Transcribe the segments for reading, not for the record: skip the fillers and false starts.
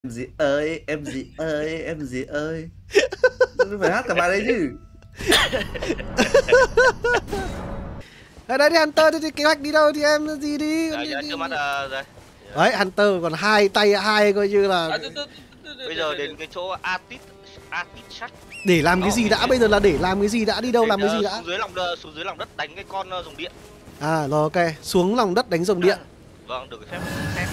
Em gì ơi, em gì ơi, em gì ơi. Phải hát cả bài đấy chứ. Ở đây thì Hunter thì kế hoạch đi đâu thì em gì đi. Dạ, chưa mắt đây. Đấy, Hunter còn hai tay hai coi như là Bây giờ đến cái chỗ Artist Sắt. để làm cái gì đã, bây giờ là để làm cái gì đã, đi đâu làm cái gì đã. Xuống dưới lòng đất đánh cái con dùng điện. À rồi ok, xuống lòng đất đánh dòng điện. Vâng, được cái phép.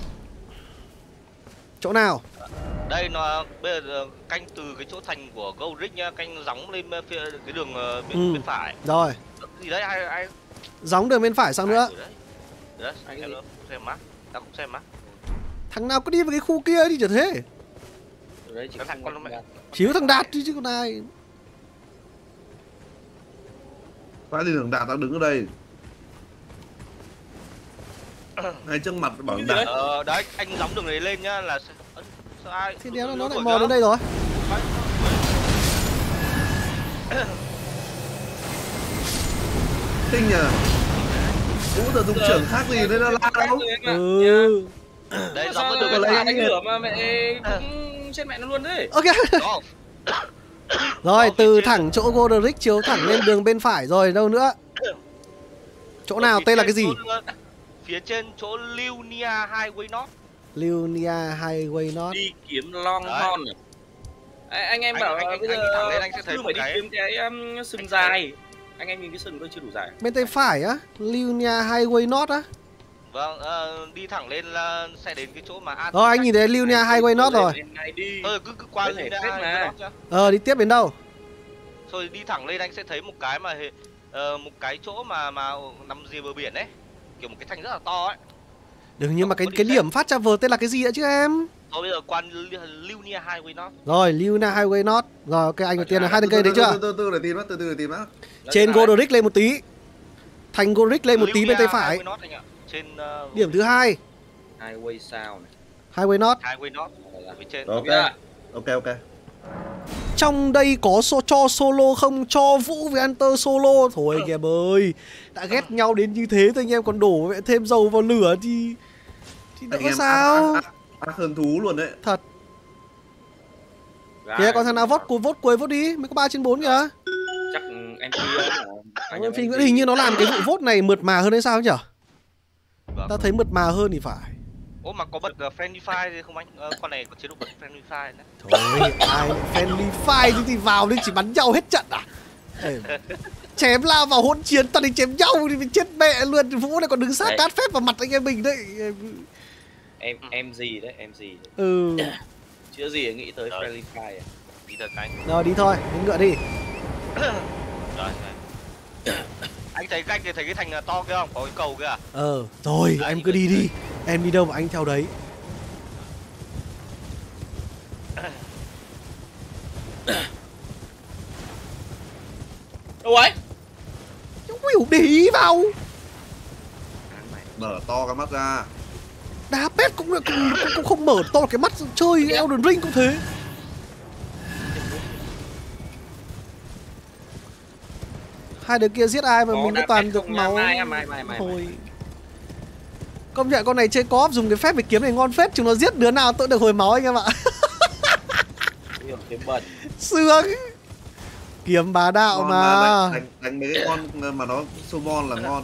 Chỗ nào? Đây nó bây giờ canh từ cái chỗ thành của Godric nhá, canh gióng lên phía cái đường bên phải. Rồi. Gì đấy ai Gióng đường bên phải sang nữa. Đấy, anh em không xem mắt. Tao không xem mắt. Thằng nào có đi vào cái khu kia đi chả thế. Đấy chỉ có thằng con mẹ. Chỉ có thằng Đạt chứ còn ai. Phải đi đường Đạt, tao đứng ở đây. Ngay trước mặt bảo Đạt. Đấy, anh gióng đường này lên nhá là sao ai? Thì đéo nó lại mò đến đây rồi. Kinh nhờ. Vũ giờ dùng trưởng khác gì nên nó la đâu. Ừ. Đấy gióng sao đường lại lên đánh lửa mà mẹ cũng chết mẹ nó luôn đấy. Ok. Rồi từ thẳng chỗ Godric chiếu thẳng lên đường bên phải rồi, đâu nữa? Chỗ nào tên là cái gì? Phía trên chỗ Lunia Highway North. Lunia Highway North. Đi kiếm Longhorn. Anh em bảo anh bây đi giờ thẳng lên anh sẽ thấy phải đi kiếm cái sừng dài. Anh em nhìn cái sừng tôi chưa đủ dài. Bên tay phải á, Lunia Highway North á. Vâng, đi thẳng lên là sẽ đến cái chỗ mà Rồi anh nhìn thấy Lunia Highway North rồi. Cứ qua Lunia Highway North. Đi tiếp đến đâu? Rồi đi thẳng lên anh sẽ thấy một cái mà một cái chỗ mà nằm rìa bờ biển ấy, kiểu một cái thành rất là to ấy. Đừng, nhưng mà cái điểm phát travel tên là cái gì ạ chứ em? Thôi bây giờ qua Lunia Highway North. Rồi Lunia Highway North. Rồi ok, anh đầu tiên là hai cây đấy chưa? Từ từ để tìm á. Trên Godric lên một tí. Thành Godric lên một tí bên tay phải. Trên điểm thứ hai. Highway sao này? Highway North. Highway North ở phía trên. Ok. Trong đây có cho solo không? Cho Vũ với Hunter solo. Thôi anh em ơi, đã ghét nhau đến như thế thì anh em còn đổ thêm dầu vào lửa thì đỡ sao? Ác hơn thú luôn đấy. Thật. Kìa còn thằng nào vote cuối đi, mới có 3/4 kìa. Chắc Em Phi Nguyễn hình như nó làm cái vụ vote này mượt mà hơn hay sao nhỉ? Ta thấy mượt mà hơn thì phải. Ô mà có bật friendly fire thì không anh? Con này có chế độ bật friendly fire nữa. Thôi, ai friendly fire thì vào đi chỉ bắn nhau hết trận à? Chém lao vào hỗn chiến, toàn đi chém nhau thì mình chết mẹ luôn. Vũ này còn đứng sát cát phép vào mặt anh em mình đấy. Em gì đấy, em gì. Ừ. Chưa gì nghĩ tới friendly fire à? Đi thôi cánh. Rồi đi thôi, đến ngựa đi. Rồi. Anh thấy cách thì thấy cái thành to kia không? Có cái cầu kia à? Rồi em cứ đi. Em đi đâu mà anh theo đấy. Đâu ấy? Không hiểu để ý vào. Mở to cái mắt ra. Đá pet cũng không mở to cái mắt, chơi Elden Ring cũng thế. Hai đứa kia giết ai mà mình cứ toàn được máu. Thôi. Công nhận con này chơi co-op dùng cái phép về kiếm này ngon phết, chúng nó giết đứa nào tôi được hồi máu anh em ạ. Kiếm bẩn. Sướng. Kiếm bá đạo mà. Đánh mấy cái con mà nó summon là ngon.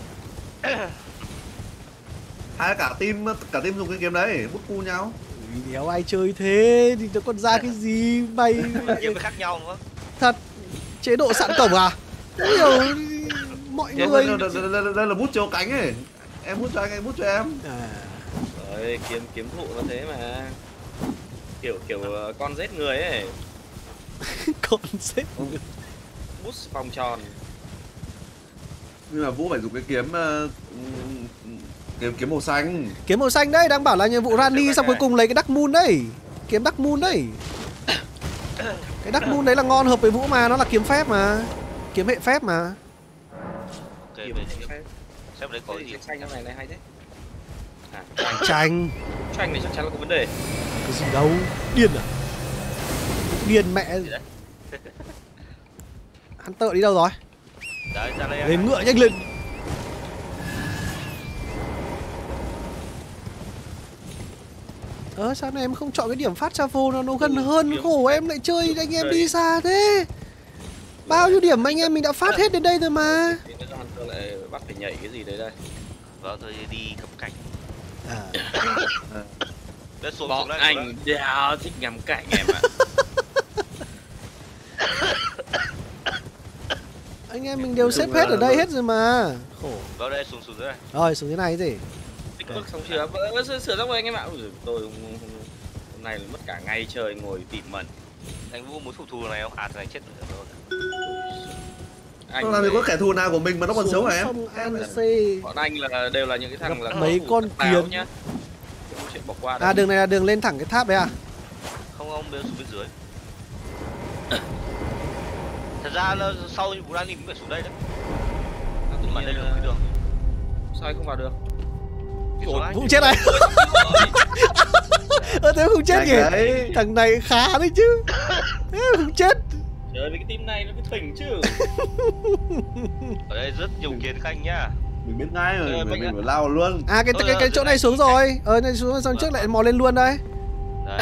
Hai cả team dùng cái kiếm đấy, bút cu nhau. Đéo ai chơi thế thì nó còn ra cái gì mày. Kiếm khác nhau nữa. Thật. Chế độ sẵn cổng à? Hiểu mọi người. Đây là bút chiếu cánh ấy. Em bút cho anh bút cho em. Rồi kiếm thụ nó thế mà. Kiểu con giết người ấy. Con giết người. Bút vòng tròn. Nhưng mà Vũ phải dùng cái kiếm màu xanh. Kiếm màu xanh đấy, đang bảo là nhiệm vụ rally xong cuối cùng lấy cái Dark Moon đấy. Kiếm Dark Moon đấy. Cái Dark Moon đấy là ngon, hợp với Vũ mà, nó là kiếm phép mà. Kiếm hệ phép mà. Ok, về xem đấy có gì. Xanh trong này hay thế. Tranh. Tranh này chắc chắn là có vấn đề. Cái gì đâu, điên à? Điên mẹ. Hunter đi đâu rồi? Đấy, ra đây. Lên ngựa nhanh lên. Sao này em không chọn cái điểm phát Chavo nó gần hơn, khổ em lại chơi anh em đi xa thế. Bao nhiêu điểm anh em mình đã phát hết đến đây rồi mà. Hunter lại bắt phải nhảy cái gì đấy đây. Vâng, tôi đi cắm cảnh. Đất xuống Bọn đấy, anh đéo thích ngắm cảnh em ạ. Anh em mình đều xếp hết ở đây hết rồi mà. Khổ. Vào đây xuống dưới này. Rồi xuống thế này gì? Tích bước xong chưa? Sửa xong rồi anh em ạ. Tôi hôm nay mất cả ngày trời ngồi tỉ mẩn. Anh Vũ muốn phục thù này không? À, thằng này chết rồi. Không làm gì có kẻ thù nào của mình mà nó còn sống hả em? Bọn anh là đều là những cái thằng là mấy con kiến nhá. Chuyện bỏ qua đấy. À đường này là đường lên thẳng cái tháp đấy à? Không, ông bên xuống bên dưới. Thật ra là sau vụ đang đi cũng phải xuống đây đấy. Nhưng mà đây là cái đường. Sao anh không vào được? Vũ chết này. Thế không chết kìa. Thằng này khá đấy chứ. Thế không chết. Trời, với cái team này nó cứ thỉnh chứ. Ở đây rất nhiều kiến các anh nhá. Mình biết ngay rồi, mình phải lao luôn. À cái chỗ này xuống rồi. Này xuống xong trước lại mò lên luôn đây. Đấy.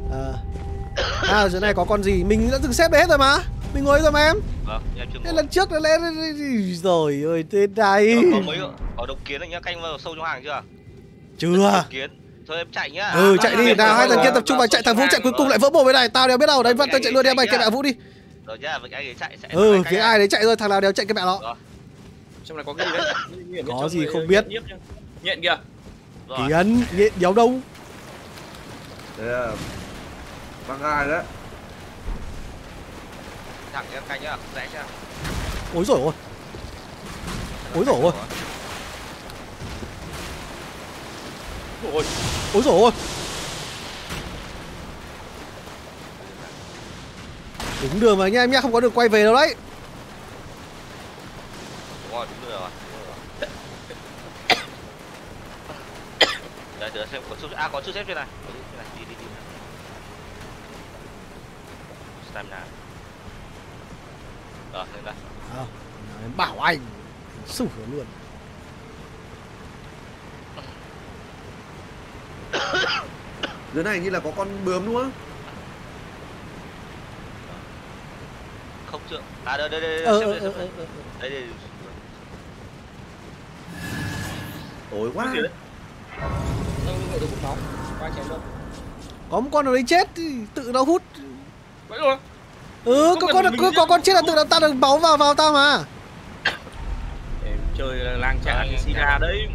Ở chỗ này có con gì? Mình đã từng xếp đấy hết rồi mà. Mình ngồi rồi mà em. Vâng, em chưa. Thế lần trước nó lên rồi ơi thế đây. Có độc kiến anh nhá, canh vào sâu trong hàng chưa? Chưa. Kiến. Thôi em chạy nhá. Chạy đi, nào hai thằng kia tập trung vào chạy, thằng Vũ chạy cuối cùng lại vỡ bồ bên này, tao đéo biết đâu. Đấy Văn tao chạy luôn đi em mày, cái mẹ Vũ đi. Rồi nhá, với anh ấy chạy. Phía ai đấy chạy rồi, thằng nào đéo chạy cái mẹ nó. Trong này có cái gì đấy? Có gì không biết. Nhện kìa. Kiến, nhện đéo đâu. Thế là băng gai đấy. Thẳng em canh nhá, rẽ chưa? Ối giời ơi. Ôi giời ơi. Ôi giời ơi. Đúng đường mà nha em nhá, không có đường quay về đâu đấy. Đúng rồi, đúng rồi. Để xem có có chữ xếp trên này. Đi. Stamina. Rồi, lên đây. Em bảo anh sủa luôn. Dưới này như là có con bướm đúng không? Không chưa. À đây. Đây. Tối quá. Có một con nào đấy chết thì tự nó hút. Vậy rồi. Có con chết là tự nó ta được máu vào tao mà. Em chơi lang chả cái Sina đấy.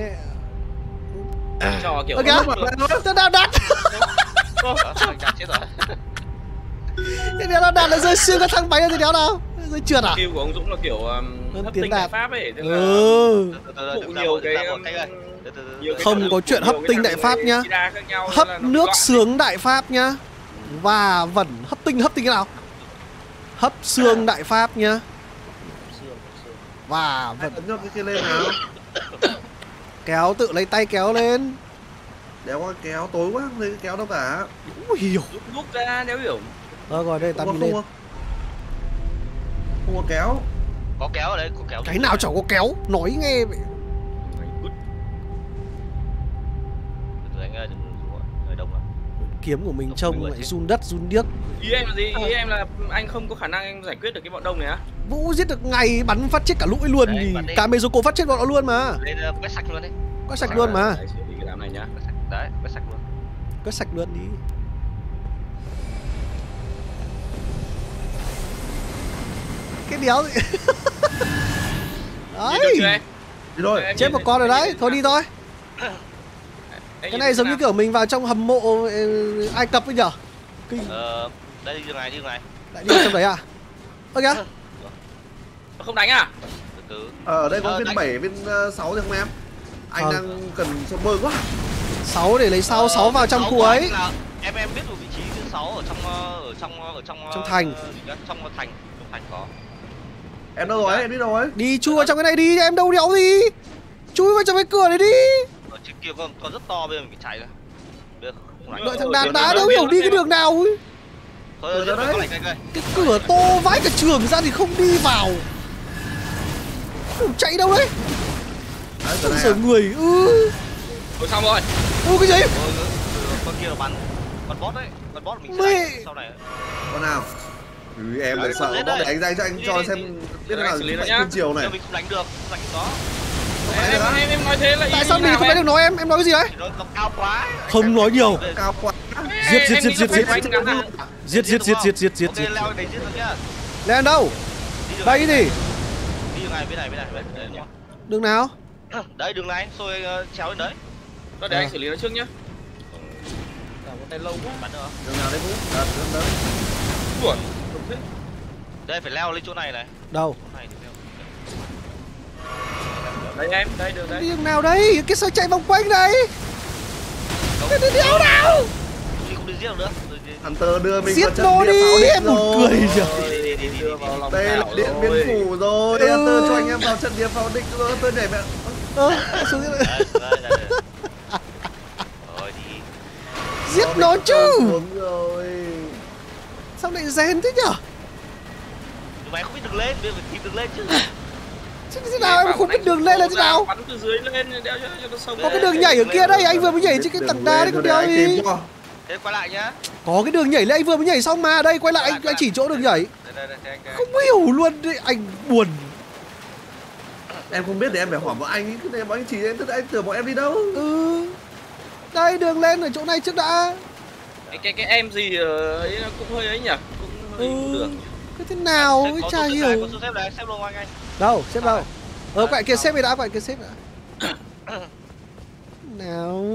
Cho kiểu tao đào đắt. Chết rồi. Cái đéo nó đạn lại rơi xương cái thằng máy thì đéo nào. Rơi trượt à? Skill của ông Dũng là kiểu hấp tinh đại pháp ấy. Nhiều cái không có chuyện hấp tinh đại pháp nhá. Hấp nước sướng đại pháp nhá. Và vẫn hấp tinh cái nào? Hấp xương đại pháp nhá. Và vẫn nhấc cái kia lên nào. kéo, tự lấy tay kéo lên. Đéo có kéo, tối quá không thấy cái kéo đâu cả. Ui hiểu. Lúc ra đéo hiểu. Rồi đây tao đi lên. Không có kéo. Có kéo ở đây, có kéo. Cái nào chẳng có kéo, nói nghe vậy. Anh ơi, đừng đông lắm. Kiếm của mình trông lại run đất run điếc. Ý em là gì? Ý em là anh không có khả năng anh giải quyết được cái bọn đông này á? Vũ giết được ngày bắn phát chết cả lũi luôn thì cả Mexico phát chết bọn nó luôn mà. Lên quét sạch luôn đi. Quét sạch luôn mà. Đấy, xử lý cái đám này nhá. Đấy, quét sạch luôn. Quét sạch luôn đi. Cái đéo gì. Đấy. Đi thôi. Chết một con rồi đấy, thôi đi thôi. Cái này giống như kiểu mình vào trong hầm mộ Ai Cập ấy nhở? Kinh. Đây đi đường này. Lại đi vào trong đấy à? Ơ kìa. Không đánh à? Từ. Ở đây có viên 7, viên 6 thì không em? Anh đang cần sông bơi quá. 6 để lấy 6 vào trong khu ấy. Em biết được vị trí thứ 6 ở trong thành. Trong thành có. Em đâu rồi? Em đi đâu rồi? Đi chui vào trong cái này đi, em đâu đéo gì. Chui vào trong cái cửa này đi. Ở trên kia con rất to, bây giờ mình phải chạy rồi. Đợi thằng Đạt đã đâu hiểu đi cái đường nào ấy. Thôi đấy. Cái cửa to vãi cả trường ra thì không đi vào. Chạy đâu đấy? Sợ người. Thôi xong rồi. Cái gì? kia nó bắn con boss đấy, con boss mình Mẹ. sẽ đánh sau này. Con nào? Ừ, em lại sợ giết bot đây. để anh ra cho anh Đi, cho đi, xem đi. biết thế nào Xử lý nó mạnh nhá. thiên chiều này. Nhưng mình không đánh được, không đánh được đó. Em nói thế là Tại sao mình không phải được nói em nói cái gì đấy? Thì nó cao quá. Không nói nhiều. Cao quá. Giết, giết, giết, giết, giết. Giết, giết, giết, giết, giết, giết, Ok, giết. leo đấy giết nó nhá. Lên đâu? Đi đường Đây này, gì? đi đường này, bên này, đấy, đúng không? Đường nào? Đấy đường này, rồi chéo lên đấy. Thôi để anh xử lý nó trước nhá. Con tay lâu quá. Bắn nữa. Đường nào đấy Vũ? Đường đấy. Ủa. Đây phải leo lên chỗ này này. Đâu? Chỗ này thì leo. Đây em, đây đường Đi đấy. đường nào đây? Cái sao chạy vòng quanh đây? Không, Đi đâu nào? đi không đi giết được nữa. Rồi đi- Hunter đưa mình Giết vào trận nó địa đi, pháo địch em buồn rồi. cười nhỉ. đi. Đưa vào lòng Đây là đảo điện biên rồi. phủ rồi. Ừ. Hunter cho anh em vào trận địa pháo địch rồi. Hunter nhảy mẹ. Xuống dưới đây. Đây. Rồi đi. Giết nó chứ. Xuống rồi. Sao lại rèn thế nhở? Nhưng mà em không biết đường lên, bây giờ phải tìm đường lên chứ. Chứ thế nào em không biết đường lên là thế nào? Bắn từ dưới lên đeo cho nó sâu. Có cái đường nhảy ở kia đây, anh vừa mới nhảy trên cái tảng đá đấy còn đeo gì? Thế quay lại nhá. Có cái đường nhảy lên anh vừa mới nhảy xong mà, đây quay lại anh chỉ chỗ đường nhảy. Đây, thế anh. Không hiểu luôn đấy, anh buồn. Em không biết thì em phải hỏi bọn anh ấy. Cái này bọn anh chỉ em, tức là anh tưởng bọn em đi đâu. Ừ. Đây đường lên ở chỗ này trước đã. Cái em gì ấy nó cũng hơi ấy nhỉ, cũng hơi không được. Cái thế nào ấy chả hiểu. Có số xếp này, xếp luôn anh. Đâu, xếp đâu. Quậy kia xếp đi đã, quậy kia xếp đã. Nào.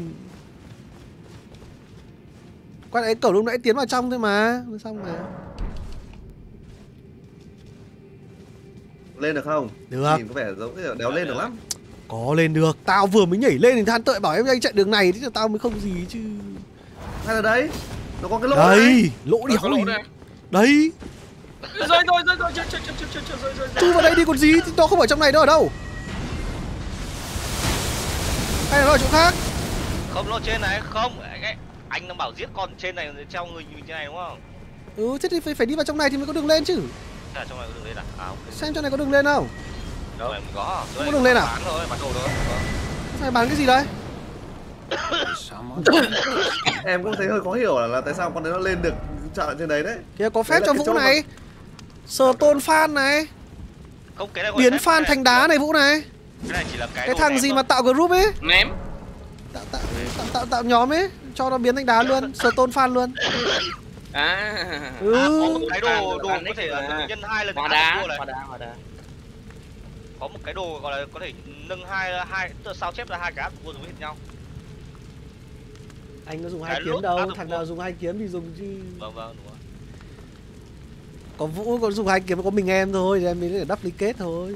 Quay lại cổng lúc nãy tiến vào trong thôi mà. Xong mà. Lên được không? Được. Nhìn có vẻ giống cái đéo lên được lắm. Có lên được. Tao vừa mới nhảy lên thì than tợi bảo em anh chạy đường này thì tao mới không gì chứ. Hay là đấy? Nó có cái lỗ này. Đây, lỗ đi Có lỗ hỏi. đây. Đấy. Rơi, Chui vào đây đi còn gì, thì nó không ở trong này đâu ở đâu. Hay là nó ở chỗ khác? Không, nó trên này không. Anh đang bảo giết con trên này treo người mình trên này đúng không? Ừ, thế thì phải đi vào trong này thì mới có đường lên chứ. À, trong này có đường lên à? À, ok. Xem trong này có đường lên không? Đâu em có. Không có đường lên à? Bán thôi, bán đồ thôi. Phải bán cái gì đấy? Em cũng thấy hơi khó hiểu là tại sao con đấy nó lên được chợ trên đấy đấy. Kìa có phép Đấy là cho cái Vũ chỗ này. Sờ tôn fan này. Không, cái này gọi Biến phép fan này. thành đá này Vũ này. Cái này chỉ là cái Cái đồ thằng ném gì thôi. mà tạo group ấy. ném. Tạo nhóm ấy. Cho nó biến thành đá luôn. Sờ tôn fan luôn. À. Ừ. Có một cái đồ có thể là nhân 2 lần Hóa áp đá, vua này. hóa đá. Có một cái đồ gọi là có thể nâng hai tức là sao chép ra hai cái áp vua giống hệt nhau. Anh có dùng Cái hai kiếm lúc đâu. áp được Thằng vua. nào dùng hai kiếm thì dùng chứ. Vâng, đúng rồi. Có Vũ có dùng hai kiếm có mình em thôi. Thì em mới để duplicate thôi.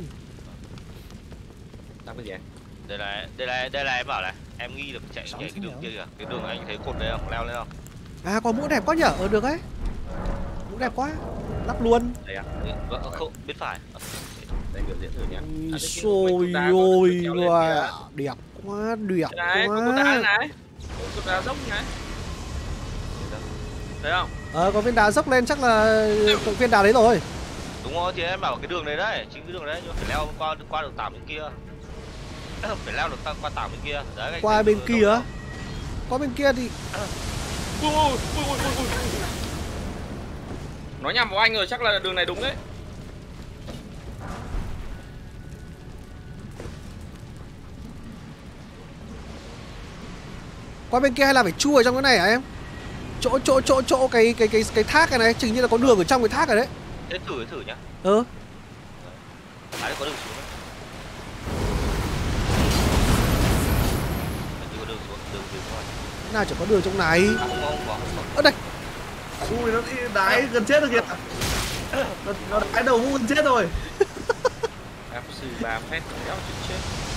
Làm cái gì? Đây là em bảo này, em nghi được chạy nhảy cái đường kia kìa. Cái đường anh thấy cột đấy không? Leo lên không? À có mũ đẹp quá nhở. Được ấy. Mũ đẹp quá. Lắp luôn. Đây à? Vâng, không, bên phải. Đây biểu diễn thử nhá. Xôi ôi loà. Đẹp quá, đẹp Đấy, có cột đá quá. này. Cột đá dốc này. Thấy không? Có viên đá dốc lên chắc là viên đá đấy rồi. Đúng rồi, thì em bảo cái đường này đấy, chính cái đường đấy, nhưng mà phải leo qua được tạm bên kia. Phải leo được qua tạm bên kia. Đấy, cái Qua bên đường kia đâu á? Qua bên kia thì Ui. Nó nhằm vào anh rồi, chắc là đường này đúng đấy. qua bên kia hay là phải chui ở trong cái này hả em? Chỗ cái thác này chừng như là có đường ở trong cái thác này đấy. Thế thử nhá. Ừ. À, đây có đường xuống đấy. Có đường xuống. Nào chỉ có đường trong này. À, không có. Ở đây. Ui nó đi đái gần chết rồi kìa. Nó đái đầu Vũ gần chết rồi. Áp sư 3 phép đéo chết.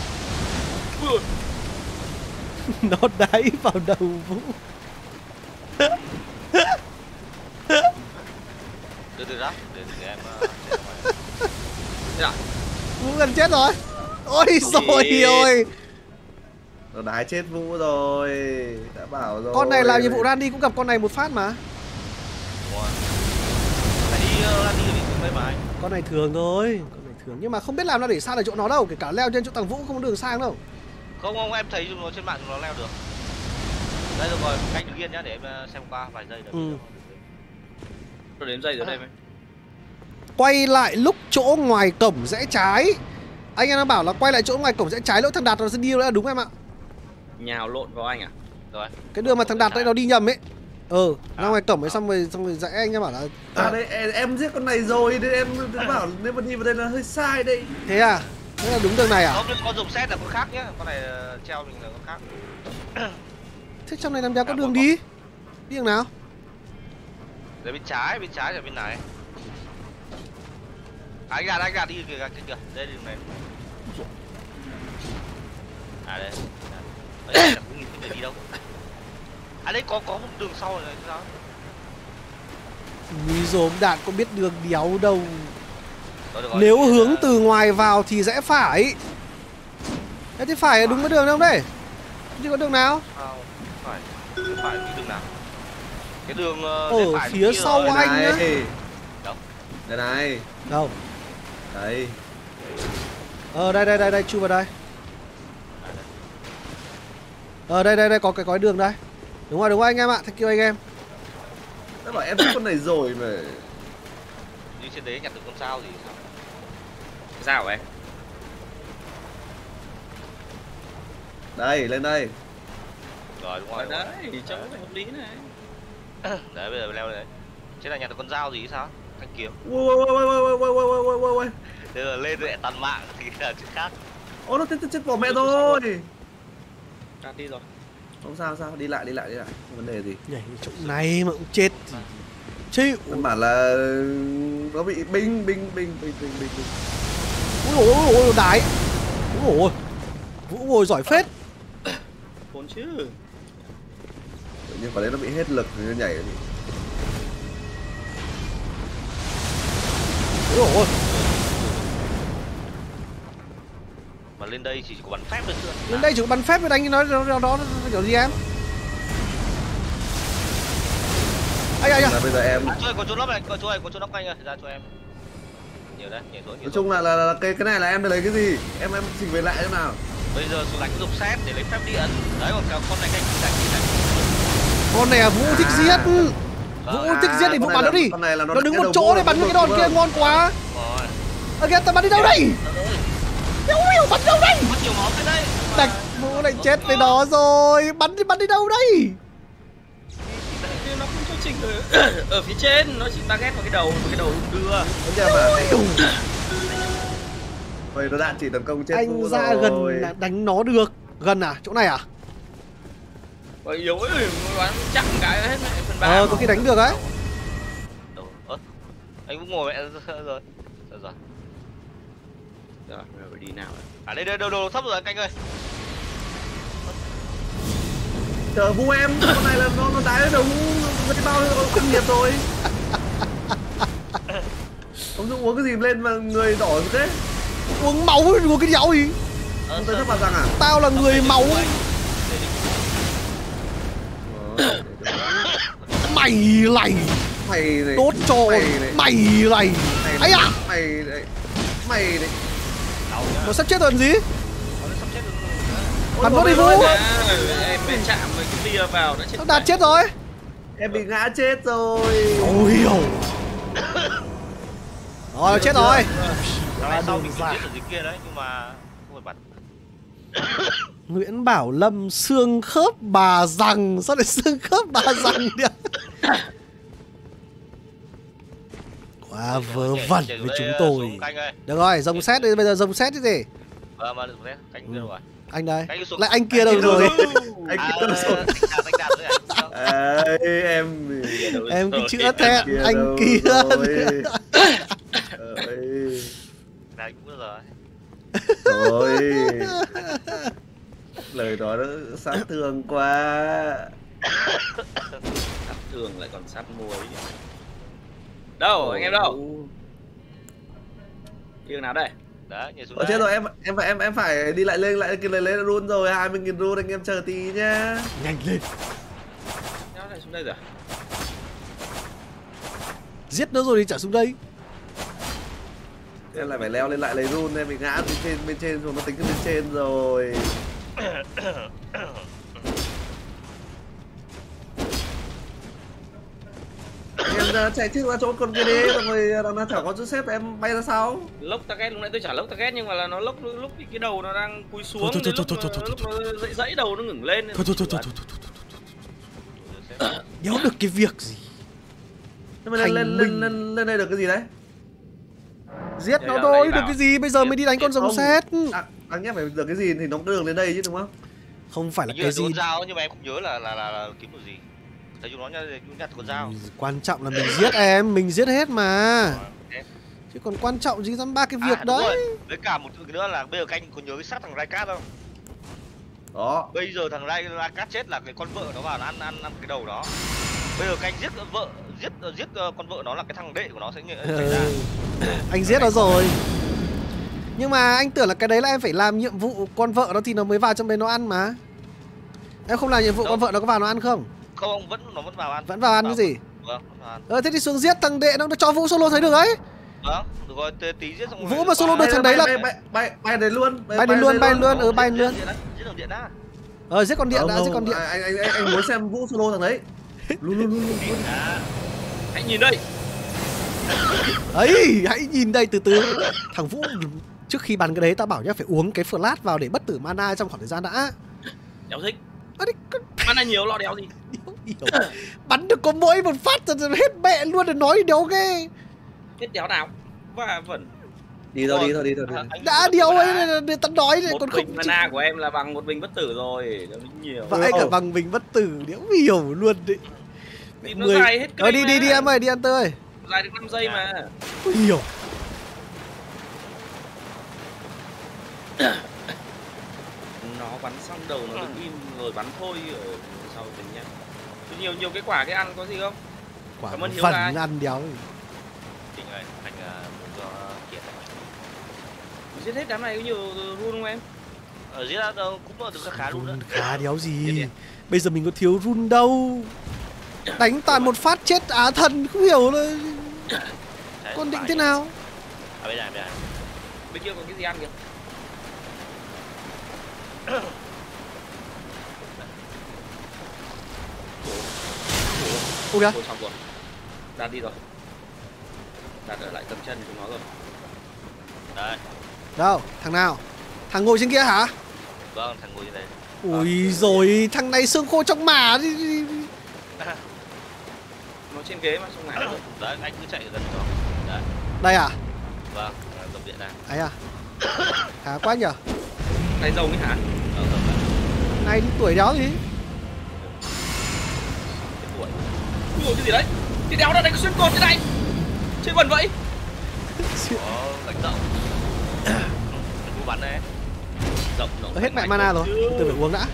Nó đáy vào đầu Vũ. Từ đó, để em Vũ gần chết rồi. Ôi rồi ôi. Nó đái chết Vũ rồi. Đã bảo rồi. Con này làm nhiệm vụ Randy cũng gặp con này một phát mà. Đúng rồi. Phải đi đi đây mà anh. Con này thường thôi, con này thường nhưng mà không biết làm nào để sang ở chỗ nó đâu, kể cả leo trên chỗ thằng Vũ không có đường sang đâu. Không, em thấy nó trên mạng nó leo được. Đây được rồi, canh đứng yên nhá để em xem qua vài giây nữa. Tôi đến giây rồi đây mày. Quay lại lúc chỗ ngoài cổng rẽ trái. Anh em đang bảo là quay lại chỗ ngoài cổng rẽ trái, lỗi thằng Đạt nó sẽ đi nữa, đúng em ạ. Nhào lộn vào anh à? Rồi. Cái đường mà thằng Đạt đấy nó đi nhầm ấy. Ra ngoài cổng ấy xong rồi rẽ anh em bảo là đây em giết con này rồi nên em bảo nếu mà đi vào đây là hơi sai đây. thế à? Thế là đúng đường này à? Không, con dùng set là con khác nhá, con này treo mình là con khác. Thế trong này làm ra có đường đi. Đi đường nào? Để bên trái là bên này. Anh Đạt đi kìa, đây đường này. À đây. Đây là cũng nhìn đi đâu. À đây có một đường sau này sao? Nguy dồn Đạt có biết đường đéo đâu. Rồi. Nếu hướng từ ngoài vào thì rẽ phải. Thế thì phải là đúng cái đường không đây? Chứ có đường nào? Phải cái đường nào? Cái đường ở phía sau rồi. anh nhá. Đâu? Đây này. Đâu? Đấy. Đây chui vào đây. Đây có cái đường đây. Đúng rồi anh em ạ, thank you anh em. Đã bảo em giết con này rồi mà. Đi trên đấy nhặt được con sao gì sao? Sao vậy? Đây, lên đây. Rồi đúng rồi. Đấy, cho nó hợp lý này. Đấy bây giờ leo đấy. Thế là nhặt được con dao gì sao? Thanh kiếm. Ui. Thế là lên lại toàn mạng thì là chuyện khác. Ô nó chết bỏ mẹ rồi. Cắt đi rồi. Không sao, đi lại. Không vấn đề gì. Nhảy chỗ này mà cũng chết thì chịu. Căn bản là nó bị binh. Ôi đái. Ôi Vũ ngồi giỏi phết. Khốn chứ. Tự nhiên quả đấy nó bị hết lực thì nó nhảy rồi. Ôi. Mà lên đây chỉ có bắn phép được chưa? Lên đây chỉ có bắn phép với đánh cái nó kiểu gì em? Ai Là bây giờ em Có chỗ nóc này, có chỗ nóc anh ơi, ra cho em. Nhiều đấy, nhảy xuống. nói chung là cái này là em để lấy cái gì? Em trình về lại thế nào? Bây giờ xuống đánh dùng set để lấy phép điện. Đấy còn con này canh đánh. Con này à, Vũ thích giết. Vũ thích giết thì Vũ bắn nó đi. Nó đứng một chỗ để bắn cái đòn kia ngon quá. Rồi. Kìa, tao bắn đi đâu đây? Ui, bắn đâu đây? Mất nhiều máu thế đấy. Đạch, Vũ lại chết với nó rồi. Bắn đi đâu đây? Nó không cho trình ở phía trên, nó chỉ target vào cái đầu đưa. Vậy nó đạn chỉ tấn công chết Anh ra gần đánh nó được. Gần à? Chỗ này à? Yếu ơi, đoán chắc cái hết phần 3. Có khi đánh được đấy. Anh cũng ngồi mẹ rồi. Rồi, phải đi nào. À đây đồ thấp rồi canh ơi. Chờ Vũ em, con này là nó đái ở đầu với bao ăn nhiệt rồi. Ông Dũng uống cái gì lên mà người đỏ thế? Uống máu uống cái đéo gì? Không tới thấp vào răng à? Tao là người máu. Mày này đốt cho mày này. Ấy à? Mày này. Nó sắp chết rồi làm gì? Sắp chết rồi. Bắn nó đi Vũ. Em phải chạm với cái tia vào đã chết. Nó Đạt chết rồi. Em bị ngã chết rồi. Ôi hiểu. Rồi chết rồi. Sau mình giết ở dưới kia đấy nhưng mà không phải bắn. Nguyễn Bảo Lâm xương khớp bà rằng. Sao lại xương khớp bà rằng nhỉ? Quá vớ vẩn với chúng tôi. Được rồi, rồng xét đi, bây giờ rồng xét cái gì? Mà được xét, canh kia rồi. Anh đây. Lại anh kia đâu rồi? Anh kia đâu rồi? Em cứ chữa thẹn anh kia. Này cũng được rồi. Thôi. Lời nói nó sát thương quá. Sát thương lại còn sát muối. Đâu, anh em đâu? Đi đường nào đây? Đấy, nhảy xuống đây. Chết rồi, em phải đi lại lên cái lấy run rồi, 20.000 run anh em chờ tí nhá. Nhanh lên. Nó lại xuống đây rồi. Giết nó rồi thì trả xuống đây. Em lại phải leo lên lại lấy run, em bị ngã bên trên rồi, nó tính cái bên trên rồi. là chạy trước ra chỗ con kia đi, rồi đằng nào chả có chữ xếp em bay ra sao? Lốc target lúc nãy tôi chả lốc target nhưng mà là nó lốc lúc cái đầu nó đang cúi xuống, đến lúc nó dãy đầu nó ngẩng lên. Thôi. Đéo được cái việc gì. Nhưng mà lên đây được cái gì đấy? Giết nó thôi, được cái gì, bây giờ mới đi đánh con rồng sét. Đáng nhẽ phải được cái gì thì nó có đường lên đây chứ đúng không? Không phải là như cái gì. con dao nhưng mà em không nhớ là kiếm được gì. Thấy chúng nó nhặt con dao. Quan trọng là mình giết em, mình giết hết mà. Chứ còn quan trọng gì dám ba cái việc đấy. Với cả một thứ nữa là bây giờ canh có nhớ cái xác thằng Raikat không? Đó. Bây giờ thằng Raikat chết là cái con vợ nó vào nó ăn cái đầu đó. Bây giờ canh giết con vợ nó là cái thằng đệ của nó sẽ xảy ra. Anh giết nó rồi. Nhưng mà anh tưởng là cái đấy là em phải làm nhiệm vụ con vợ nó thì nó mới vào trong đấy nó ăn mà. Em không làm nhiệm vụ con vợ nó có vào nó ăn không? Không, nó vẫn vào ăn. Vẫn vào ăn cái gì? Vâng, vào ăn. Thế thì xuống giết thằng đệ nó cho Vũ solo thấy được ấy. Vâng, được rồi, tí giết xong. Vũ mà solo được thằng đấy là bay đến luôn. Bay đến luôn. Bay luôn. Giết thằng điện đã. Giết con điện đã, giết con điện. Anh muốn xem Vũ solo thằng đấy. Luôn. Hãy nhìn đây. Ấy, hãy nhìn đây từ từ. Thằng Vũ trước khi bắn cái đấy tao bảo nhá phải uống cái flash vào để bất tử mana trong khoảng thời gian đã. Đéo thích. Mana nhiều lo đéo gì. Bắn được có mỗi một phát rồi hết mẹ luôn, để nói đéo ghê. Hết đéo nào. Và vẫn. Đi thôi. Đã điều ấy để tao nói này còn không. Một bình mana của em là bằng một bình bất tử rồi, đéo nhiều. Vãi cả bằng bình bất tử, đéo hiểu luôn đấy. Tìm nó dài hết cái đi em ơi, đi ăn tơi. Dài được 5 giây mà. Không hiểu. Nó bắn xong đầu nó đứng im rồi bắn thôi ở sau tính nhá. Nhiều cái quả cái ăn có gì không? Quả phần ăn đéo. Tỉnh rồi, thành cho Kiệt. Giết hết đám này có nhiều run không em? Giết ra cũng được khá run nữa. Khá đéo gì. Bây giờ mình có thiếu run đâu. Đánh toàn một phát chết á thần, không hiểu là con định thế nào. Bên này. Bên kia còn cái gì ăn kìa. Ôi kìa. Xong rồi. Đạt đi rồi. Đạt ở lại cầm chân của nó rồi. Đây. Đâu? Thằng nào? Thằng ngồi trên kia hả? Vâng, thằng ngồi trên đấy. Ui rồi, thằng này xương khô trong mả đi. Nó trên ghế mà xong ngã rồi. Đấy, anh cứ chạy gần cho. Đấy. Đây à? Vâng, cầm điện này. Ấy à? Khá quá nhở. Này rồng ấy hả? Này đi tuổi đéo gì? Cái tuổi. Ui cái gì đấy? Cái đéo đó này có xuyên cột thế này. Chơi bẩn vậy. Có đánh rộng. Cú bắn đấy. Rộng nổ. Hết mẹ mana rồi. Tôi phải uống đã.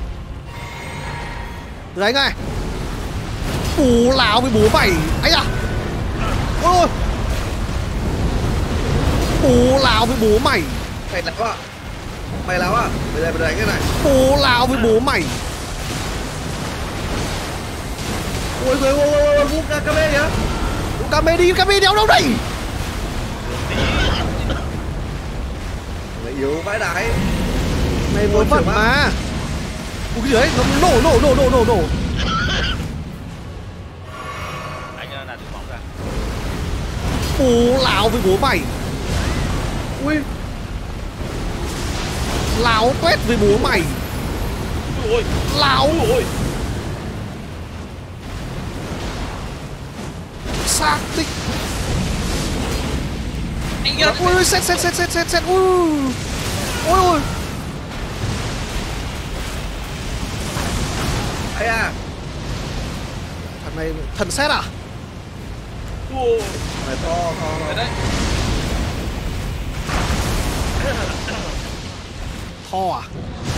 Từ đánh này. Bố láo với bố mày. Ấy à? Ôi. Bố láo với bố mày. Mày láo à? Mày láo à? Bây giờ mày đánh cái này. Bố láo với bố mày. Ôi Vũ Kame kìa. Kame đéo đâu đây? Mày yếu vãi đái. Này vớ vẩn mà. Ui cái đấy, nó nổ. Anh là bóng ra. Bố láo với bố mày. Ui. Láo tuét với bố mày. Ui. Láo. Ui. Xác tích. Anh kia. Ui xét. Ui. Ai à? Thằng này thần xét à? Ui. Mày to. Đấy. Tho à?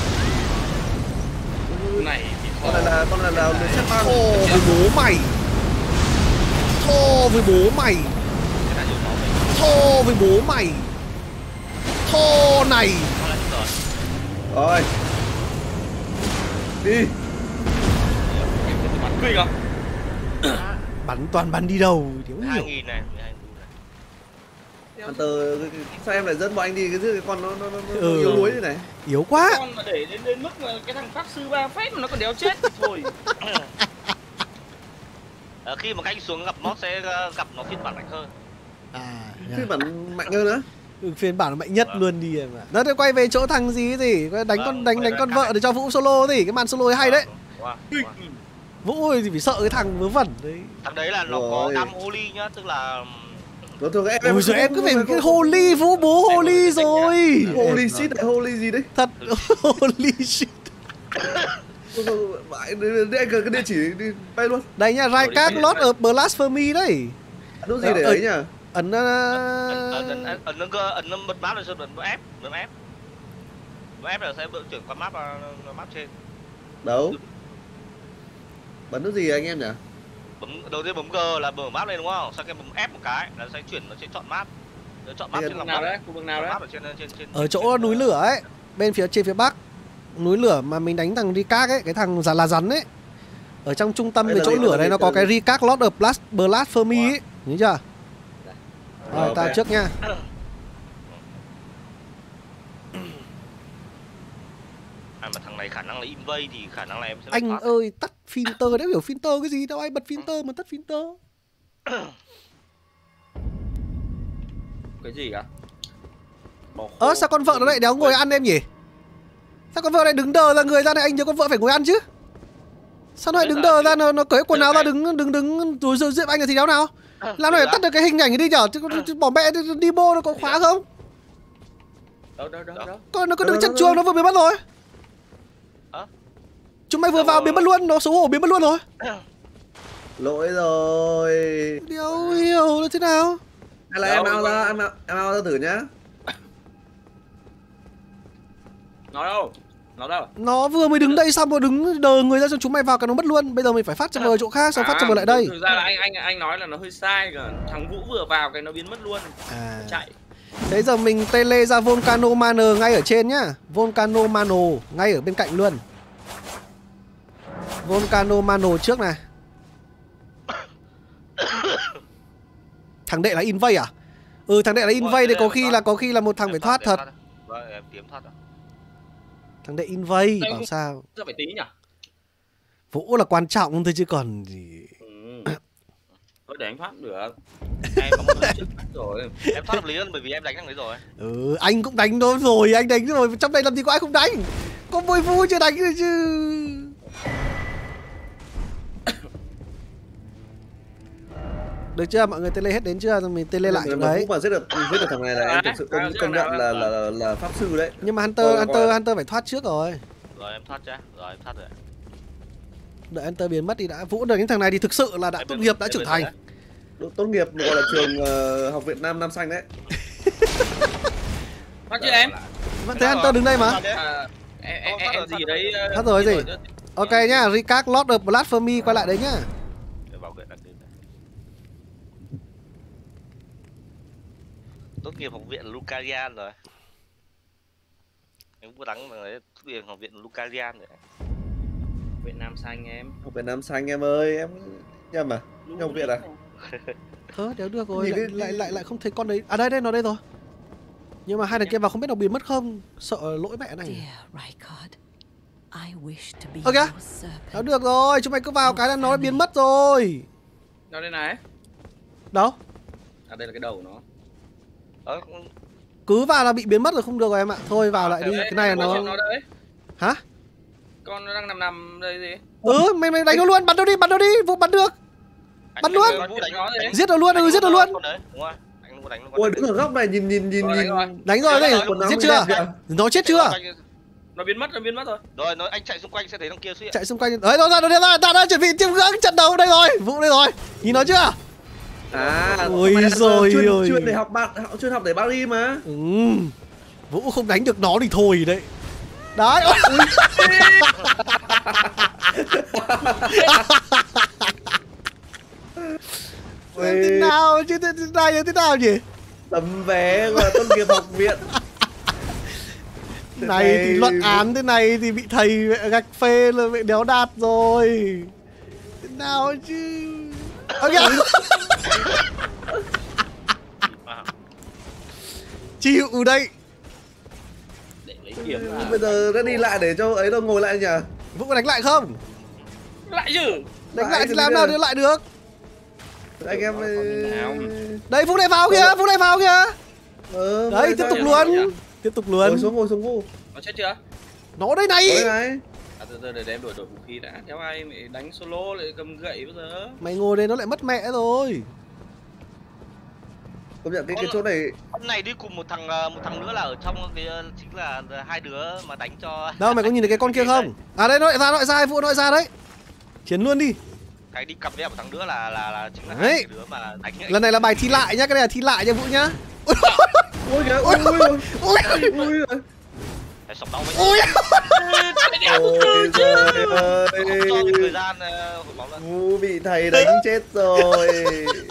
Này thì Con này là xét băng. Tho với bố mày. Tho với bố mày. Tho với bố mày. Tho này. Rồi. Đi. bắn kinh à? Bắn toàn bắn đi đâu, thiếu hiểu. 2000 này, 12 này. Hunter, sao em lại dẫn bọn anh đi cái con nó yếu đuối như này? Yếu quá. Con mà để đến mức mà cái thằng pháp sư 3 phép mà nó còn đéo chết thì thôi. Khi mà các anh xuống gặp mod sẽ gặp nó phiên bản mạnh hơn. Phiên bản mạnh hơn nữa. Phiên bản mạnh nhất luôn đi em ạ. Đó, thì quay về chỗ thằng gì thì đánh con vợ để cho Vũ solo thì cái màn solo ấy hay đấy. Vũ ơi thì phải sợ cái thằng vớ vẩn đấy. Thằng đấy là nó có đam holy nhá, tức là Thường ôi giời, em cứ phải cái holy, Vũ bố holy rồi. Holy shit là holy gì đấy? Thật holy shit. Anh cần cái địa chỉ đi bay luôn. Đây nha, Raikak Lord of Blasphemy đấy. Nút gì để ấy nhỉ? Ấn ấn bật map rồi xong bật F, bật F. Bật F là sẽ chuyển qua map trên. Đâu? Bấm nút gì anh em nhỉ? Đầu tiên bấm G là mở map lên đúng không? Sau cái bấm F một cái là sẽ chuyển, nó sẽ chọn map. Nó chọn map trên lòng nào đấy, khu vực nào đấy? Ở chỗ núi lửa ấy, bên trên phía bắc. Núi lửa mà mình đánh thằng Raikak ấy, cái thằng là rắn ấy. Ở trong trung tâm cái chỗ lửa này nó có cái Raikak Lord of Blasphemy ấy, nhớ chưa? Rồi, tao trước nha. Mà thằng này khả năng là invade thì khả năng là em sẽ anh ơi, tắt filter đấy, hiểu filter cái gì đâu, ai bật filter mà tắt filter. Cái gì cả? Sao con vợ nó lại đéo ngồi ăn em nhỉ? Sao con vợ lại đứng đờ ra người ra này, anh nhớ con vợ phải ngồi ăn chứ. Sao nó lại đứng đờ ra, nó cởi quần áo ra đứng rồi giết anh là thì đéo nào? Làm này tắt được cái hình ảnh này đi nhở, chứ bỏ mẹ đi bô nó có khóa không? Đâu. Con nó cứ đứng chân chuồng, nó vừa biến mất rồi. Chúng mày vừa vào biến mất luôn, nó xấu hổ biến mất luôn rồi. Lỗi rồi. Đéo hiểu là thế nào. Hay là em ao ra thử nhá. Nó đâu? Nó vừa mới đứng đây xong rồi đứng đờ người ra cho chúng mày vào cái nó mất luôn. Bây giờ mình phải phát server chỗ khác, xong phát server lại đây. Thực ra là anh nói là nó hơi sai cả. Thằng Vũ vừa vào cái nó biến mất luôn. Chạy. Thế giờ mình tele ra Volcano Manor ngay ở trên nhá. Volcano Manor ngay ở bên cạnh luôn. Volcano Manor trước này. Thằng đệ là invade à? Thằng đệ là invade thì có khi là một thằng phải thoát thật. Vâng, em kiếm thoát rồi. Thằng đệ invade bảo sao? Sao phải tí nhỉ? Vũ là quan trọng thôi chứ còn gì. Thôi để anh thoát được. Em không trước rồi. Em thoát hợp lý hơn bởi vì em đánh thằng đấy rồi. Anh cũng đánh nó rồi, anh đánh rồi. Trong đây làm gì có ai không đánh. Có Bôi Vũ chưa đánh rồi chứ. Được chưa, mọi người tele hết đến chưa? Rồi mình tele lại chỗ đấy. Mà giết được thằng này là em thực sự công nhận là pháp sư đấy. Nhưng mà Hunter phải thoát trước rồi. Rồi em thoát chưa? Rồi em thoát rồi. Đợi Hunter biến mất đi đã. Vũ được những thằng này thì thực sự là đã tốt nghiệp, đã trưởng thành. Tốt nghiệp gọi là trường học viện Nam Xanh đấy. Thoát chưa em? Vẫn thấy Hunter đứng đây mà. Em gì đấy. Thoát rồi gì? Ok nhá, Raikak Lord of Blasphemy quay lại đấy nhá. Tốt nghiệp học viện Lucarian rồi. Em cũng đắng rồi, tốt nghiệp học viện Lucarian rồi. Viện Nam Xanh em. Học viện Nam Xanh em ơi, em nhầm à? Học viện à? Đéo được rồi, lại không thấy con đấy. À đây nó đây rồi. Nhưng mà hai thằng kia vào không biết nó biến mất không? Sợ lỗi mẹ này. Ok, nó được rồi, chúng mày cứ vào cái là nó biến mất rồi. Nó đây này. Đâu? À đây là cái đầu của nó. Cứ vào là bị biến mất rồi, không được rồi em ạ. Thôi vào lại đi, cái này là nó... Hả? Con nó đang nằm đây gì? Mày đánh nó luôn, bắn nó đi, Vũ bắn được. Bắn luôn. Giết nó luôn, giết nó luôn. Ôi đứng ở góc này nhìn. Đánh rồi đây, giết chưa? Nó chết chưa? Nó biến mất rồi. Rồi anh chạy xung quanh sẽ thấy thằng kia xuất hiện. Chạy xung quanh. Đấy, ta đã chuẩn bị chiêm ngưỡng trận đấu đây rồi. Vũ đây rồi. Nhìn nó chưa? Ôi rồi chuyên để học chuyên học để Paris mà. Vũ không đánh được nó thì thôi đấy. Đấy. Thế nào chứ thế nào nhỉ? Tấm vé gọi là tốt nghiệp học viện. Này thì luận án thế này thì bị thầy gạch phê là bị đéo đạt rồi. Thế nào chứ? Ok. Chịu đây. Để lấy kiếm là... Bây giờ đã đi lại để cho ấy đâu, ngồi lại nhỉ? Vũ có đánh lại không? Lại chứ. Đánh lại thì làm nào để lại được? Anh em Đây Vũ lại vào kìa, Vũ lại vào kìa. Đấy, tiếp tục luôn. Tiếp tục luôn. Ngồi xuống Vũ. Nó chết chưa? Nó đây này. Từ từ để em đổi vũ khí đã. Theo ai mày đánh solo lại cầm gậy bây giờ. Mày ngồi đây nó lại mất mẹ rồi. Công nhận cái chỗ này. Con này đi cùng một thằng nữa là ở trong cái chính là hai đứa mà đánh cho. Đâu mày có nhìn thấy cái con kia không? À đây nó lại ra, Vũ nó lại ra đấy. Chiến luôn đi. Cái đi cặp với một thằng nữa là chính là đấy. hai đứa mà đánh. Lần này là bài thi lại nhá, cái này là thi lại nha Vũ nhá. Ôi kìa, ôi. Phải sọc đau với. Ôi. Ôi giời ơi. Cho thời gian hồi máu lên. Vũ bị thầy đánh chết rồi.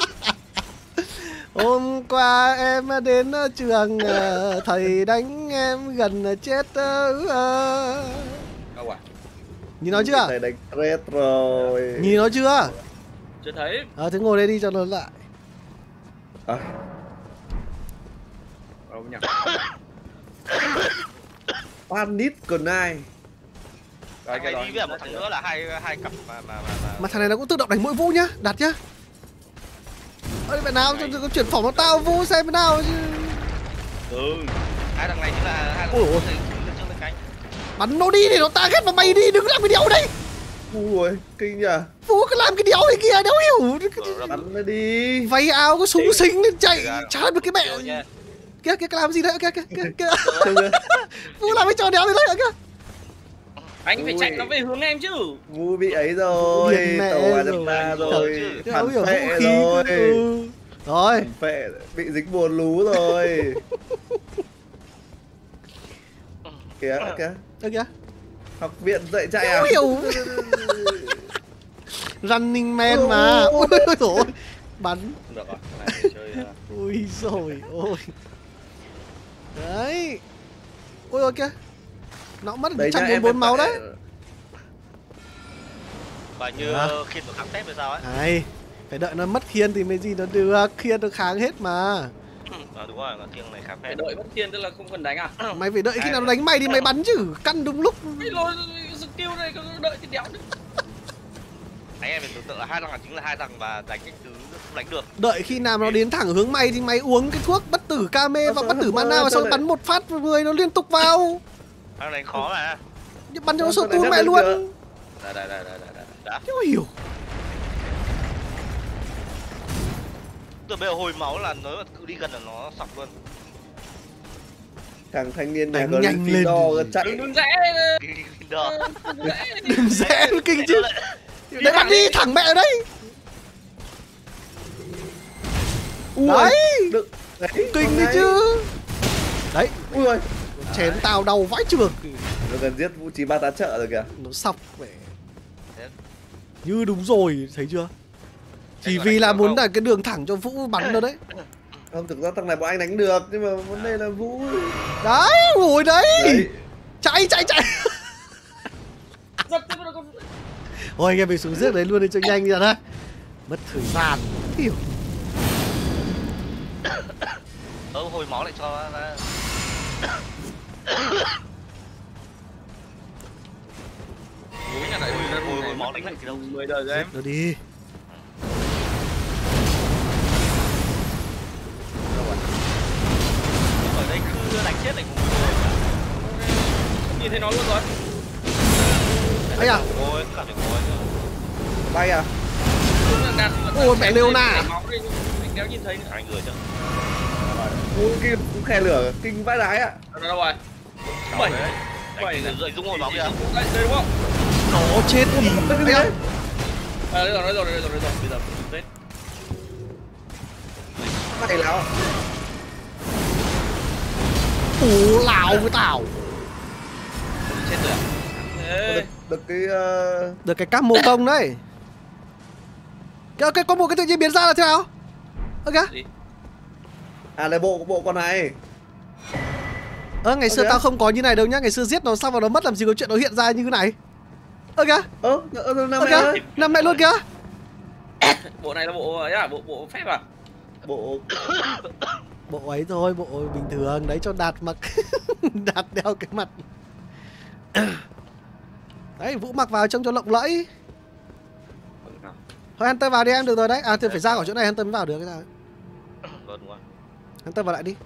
Hôm qua em đến trường thầy đánh em gần chết. Đâu à? Nhìn nó chưa? Thầy đánh chết rồi. Nhìn nó chưa? Chưa thấy. Thế ngồi đây đi cho nó lại. Đâu nhỉ? Panic còn ai? Cái đi với một thằng nữa là hai cặp Mà thằng này nó cũng tự động đánh mỗi Vũ nhá, đặt nhá. Ơi mẹ nào cho chuyển phỏng nó tao Vũ xem thế nào chứ. hai thằng này chính là hai ôi cánh. Bắn nó đi để nó target vào mày đi, đừng làm cái đéo đấy. Ui kinh nhỉ. Vũ cứ làm cái đéo này kia, đéo hiểu. Bắn nó đi. Váy áo có súng xính nên chạy chả được cái mẹ. Kìa cái làm gì đấy, kìa. Vũ làm cái trò đéo gì đấy kìa. Anh phải chạy nó về hướng em chứ. Vũ bị ấy rồi, tàu hỏa nhập ta rồi, phản phệ rồi. Rồi. Phệ bị dính buồn lú rồi. Kìa. Kìa. Học viện dạy chạy à? Hiểu. Running man mà. Ôi rồi. Bắn. Được rồi, này chơi. Ui rồi ôi. Đấy. Ôi ôi kìa. Nó mất 144 máu đấy. Và như khiên được kháng tép hay sao ấy. Này, phải đợi nó mất khiên thì mới gì nó được, khiên nó kháng hết mà. Đúng rồi, khiên này kháng Phải tép. đợi mất khiên tức là không cần đánh à? Mày phải đợi khi nào nó đánh mày thì mày bắn chứ, căn đúng lúc. Mày lôi skill này có đợi thì đéo được. Anh em mình tưởng tượng là hai thằng chính là hai thằng mà đánh cái thứ không đánh được. Đợi khi nào nó đến thẳng hướng mày thì mày uống cái thuốc bất tử Kame và bất tử mana và sau bắn một phát vào người nó liên tục vào. Thằng này khó mà. Bắn cho nó sốt tú mẹ luôn. Đây. Đã. Không hiểu. Từ bây giờ hồi máu là nếu mà cứ đi gần là nó sọc luôn. Thằng thanh niên nhà đánh nhanh lên chạy. Đừng rẽ. Đừng rẽ kinh chứ. Đấy bắn đi thẳng mẹ đấy. Đấy. Kinh đi chứ. Đấy. Ui ơi. Chém tao đau vãi chưởng. Nó gần giết Vũ Trí Ba Tá Trợ rồi kìa. Nó sọc mẹ. Như đúng rồi, thấy chưa? Chỉ vì là muốn là cái đường thẳng cho Vũ bắn nó đấy. Không, thực ra thằng này bọn anh đánh được, nhưng mà vấn đề là Vũ. Đấy, ngồi đấy. Chạy. Thôi anh em mình xuống giết đấy luôn đi cho nhanh ra đó. Mất thời gian. Hiểu. Hồi máu lại cho hồi máu đánh lại thì đâu 10 đời rồi em. Nó đi. ở đây cứ đánh chết này cũng Nhìn thấy nó luôn rồi. Ấy à? Ôi, cả việc ngồi. Bay à? Ôi mẹ Leona. Mình đéo nhìn thấy nữa. Hai người chứ. Vũ kia cũng khe lửa kinh vãi đái ạ. Nó đâu rồi? 7 Đánh rơi dung hồi máu kìa. Đây đúng không? Nó chết ỉ. Đấy. Đây rồi. Bây giờ Tết. Mày lão. Ủa lào với tao. Chết rồi. Được cái Được cái cam mô công đấy. Cái có một cái tự nhiên biến ra là thế nào? Ok. à là bộ con này. Ngày xưa tao không có như này đâu nhá, ngày xưa giết nó xong rồi nó mất làm gì có chuyện nó hiện ra như thế này. Năm mẹ luôn kìa. Bộ này là bộ ấy à, bộ phép à? Bộ ấy thôi, bộ bình thường đấy cho Đạt mặc. Đạt đeo cái mặt. Đấy, Vũ mặc vào trông cho lộng lẫy. Thôi Hunter vào đi em, được rồi đấy. À thì phải ra khỏi chỗ này Hunter mới vào được cái sao? Vâng đúng rồi. Hunter vào lại đi.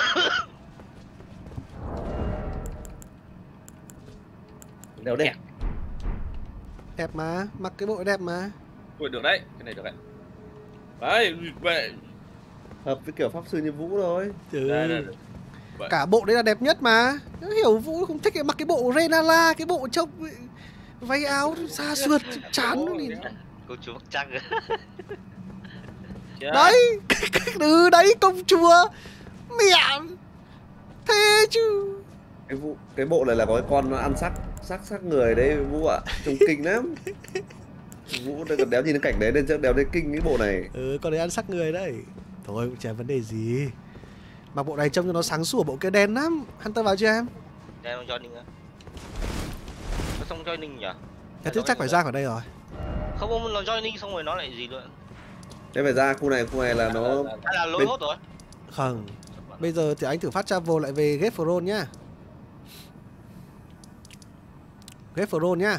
Đéo đẹp. Đẹp mà, mặc cái bộ đẹp mà. Ui, được đấy, cái này được đấy. Đấy, về. Hợp với kiểu pháp sư như Vũ thôi. Đây. Cả bộ đấy là đẹp nhất mà. Nó hiểu Vũ không thích mặc cái bộ Renala, cái bộ trông váy áo xa xượt chán nó liền. Cô chú mặc trăng. Đấy, đấy công chúa. Mẹ. Thế chứ. Cái bộ này là có cái con nó ăn xác người đấy Vũ ạ. Trông kinh lắm. Vũ còn đéo nhìn cái cảnh đấy nên chắc đéo thấy kinh cái bộ này. Con đấy ăn xác người đấy. Thôi cũng chả vấn đề gì. Mà bộ này trông cho nó sáng sủa, bộ kia đen lắm. Hunter vào chưa em? Đen không joining á. Nó xong joining nhỉ? Thế chắc phải ra khỏi đây rồi. Không, nó joining xong rồi nó lại gì nữa. Thế phải ra khu này là nó... Hay là lỗi hốt rồi? Không. Bây giờ thì anh thử phát travel lại về Gethferon nhá. Gethferon nhá.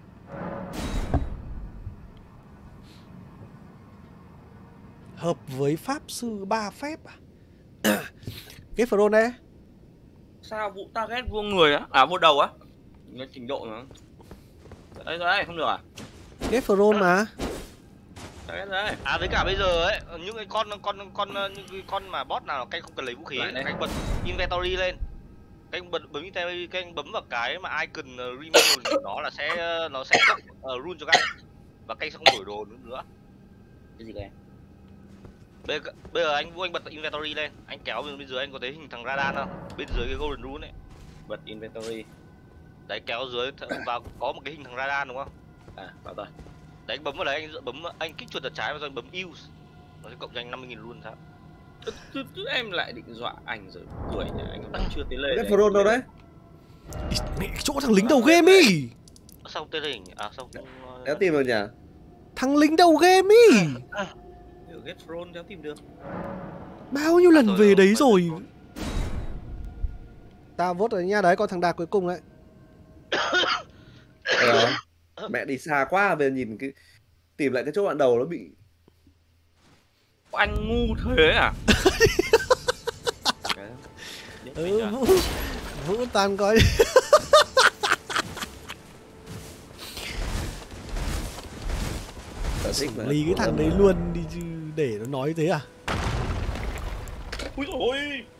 Hợp với pháp sư 3 phép à? Gethferon đấy. Sao vụ target vô người á? À vô đầu á? Nó trình độ nó. Đây, không được à? Gethferon mà. Target đây. À với cả bây giờ ấy, những cái con mà boss nào canh không cần lấy vũ khí, canh bật inventory lên. Canh bấm inventory, canh bấm vào cái mà icon remove của nó sẽ cấp rune cho canh. Và canh sẽ không đổi đồ nữa. Cái gì đây? Bây giờ anh bật inventory lên, anh kéo bên dưới anh có thấy hình thằng Radan không? Bên dưới cái golden rune ấy. Bật inventory. Đấy kéo dưới vào có một cái hình thằng Radan đúng không? À, vào rồi. Đấy anh bấm vào đấy, anh kích chuột thật trái và rồi bấm use. Nó sẽ cộng cho anh 50.000 luôn sao? Em lại định dọa anh rồi. Tuổi nhà anh vẫn chưa tiến lên. Gethferon đâu đấy? Mẹ chỗ thằng lính đầu game ý. Xong tên hình à xong Đéo tìm được nhỉ? Thằng lính đầu game ý. Gethferon đéo tìm được. Bao nhiêu lần về đấy rồi. Tao vote rồi nha, đấy con thằng Đạt cuối cùng đấy. Mẹ đi xa quá, về nhìn cái tìm lại cái chỗ đoạn đầu nó bị. Anh ngu thế à? Vũ toàn coi. Xử lý cái thằng đấy luôn đi chứ để nó nói thế à? Úi dồi ôi.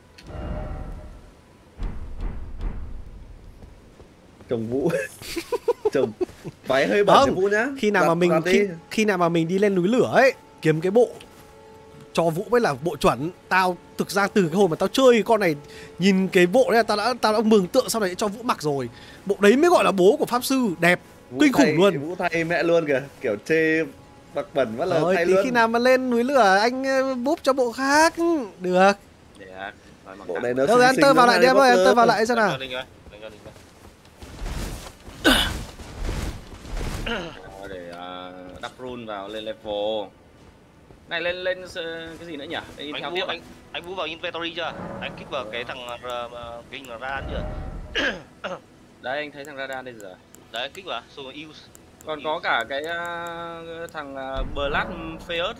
Chồng Vũ. Chồng váy hơi bẩn cho Vũ nhá. Khi nào mà mình đi lên núi lửa ấy, kiếm cái bộ cho Vũ mới là bộ chuẩn. Tao thực ra từ cái hồi mà tao chơi con này, nhìn cái bộ đấy là tao đã mường tượng sau này cho Vũ mặc rồi. Bộ đấy mới gọi là bố của pháp sư, đẹp kinh khủng luôn. Vũ thay mẹ luôn kìa, kiểu chê mặc bẩn mất là thay luôn. Khi nào mà lên núi lửa anh búp cho bộ khác được. Bộ này nó đâu rồi, Hunter vào lại đi em ơi, Hunter vào lại xem nào. Để đắp rune vào lên level. Này lên cái gì nữa nhỉ? Anh Vũ vào inventory chưa? Anh kích vào cái thằng cái hình Radan chưa? Đấy anh thấy thằng Radan đây rồi. Đấy kích vào, xong rồi use. Còn có cả cái thằng Blood Feud.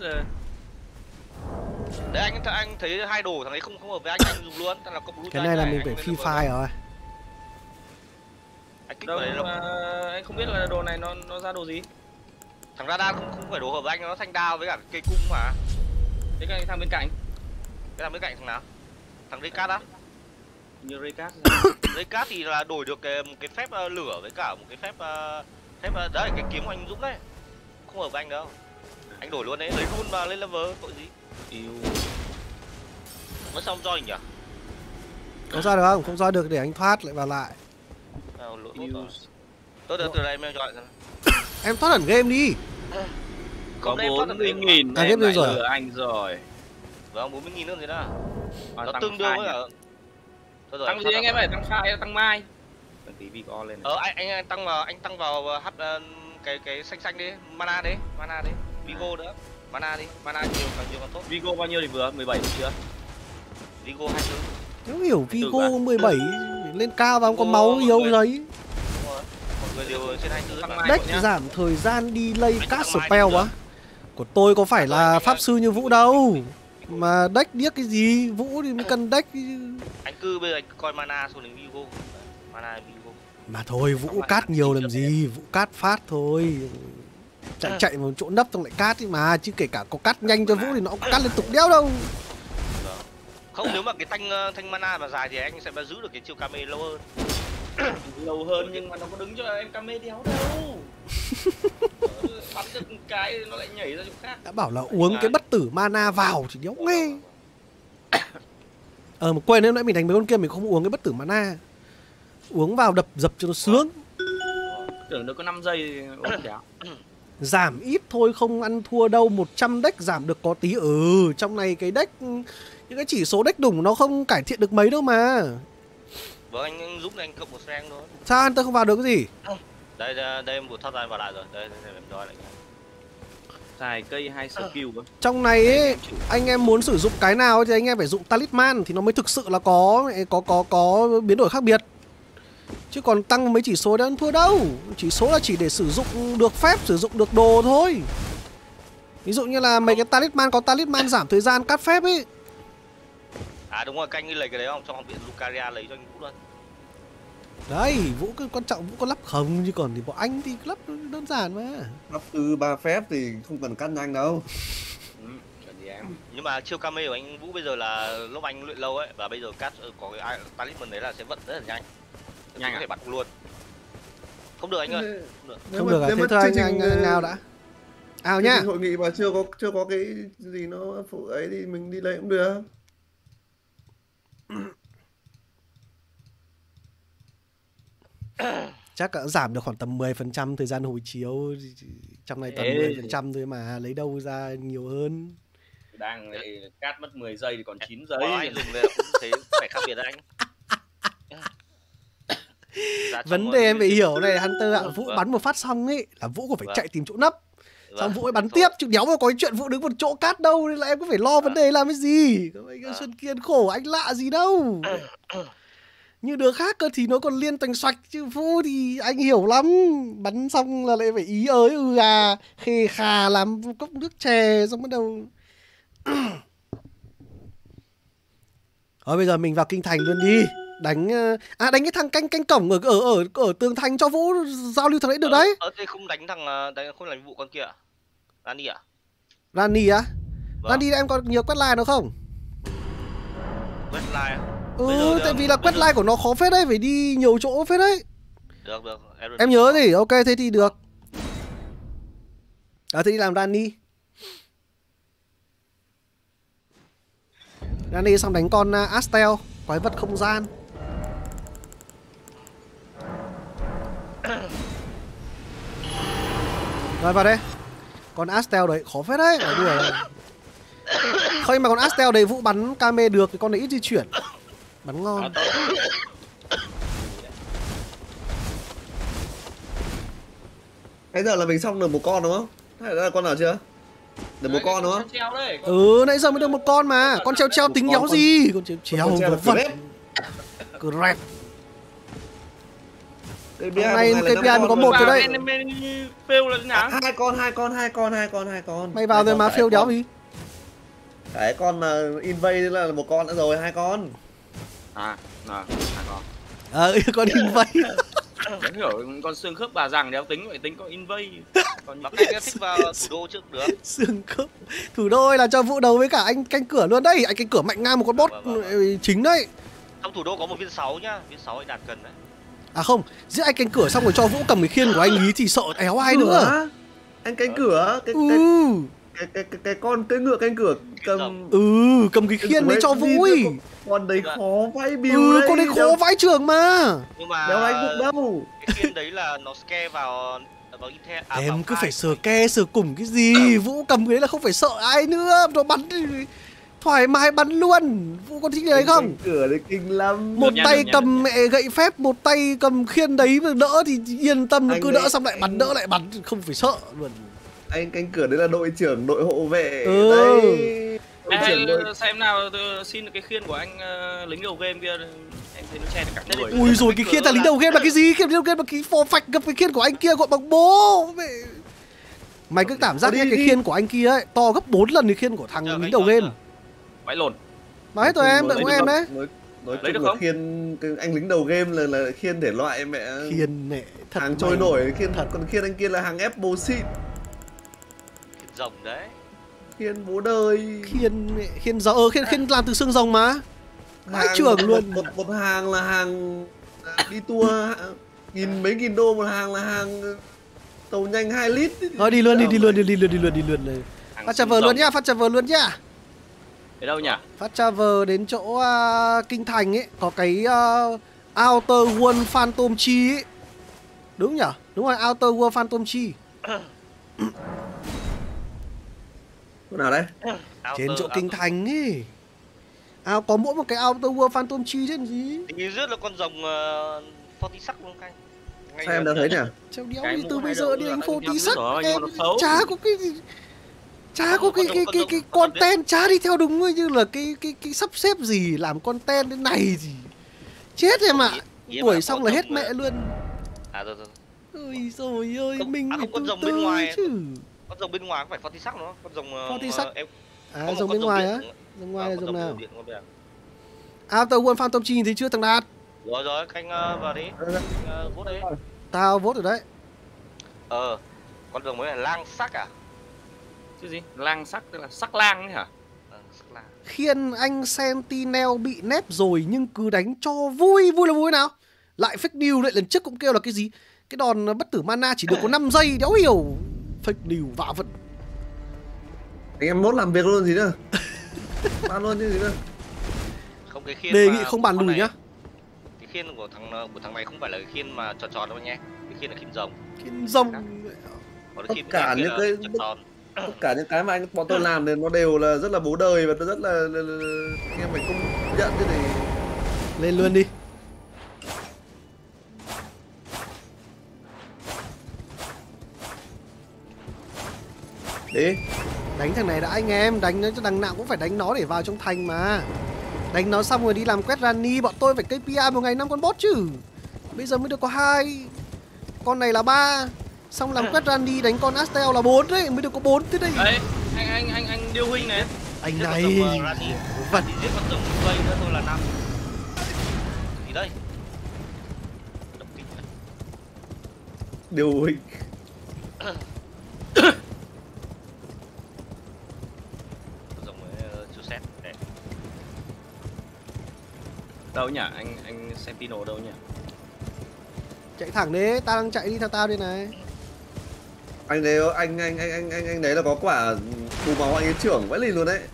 Đấy anh thấy hai đồ thằng ấy không hợp với anh dùng luôn, là cộng cái này là mình phải free fire rồi. Anh kích đâu vào đấy anh không biết là đồ này nó ra đồ gì. Thằng Radan không phải đồ hợp với anh, nó thanh đao với cả cây cung mà. Thế cái thằng bên cạnh. Cái thằng bên cạnh thằng nào? Thằng Raycast á? Như Raycast. Raycast thì là đổi được một cái phép lửa với cả một cái phép đấy cái kiếm của anh Dũng đấy. Không hợp với anh đâu. Anh đổi luôn đấy, lấy rune và lên level tội gì? Nó xong roi nhỉ? Có ra được không? Không ra được để anh thoát lại vào lại. Tôi từ đây em gọi xem. Em thoát hẳn game đi. Có 40.000 em lại lừa anh rồi. Vâng 40.000 nữa gì đó. Nó tương đương với cả tăng gì anh em ơi, tăng file tăng mai. Tăng tí Vigo lên này. Anh tăng vào cái xanh đi, mana đi. Vigo nữa. Mana đi, mana nhiều càng tốt. Vigo bao nhiêu thì vừa? 17 chưa? Vigo 24. Nếu hiểu Vigo 17 lên cao và không có máu yếu giấy. Mọi người đều trên 24. Deck giảm thời gian đi lay cast spell quá. Của tôi có phải là pháp sư như Vũ đâu. Mà deck điếc cái gì, Vũ thì mới cần deck. Anh cứ bây giờ anh coi mana xuống đến Vigo. Mana Vigo. Mà thôi, Vũ cát nhiều làm gì, Vũ cát phát thôi. Chạy vào chỗ nấp xong lại cát ấy mà, chứ kể cả có cát nhanh cho Vũ thì nó cũng cát liên tục đéo đâu. Không, nếu mà cái thanh mana mà dài thì anh sẽ giữ được cái chiêu Kame lâu hơn. Lâu hơn nhưng mà nó có đứng cho em Kame đéo đâu. Bắn được một cái nó lại nhảy ra chỗ khác. Đã bảo là uống cái bất tử mana vào thì đéo nghe. Mà quên, nếu nãy mình đánh mấy con kia mình không uống cái bất tử mana. Uống vào đập dập cho nó sướng. Tưởng nó có 5 giây ổn đéo. Giảm ít thôi, không ăn thua đâu. 100 deck giảm được có tí. Trong này cái deck, những cái chỉ số deck đủng nó không cải thiện được mấy đâu mà. Vâng, anh giúp anh cộng một sen thôi. Sao anh tôi không vào được cái gì? Đây em vừa thoát ra vào lại rồi. Đây em đòi lại. Xài cây 2 skill cơ. Trong này ấy, anh em muốn sử dụng cái nào thì anh em phải dụng talisman thì nó mới thực sự là có biến đổi khác biệt. Chứ còn tăng mấy chỉ số đấy ăn thua đâu. Chỉ số là chỉ để sử dụng được phép, sử dụng được đồ thôi. Ví dụ như là mấy cái talisman có talisman giảm thời gian cắt phép ấy. À đúng rồi, canh đi lấy cái đấy không? Trong học viện Lucaria lấy cho anh Vũ luôn. Đấy, Vũ cứ quan trọng Vũ có lắp không, chứ còn thì bọn anh thì lắp đơn giản mà. Lắp từ 3 phép thì không cần cắt nhanh đâu. Nhưng mà chiêu Kame của anh Vũ bây giờ là lúc anh luyện lâu ấy, và bây giờ cắt có cái talisman đấy là sẽ vận rất là nhanh. Nhanh có thể bắn luôn. Không được anh ơi. Không được à? Thế thôi anh nào đã. Ao nhá. Hội nghị mà chưa có cái gì nó phụ ấy thì mình đi lấy cũng được. Chắc là giảm được khoảng tầm 10% thời gian hồi chiếu. Trong này tầm 10% thôi mà, lấy đâu ra nhiều hơn. Đang cắt mất 10 giây thì còn 9 giây. Anh dùng lên cũng thấy phải khác biệt đấy anh. Vấn đề em phải hiểu này Hunter ạ, Vũ bắn một phát xong ấy là Vũ còn phải chạy tìm chỗ nấp. Xong Vũ ấy bắn tiếp, chứ đéo mà có cái chuyện Vũ đứng một chỗ cát đâu, nên là em cứ phải lo vấn đề làm cái gì. Anh Xuân Kiên khổ anh lạ gì đâu. Như đứa khác cơ thì nó còn liên toành xoạch, chứ Vũ thì anh hiểu lắm. Bắn xong là lại phải ý ới khề khà làm cốc nước chè xong bắt đầu. Thôi bây giờ mình vào kinh thành luôn đi. Đánh cái thằng canh cổng ở tường thành cho Vũ giao lưu thằng đấy được đấy. Thế không đánh không đánh vụ con kia à? Rani à? Rani á? Vâng. Rani em còn nhiều quét line nữa không? Quét line à? Tại vì là quét line của nó khó phết đấy, phải đi nhiều chỗ phết đấy. Được. Em nhớ thì ok, thế thì được. Thế đi làm Rani. Rani xong đánh con Astel, quái vật không gian. Rồi vào đây. Con Astel đấy khó phết đấy. Không, mà con Astel đấy Vũ bắn Kame được thì con này ít di chuyển. Bắn ngon. Bây giờ là mình xong được một con đúng không? Hay là con nào chưa? Được một con đúng không? Nãy giờ mới được một con mà. Con treo tính đéo gì. Con treo vật. Crap. Hôm nay KPI mới có 1 rồi đấy. Fail là thế nào? Hai con. Mày vào rồi mà fail đéo gì? Cái con invade là một con nữa rồi, 2 con. 2 con. Con invade. Chẳng hiểu con xương khớp bà rằng đéo tính vậy, tính có invade. Còn bác này thích vào thủ đô trước được. Xương khớp. Thủ đô là cho Vũ đấu với cả anh canh cửa luôn đấy. Anh canh cửa mạnh ngang một con boss chính đấy. Trong thủ đô có một viên 6 nhá, viên 6 anh đạt cần đấy. À không, giết anh canh cửa xong rồi cho Vũ cầm cái khiên của anh ý thì sợ éo ai nữa. Anh canh cửa, cái con cưỡi ngựa canh cửa cầm cầm cái khiên đấy cho Vũ ấy. Con đấy khó vãi bill đấy. Con đấy khó vãi trường mà. Nhưng mà đéo đánh được đâu. Cái khiên đấy là nó scare vào Intel. Em cứ phải sờ ke sờ cùng cái gì. Vũ cầm cái đấy là không phải sợ ai nữa. Nó bắn thoải mái bắn luôn. Vũ có thích đấy không? Cửa đấy kinh lắm. Một tay cầm mẹ gậy phép, một tay cầm khiên đấy mà đỡ thì yên tâm, cứ đỡ xong lại bắn, đỡ lại bắn, không phải sợ luôn. Anh canh cửa đấy là đội trưởng đội hộ vệ đấy. Xem nào xin cái khiên của anh lính đầu game kia. Em thấy nó che được cả người. Ui rồi cái khiên là lính đầu game là cái gì? Khiên lính đầu game là cái phò phạch gặp cái khiên của anh kia gọi bằng bố. Mày cứ cảm giác đi, nhá, cái đi. khiên của anh kia ấy to gấp 4 lần cái khiên của thằng lính đầu game. Vãi lồn. Mà hết rồi em, đợi Nói mỗi em đấy. nói Lấy chung được là không? khiên cái anh lính đầu game là khiên thể loại mẹ Khiên mẹ thật hàng mày. trôi nổi khiên thật, còn khiên anh kia là hàng ép bô xịn, Rồng đấy. khiên bố đời. Khiên giờ khiên làm từ xương rồng mà. Vãi trưởng luôn. Một hàng là hàng đi tour mấy nghìn đô, một hàng là hàng tàu nhanh 2 lít. Thôi đi luôn này. Phát travel luôn nhá, phát travel luôn nhá. Ở đâu nhỉ? Phát travel đến chỗ kinh thành ấy, có cái Outer World Phantom Chi ấy. Đúng nhỉ? Đúng rồi, Outer World Phantom Chi. Chỗ nào đấy? Trên chỗ kinh thành ấy. Có mỗi một cái Outer World Phantom Chi chứ gì. Tình như rước là con rồng 40 sắc luôn Khanh. Sao em đã thấy nhỉ? Chào đéo Cái đi mũ từ hai bây giờ đầu đi là đánh đã phô theo tí biết sắc rồi, em nhưng mà nó xấu. chả có cái chả có cái content, chả đi theo đúng như là cái sắp xếp gì làm content thế này gì. Chết em ạ. Đuổi xong là hết mẹ luôn. À rồi. Ôi trời ơi, Không, mình không, phải con từ rồng từ bên ngoài chứ. Con rồng bên ngoài không phải 40 sắc nữa, con rồng 40 sắc. em À, có một rồng con bên ngoài á. điện. Rồng ngoài là Con rồng nào? điện con bên. Outer World Phantom Chi thì chưa thằng Đạt. Rồi Khanh vào đi. Vote đi. Tao vote rồi đấy. Con rồng mới là lang sắc à? Chứ gì? Lang sắc tức là sắc lang ấy hả? Sắc lang. Khiên anh Sentinel bị nép rồi nhưng cứ đánh cho vui. Vui là vui nào? Lại fake news đấy, lần trước cũng kêu là cái gì? Cái đòn bất tử mana chỉ được có 5 giây, đéo hiểu. Fake news vạ vật. Anh em mốt làm việc luôn gì nữa. Ban luôn chứ gì nữa. Không, cái khiên Đề mà nghị không bàn con lùi này- nhá. Cái khiên của thằng này không phải là cái khiên mà tròn tròn đâu nhé. Cái khiên là khiên rồng. Khiên rồng. Còn Tất cái khiên cả kia những là cái- tròn tròn. Tất cả những cái mà bọn tôi làm thì nó đều là rất là bố đời và nó rất là anh em phải công nhận chứ này. Lên luôn đi. Đi. Đánh thằng này đã anh em, đánh nó cho đằng nào cũng phải đánh nó để vào trong thành mà. Đánh nó xong rồi đi làm quét rani, bọn tôi phải KPI một ngày 5 con boss chứ. Bây giờ mới được có 2. Con này là 3. Xong làm quét rani đánh con Astel là 4 đấy, mới được có 4 thế đây. Đấy, anh điêu huynh này. Anh Giết con này rồng, Rani. vật. Thì giết con rồng vây nữa thôi là 5. Gì đây? Độc kích này. Điều hình. Con rồng mới chưa xét. Để. Đâu nhỉ? Anh Sentinel đâu nhỉ? Chạy thẳng đấy, tao đang chạy đi theo tao đây này. Anh đấy anh đấy là có quả bù máu anh ấy trưởng vãi lì luôn đấy.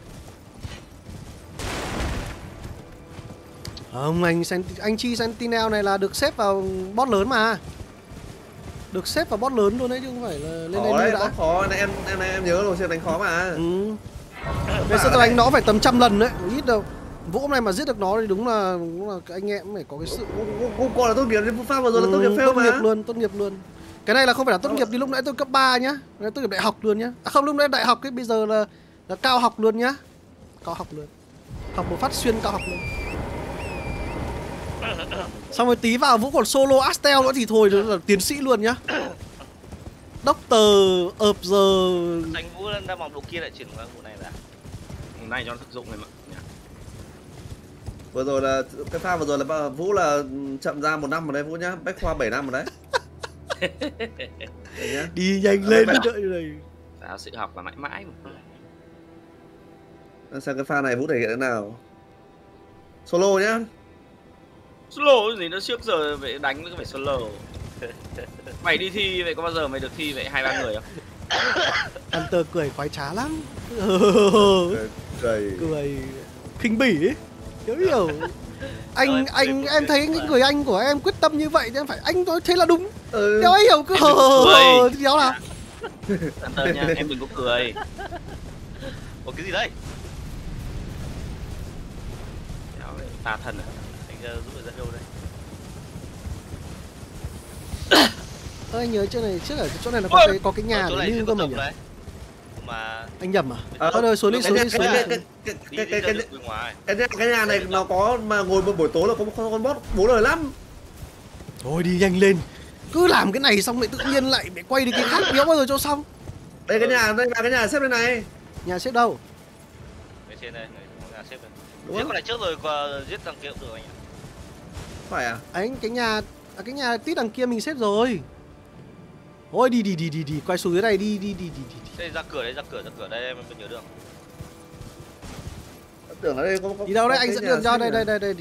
Không, anh Chi Sentinel này là được xếp vào boss lớn mà. Được xếp vào boss lớn luôn đấy chứ không phải là lên Khó đây đấy, đã. bot khó này, em nhớ rồi, xem đánh khó mà. Ừ. Bây giờ tao đánh nó phải tầm trăm lần đấy, ít đâu. Vũ hôm nay mà giết được nó thì đúng là anh em phải có cái sự Cũng còn là tốt nghiệp, nhưng Pháp vừa rồi là tốt nghiệp fail mà. tốt nghiệp luôn. Cái này là không phải là tốt nghiệp như lúc nãy tôi cấp 3 nhá. Cái này tốt nghiệp đại học luôn nhá. À không, lúc nãy đại học cái bây giờ là cao học luôn nhá. Cao học luôn. Học một phát xuyên cao học luôn. Xong rồi tí vào Vũ còn solo Astel nữa thì thôi là tiến sĩ luôn nhá. Doctor of the... Đánh Vũ lên ra vòng độ kia lại chuyển qua vụ này là. Hôm nay cho nó thực dụng này mà. Vừa rồi là cái pha vừa rồi là Vũ là chậm ra 1 năm rồi đấy Vũ nhá, Bách Khoa 7 năm rồi đấy. Đấy nhá. Đi nhanh lên đợi này. Giáo sự học là mãi mãi mà. Xem cái pha này Vũ thể hiện thế nào. Solo nhá. Solo cái gì nó trước giờ vậy đánh nó phải solo. Mày đi thi vậy có bao giờ mày được thi vậy 2-3 người không? Hunter cười khoái trá lắm. Cười khinh bỉ ấy. Hiểu. Anh em thấy những người anh của em quyết tâm như vậy thì em phải anh nói thế là đúng. Đéo ai hiểu cứ thì đó là. Hunter nha, em đừng có cười. Ủa cái gì đây? Ta thần à? Anh giúp người dẫn đâu đây? Ơ anh nhớ chỗ này trước ở chỗ này là có cái nhà để lưu cơ mà nhỉ? Mà Anh nhầm à? Thôi rồi xuống đi. Cái nhà này nó có mà ngồi một buổi tối là có một con boss bố lời lắm. Thôi đi nhanh lên. Cứ làm cái này xong lại tự nhiên lại phải quay đi cái khác, đéo bao giờ cho xong. Đây cái nhà, đây là cái nhà xếp bên này. Nhà xếp đâu? Cái trên đây, nhà xếp đây. Đúng Giết không? con này trước rồi và giết thằng kia cũng được anh ạ. Phải à? Anh cái nhà tít đằng kia mình xếp rồi. Ôi đi, quay xuống dưới này đi. Đây ra cửa đây em nhớ đường. Tưởng ở đây có Đi đâu đấy, có anh cái dẫn nhà đường cho xếp đây.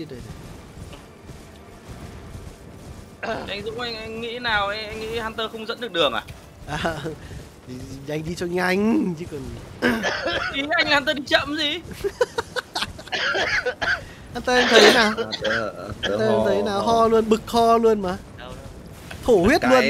Anh Dũng anh nghĩ nào ấy, anh nghĩ Hunter không dẫn được đường à? Thì anh đi cho nhanh chứ còn. Ý anh Hunter đi chậm gì? Hunter em thấy nào? Tớ Em thấy nào, ho luôn, bực ho luôn mà. Đâu. Thổ huyết luôn.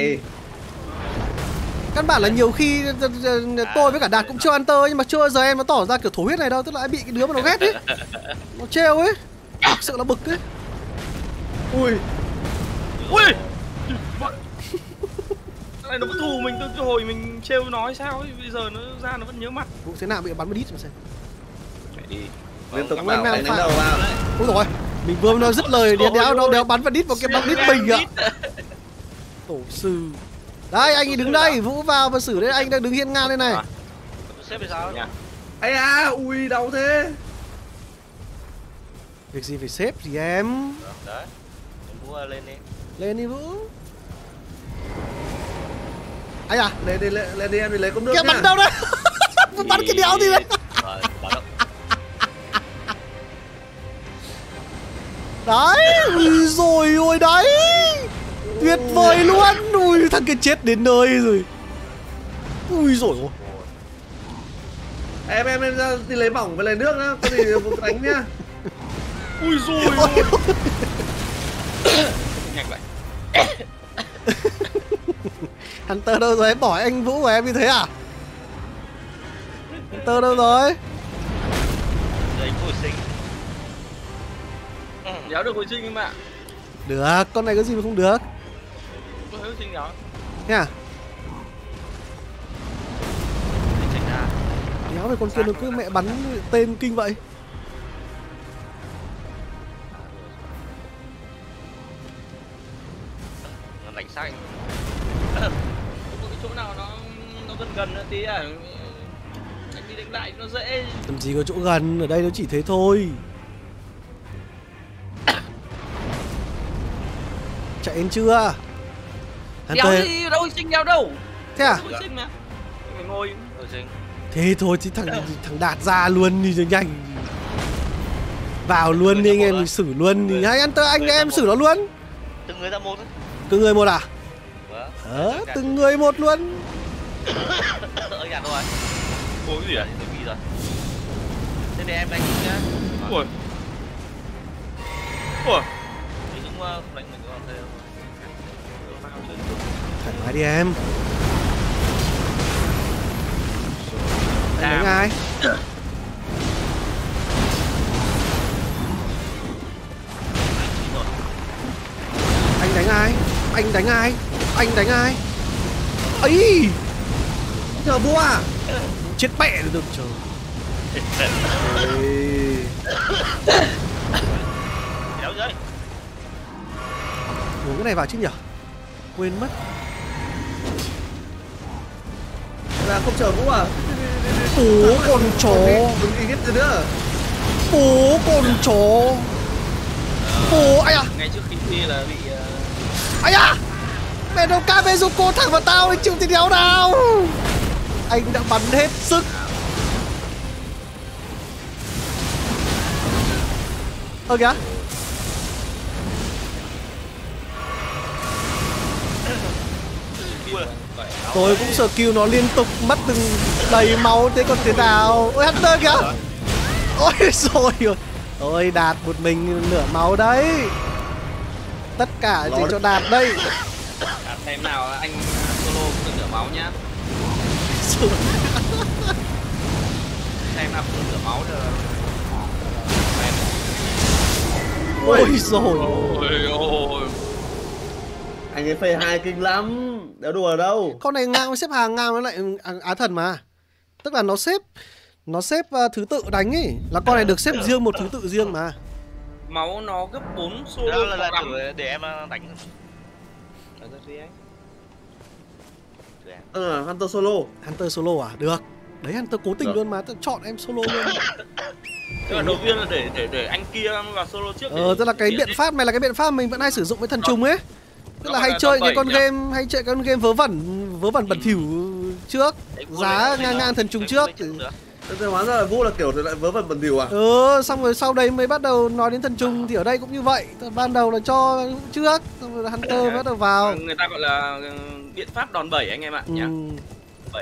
Căn bản là nhiều khi tôi với cả Đạt cũng chơi Hunter nhưng mà chưa giờ em nó tỏ ra kiểu thổ huyết này đâu, tức là bị cái đứa mà nó ghét ấy. Nó trêu ấy. Thực sự là bực ấy. Ui. Cái này nó có thù mình từ hồi mình trêu nói sao ấy, bây giờ nó ra nó vẫn nhớ mặt. Vụ thế nào bị bắn đít mà xem. Mẹ đi. Liên tục Cảm bảo ơn đánh em đánh đầu vào. Ôi rồi, mình vừa nó dứt lời nó đéo bắn vào đít vào cái bắn đít mình ạ. Tổ sư. Đây anh ấy đứng đây, Vũ vào và xử đấy, anh đang đứng hiên ngang đây này. Xếp thì sao? Ây à, ui đau thế. Việc gì phải xếp gì em. Đấy. Mua lên đi. Lên đi Vũ. Anh à, Lên đi em đi lấy cốc nước kìa nhá. bắn đâu đấy. Bắn cái đéo gì đấy. Rồi, báo động. Đấy, ui rồi ôi đấy. Tuyệt vời luôn. Ui thằng kia chết đến nơi rồi. Ui rồi ôi. Em ra đi lấy bỏng với lấy nước nhá, có gì đánh nhá. Ui rồi. Nhạc lại. Hunter đâu rồi, em bỏ anh Vũ của em như thế à? Hunter đâu rồi? Đấy hồi sinh. Đéo được hồi sinh em ạ. Được, con này có gì mà không được. Có hồi sinh đéo. Thế à? Chạy ra. Đéo về con kia nó cứ mẹ bắn tên kinh vậy. Nó đánh xác anh. Có cái chỗ nào nó gần tí à? Anh đi đánh lại nó dễ. Làm gì có chỗ gần, ở đây nó chỉ thế thôi. Chạy đến chưa? Đéo gì đâu sinh đéo đâu. Thế à? Hồi sinh mà. Phải ngồi. Hồi sinh. Thế thôi chứ thằng Đạt ra luôn đi cho nhanh. Vào luôn đi anh em, mình xử luôn thì hay Hunter anh em xử nó luôn. Từng người ra một. Từng người một à? Vâng. Từng người một luôn. Ở nhà thôi. Ôi gì à? Bị rồi. Thế để em đánh nhá. Ui. Ui. Thì Dũng không đánh mình có thế không? Thoải mái đi em. Anh đánh ai? Anh đánh ai? Anh đánh ai? Anh đánh ai? Ấy! Chờ Vũ à? Chết mẹ được trời. Đéo dưới. Uống cái này vào chứ nhở? Quên mất. Là không chờ Vũ à? Bố con chó. Đừng đi ghét gì nữa. Bố con chó. Bố ai à? Ngay trước khi thi là bị Ai à? Mẹ đâu Kamezuko thẳng vào tao đi chịu thì đéo nào. Anh đã bắn hết sức. Ơ kìa. Tôi cũng sợ kill nó liên tục mất từng đầy máu thế còn thế nào. Ôi Hunter kìa. Ôi rồi. Ôi Đạt một mình nửa máu đấy. Tất cả gì cho Đạt đây. xem nào anh solo cũng được nửa máu nhá. Xem nào cũng được nửa máu rồi. Ôi rồi. Ôi. Anh ấy phê 2 kinh lắm. Đéo đùa đâu. Con này ngang với xếp hàng ngang với lại Á Thần mà. Tức là nó xếp thứ tự đánh ấy. Là con này được xếp riêng một thứ tự riêng mà. Máu nó gấp 4 solo Đó là để em đánh. Ở đây anh. Thử em. Hunter solo. Hunter solo à? Được. Đấy Hunter cố tình Được. luôn mà, tao chọn em solo luôn. Tức là đầu tiên là để anh kia vào solo trước. Tức là cái biện pháp này là cái biện pháp mình vẫn hay sử dụng với thần trùng ấy. Tức là hay chơi cái con game, hay chơi cái con game vớ vẩn bẩn thỉu trước, giá ngang thần trùng trước. Thế hóa ra là Vũ là kiểu lại vớ vẩn bẩn thỉu à? Xong rồi sau đấy mới bắt đầu nói đến thần trùng thì ở đây cũng như vậy. Ban đầu là cho trước, xong rồi là Hunter bắt đầu vào. Người ta gọi là biện pháp đòn bẩy anh em ạ nhá. Bẩy.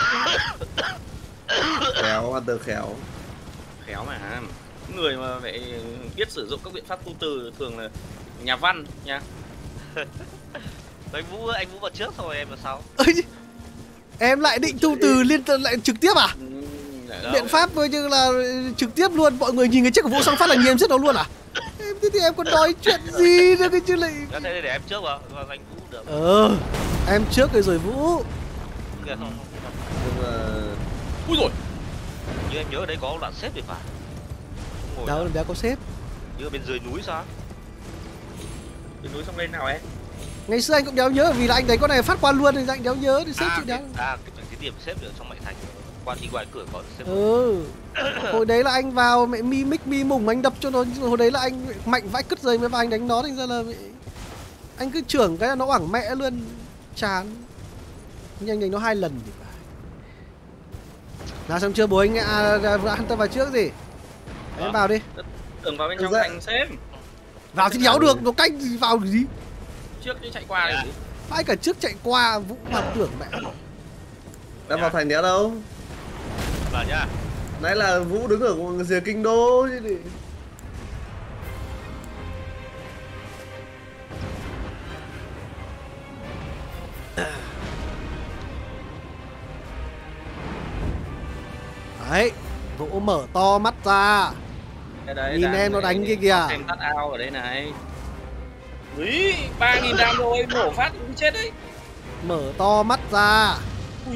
Khéo, Hunter khéo. Khéo mà. Người mà phải biết sử dụng các biện pháp tu từ thường là nhà văn nha. anh Vũ vào trước xong rồi em vào sau. Em lại định tu từ lại trực tiếp à? Biện pháp coi như là trực tiếp luôn, mọi người nhìn cái chiếc của Vũ xong phát là nhìn em giết nó luôn à? Em thế thì em còn nói chuyện gì nữa cái chứ lại. Thế để em trước vào anh Vũ được. Em trước rồi Vũ. Nhưng mà... Ui rồi. Như em nhớ ở đây có đoạn xếp thì phải. Đâu đã có xếp. Như ở bên dưới núi sao? Bên núi xong lên nào ấy? Ngày xưa anh cũng đéo nhớ vì là anh thấy con này phát qua luôn thì anh đéo nhớ thì xếp chị đéo. Cái điểm xếp ở trong Mạnh Thành. Qua đi ngoài cửa có xếp. Hồi đấy là anh vào mẹ mi mùng anh đập cho nó, hồi đấy là anh mạnh vãi cứt rồi mới vào anh đánh nó, thành ra là anh cứ trưởng cái là nó oảng mẹ luôn, chán. Nhưng anh đánh nó 2 lần thì phải. Nào xong chưa bố anh Hunter vào trước gì? Em vào đi. Tưởng vào bên trong thành xem. Vào thì đéo được, nó canh gì vào gì? Trước đi chạy qua này. Phải cả trước chạy qua Vũ vào tưởng mẹ. Đã vào thành đéo đâu. Vào nhá. Nãy là Vũ đứng ở rìa kinh đô chứ gì. Đấy, Vũ mở to mắt ra. Đấy, nhìn em nó đánh kia kìa. Em tắt ao ở đây này. Úi, 3.000 đam rồi, nổ phát cũng chết đấy. Mở to mắt ra. Ui.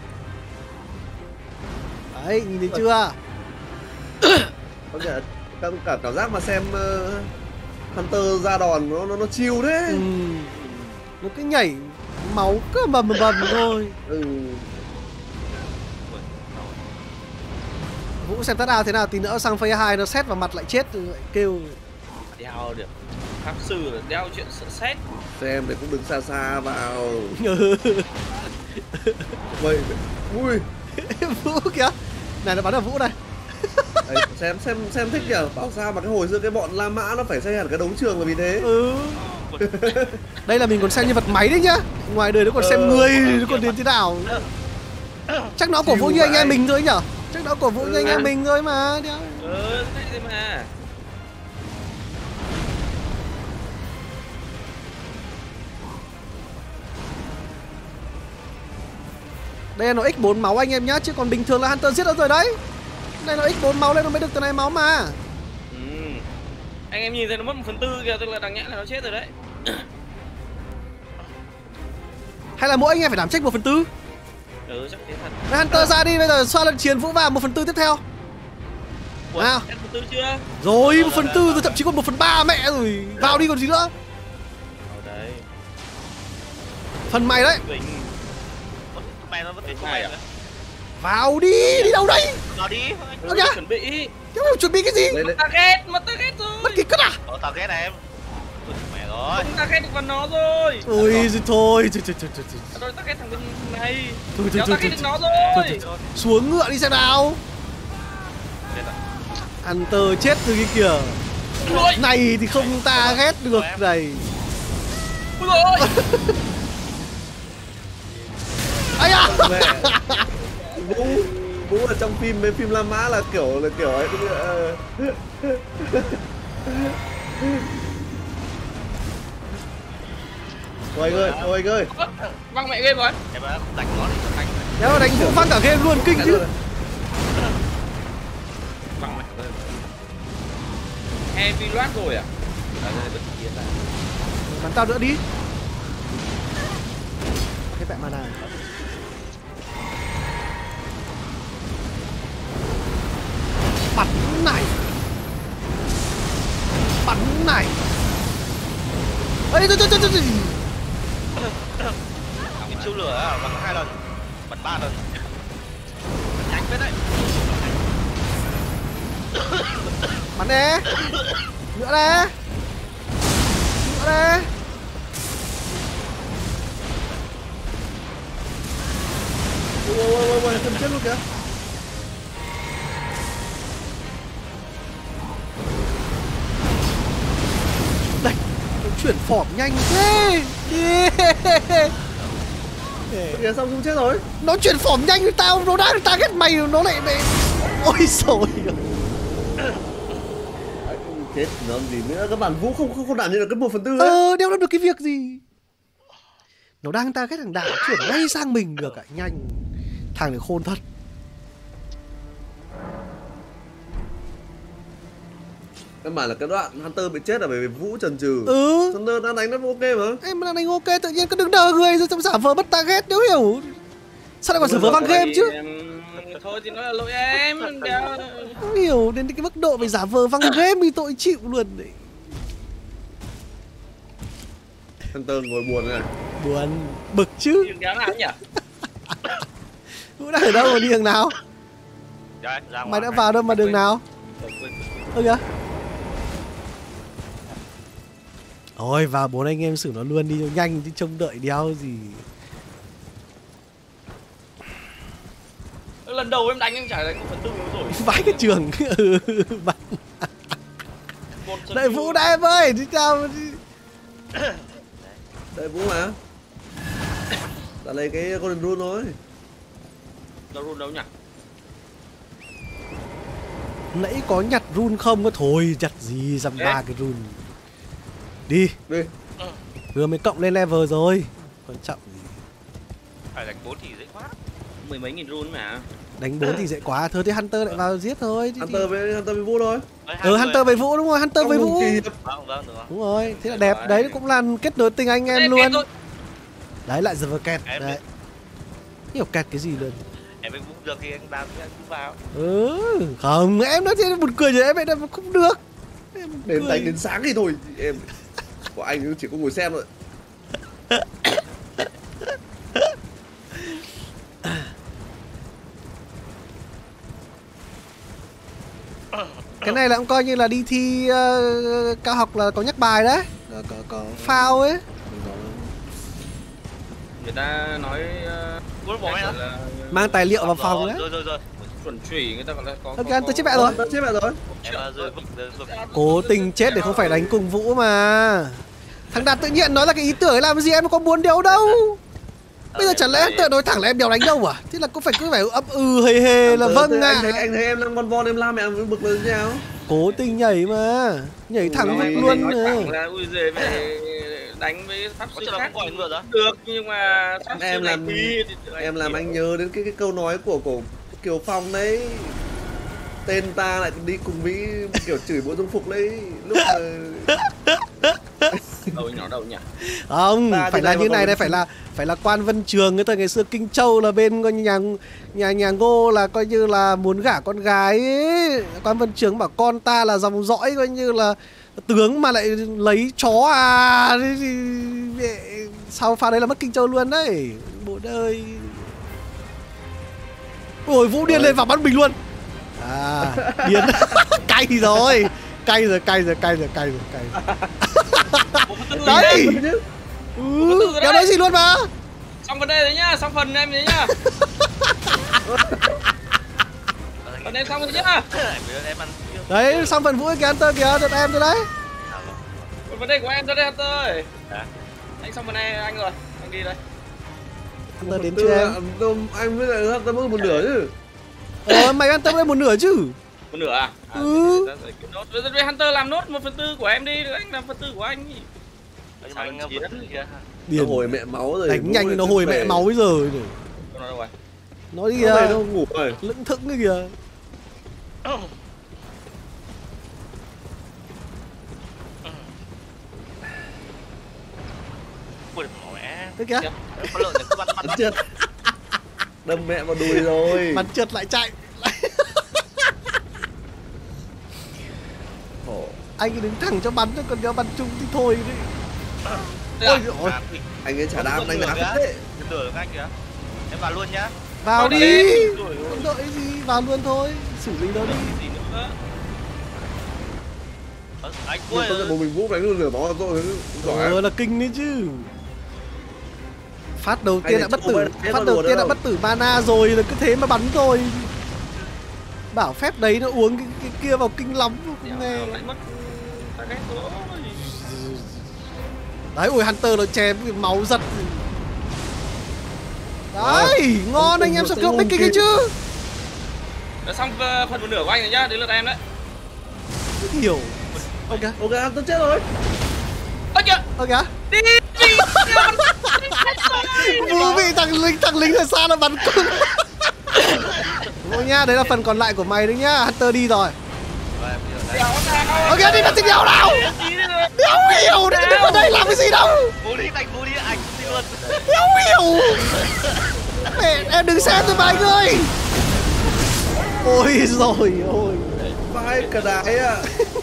Đấy, nhìn thấy chưa? Có thể cảm giác mà xem Hunter ra đòn nó chill thế. Nó cứ nhảy máu cứ bầm thôi. Vũ xem tắt ao thế nào, tí nữa sang phase 2 nó xét vào mặt lại chết lại kêu. Đeo được. Pháp sư là đeo chuyện sợ xét. Xem để cũng đứng xa xa vào. Vậy, ui. Vũ kìa. Này nó bắn ở Vũ này. Đấy, xem thích nhở. Bảo sao mà cái hồi xưa cái bọn La Mã nó phải xây hẳn cái đấu trường là vì thế. Đây là mình còn xem như vật máy đấy nhá. Ngoài đời nó còn xem người nó còn đến thế nào. Chắc nó cổ Vũ như anh em mình thôi nhở. Chắc nó cổ Vũ như anh em mình thôi mà. Thế mà. Đây là nó x4 máu anh em nhá, chứ còn bình thường là Hunter giết nó rồi đấy. Đây nó x4 máu lên nó mới được từ này máu mà. Anh em nhìn thấy nó mất 1/4 kìa, tức là đáng nhẽ là nó chết rồi đấy. Hay là mỗi anh em phải đảm trách 1/4? Chắc thế thật. Đây, Hunter ra đi, bây giờ xoa lần chiến Vũ vào 1/4 tiếp theo. Nào. 1/4 chưa? Rồi 1/4 rồi, thậm chí còn 1/3 mẹ rồi. Vào đi còn gì nữa. Đấy. Phần mày đấy. Mày nó vẫn tính của mày à? Vào đi, đi đâu đây? Vào đi. Chuẩn bị. Chuẩn bị cái gì? Mất target rồi. Mất cái cất à? Target em. Mẹ rồi. Target được vào nó rồi. Ôi thôi. Rồi target thằng bên này. Thôi. Target được nó rồi. Xuống ngựa đi xem nào. Hunter chết từ cái kìa. Này thì không ta ghét được này. Ui rồi. Ây da. Vũ ở trong phim La Mã là kiểu ấy. Thôi anh ơi. Văng mẹ game rồi. Em đã đánh nó đi cho anh. Nếu đánh Vũ văng cả game luôn, kinh chứ. Văng mẹ game. Heavy loát rồi à? Bắn tao nữa đi. Cái mẹ mà nào. Bắn này. Ê, chiêu lửa á, bắn 2 lần, bắn 3 lần. Nhanh phết đấy. Bắn nè. Nữa nè. Nữa nè. Ôi, thân chết luôn kìa. Đây, nó chuyển phỏm nhanh thế. Yeah. Kìa xong chúng chết rồi. Nó chuyển phỏm nhanh với tao, nó đang target mày nó lại mày. Ôi rồi. Chết nó gì nữa, các bạn Vũ không đảm nhận được cái 1/4 ấy. Đeo được cái việc gì. Nó đang target thằng Đạo chuyển ngay sang mình được ạ, nhanh. Thằng này khôn thật. Căn bản là cái đoạn Hunter bị chết là bởi vì Vũ chần chừ. Hunter đang đánh rất ok mà. Em đang đánh ok, tự nhiên cứ đứng đờ người rồi giả vờ bắt target, nếu hiểu. Sao lại còn giả vờ văng game chứ? Thôi thì nó là lỗi em. Không hiểu đến cái mức độ phải giả vờ văng game thì tội chịu luôn đấy. Hunter ngồi buồn này. Buồn, bực chứ. Đi đường nào nhỉ? Vũ đang ở đâu mà đi đường nào? Mày đã vào đâu mà đường nào? Ơ kìa. Ôi vào 4 anh em xử nó luôn đi cho nhanh chứ trông đợi đéo gì. Lần đầu em đánh em chả đánh 1/4 rồi. Vãi cái trường. Đợi Vũ đã em ơi, đi sao đi. Đợi Vũ mà. Đã lấy cái Golden Rune thôi. Rune đâu nhỉ? Nãy có nhặt rune không có thôi, nhặt gì dăm 3 cái rune. Đi. Vừa mới cộng lên level rồi. Quan trọng gì. Phải đánh 4 thì dễ quá. 10 mấy nghìn rune mà. Đánh 4 thì dễ quá, thôi thì Hunter lại vào giết thôi. Hunter với Vũ thôi. Hunter với Vũ đúng rồi, Hunter với Vũ. Vâng, đúng rồi, thế là đẹp. Đấy cũng là kết nối tình anh em luôn. Đấy lại giờ kẹt. Đấy. Hiểu kẹt cái gì luôn. Em với Vũ được thì anh vào thì anh cứ vào. Không, em nói thế buồn cười rồi em lại không được. Đến đánh đến sáng thì thôi. Em của anh chỉ có ngồi xem thôi. Cái này là cũng coi như là đi thi cao học là có nhắc bài đấy. Có phao ấy. Người ta nói mang tài liệu vào phòng đấy. Rồi. Chuẩn chủy người ta gọi là có. Ok, tôi chết mẹ rồi. Cố tình chết để không phải đánh cùng Vũ mà. Thằng Đạt tự nhiên nói là cái ý tưởng ấy làm gì em có muốn đéo đâu. Bây giờ chẳng lẽ tự nói thẳng là em đéo đánh đâu à? Thế là cứ phải ấp hề là vâng ạ. Anh thấy em đang von em la mẹ bực lên như nào? Cố tình nhảy mà. Nhảy thẳng vứt luôn. Nói thẳng là ui giời về đánh với pháp sư khác được nhưng mà em làm anh nhớ đến cái câu nói của Kiều Phong đấy. Tên ta lại đi cùng Mỹ kiểu chửi Bộ Dung Phục đấy lúc đâu nhỉ? Không, phải là như này đây, phải là Quan Vân Trường. Cái thời ngày xưa Kinh Châu là bên coi như nhà Ngô là coi như là muốn gả con gái ấy. Quan Vân Trường bảo con ta là dòng dõi coi như là tướng mà lại lấy chó à. Sau pha đấy là mất Kinh Châu luôn đấy. Bộ ơi. Ôi Vũ điên lên vào bắn mình luôn. Điên. Cay rồi. Đấy. Kéo đấy gì luôn mà. Xong vấn đề đấy nhá, xong phần em đấy nhá. Phần em xong rồi nhá. Đấy, xong phần Vũ kìa Hunter kìa, đợt em rồi đấy. Vấn đề của em tới đây Hunter ơi. Anh xong phần này anh rồi, anh đi đây. Hunter đến chưa em? Anh với lại Hunter mất một nửa chứ. Mày Hunter mất một nửa chứ. Một nửa à? Hunter làm nốt 1/4 của em đi, anh làm 1/4 của anh. Anh nó hồi mẹ máu rồi. Đánh nhanh nó hồi mẹ máu bây giờ rồi. Nó đâu rồi? Nó đi kìa. Nó ngủ rồi. Lững thững đi kìa. Thế kìa. Bắn trượt. Đâm mẹ vào đùi rồi. Bắn trượt lại chạy. Anh đứng thẳng cho bắn, còn cho bắn chung thì thôi đấy. Ôi ôi, Anh ấy trả đám anh Đừng đám lừa thế. Đừng lừa anh kìa. Em vào luôn nhá. vào đi. Rồi, Không đợi gì, vào luôn thôi, xử lý nó đi. gì nữa. Anh Tôi quên. sẽ một mình Vũ đánh luôn lửa máu tôi giỏi. Là kinh đấy chứ. Phát đầu Hay tiên là đã bất chỗ tử, bên- phát nó đầu đùa tiên nữa đã đâu. bất tử mana rồi là cứ thế mà bắn thôi. Bảo phép đấy nó uống cái kia vào kinh lắm không nghe. lại mất target rồi. Đấy, ui Hunter nó chém cái máu giật. Đấy, ngon anh em, sao kiểu bích kinh ấy chứ. Đã xong phần một nửa của anh rồi nhá, đến lượt em đấy. Không hiểu. Ok, Ok, anh tôi chết rồi. Ơ kìa, ok á. đi. Vũ bị thằng lính ở xa nó bắn cung. Thôi nha, đấy là phần còn lại của mày đấy nhá. Hunter đi rồi. Ok, đi bắt tìm nhau nào. Đéo hiểu đấy, đi vào đây làm cái gì đâu. Bố đi anh cũng đi luôn. Đéo hiểu. Mẹ, em đừng xem tôi mà anh ơi. Ôi rồi ôi. Vai cả đái à.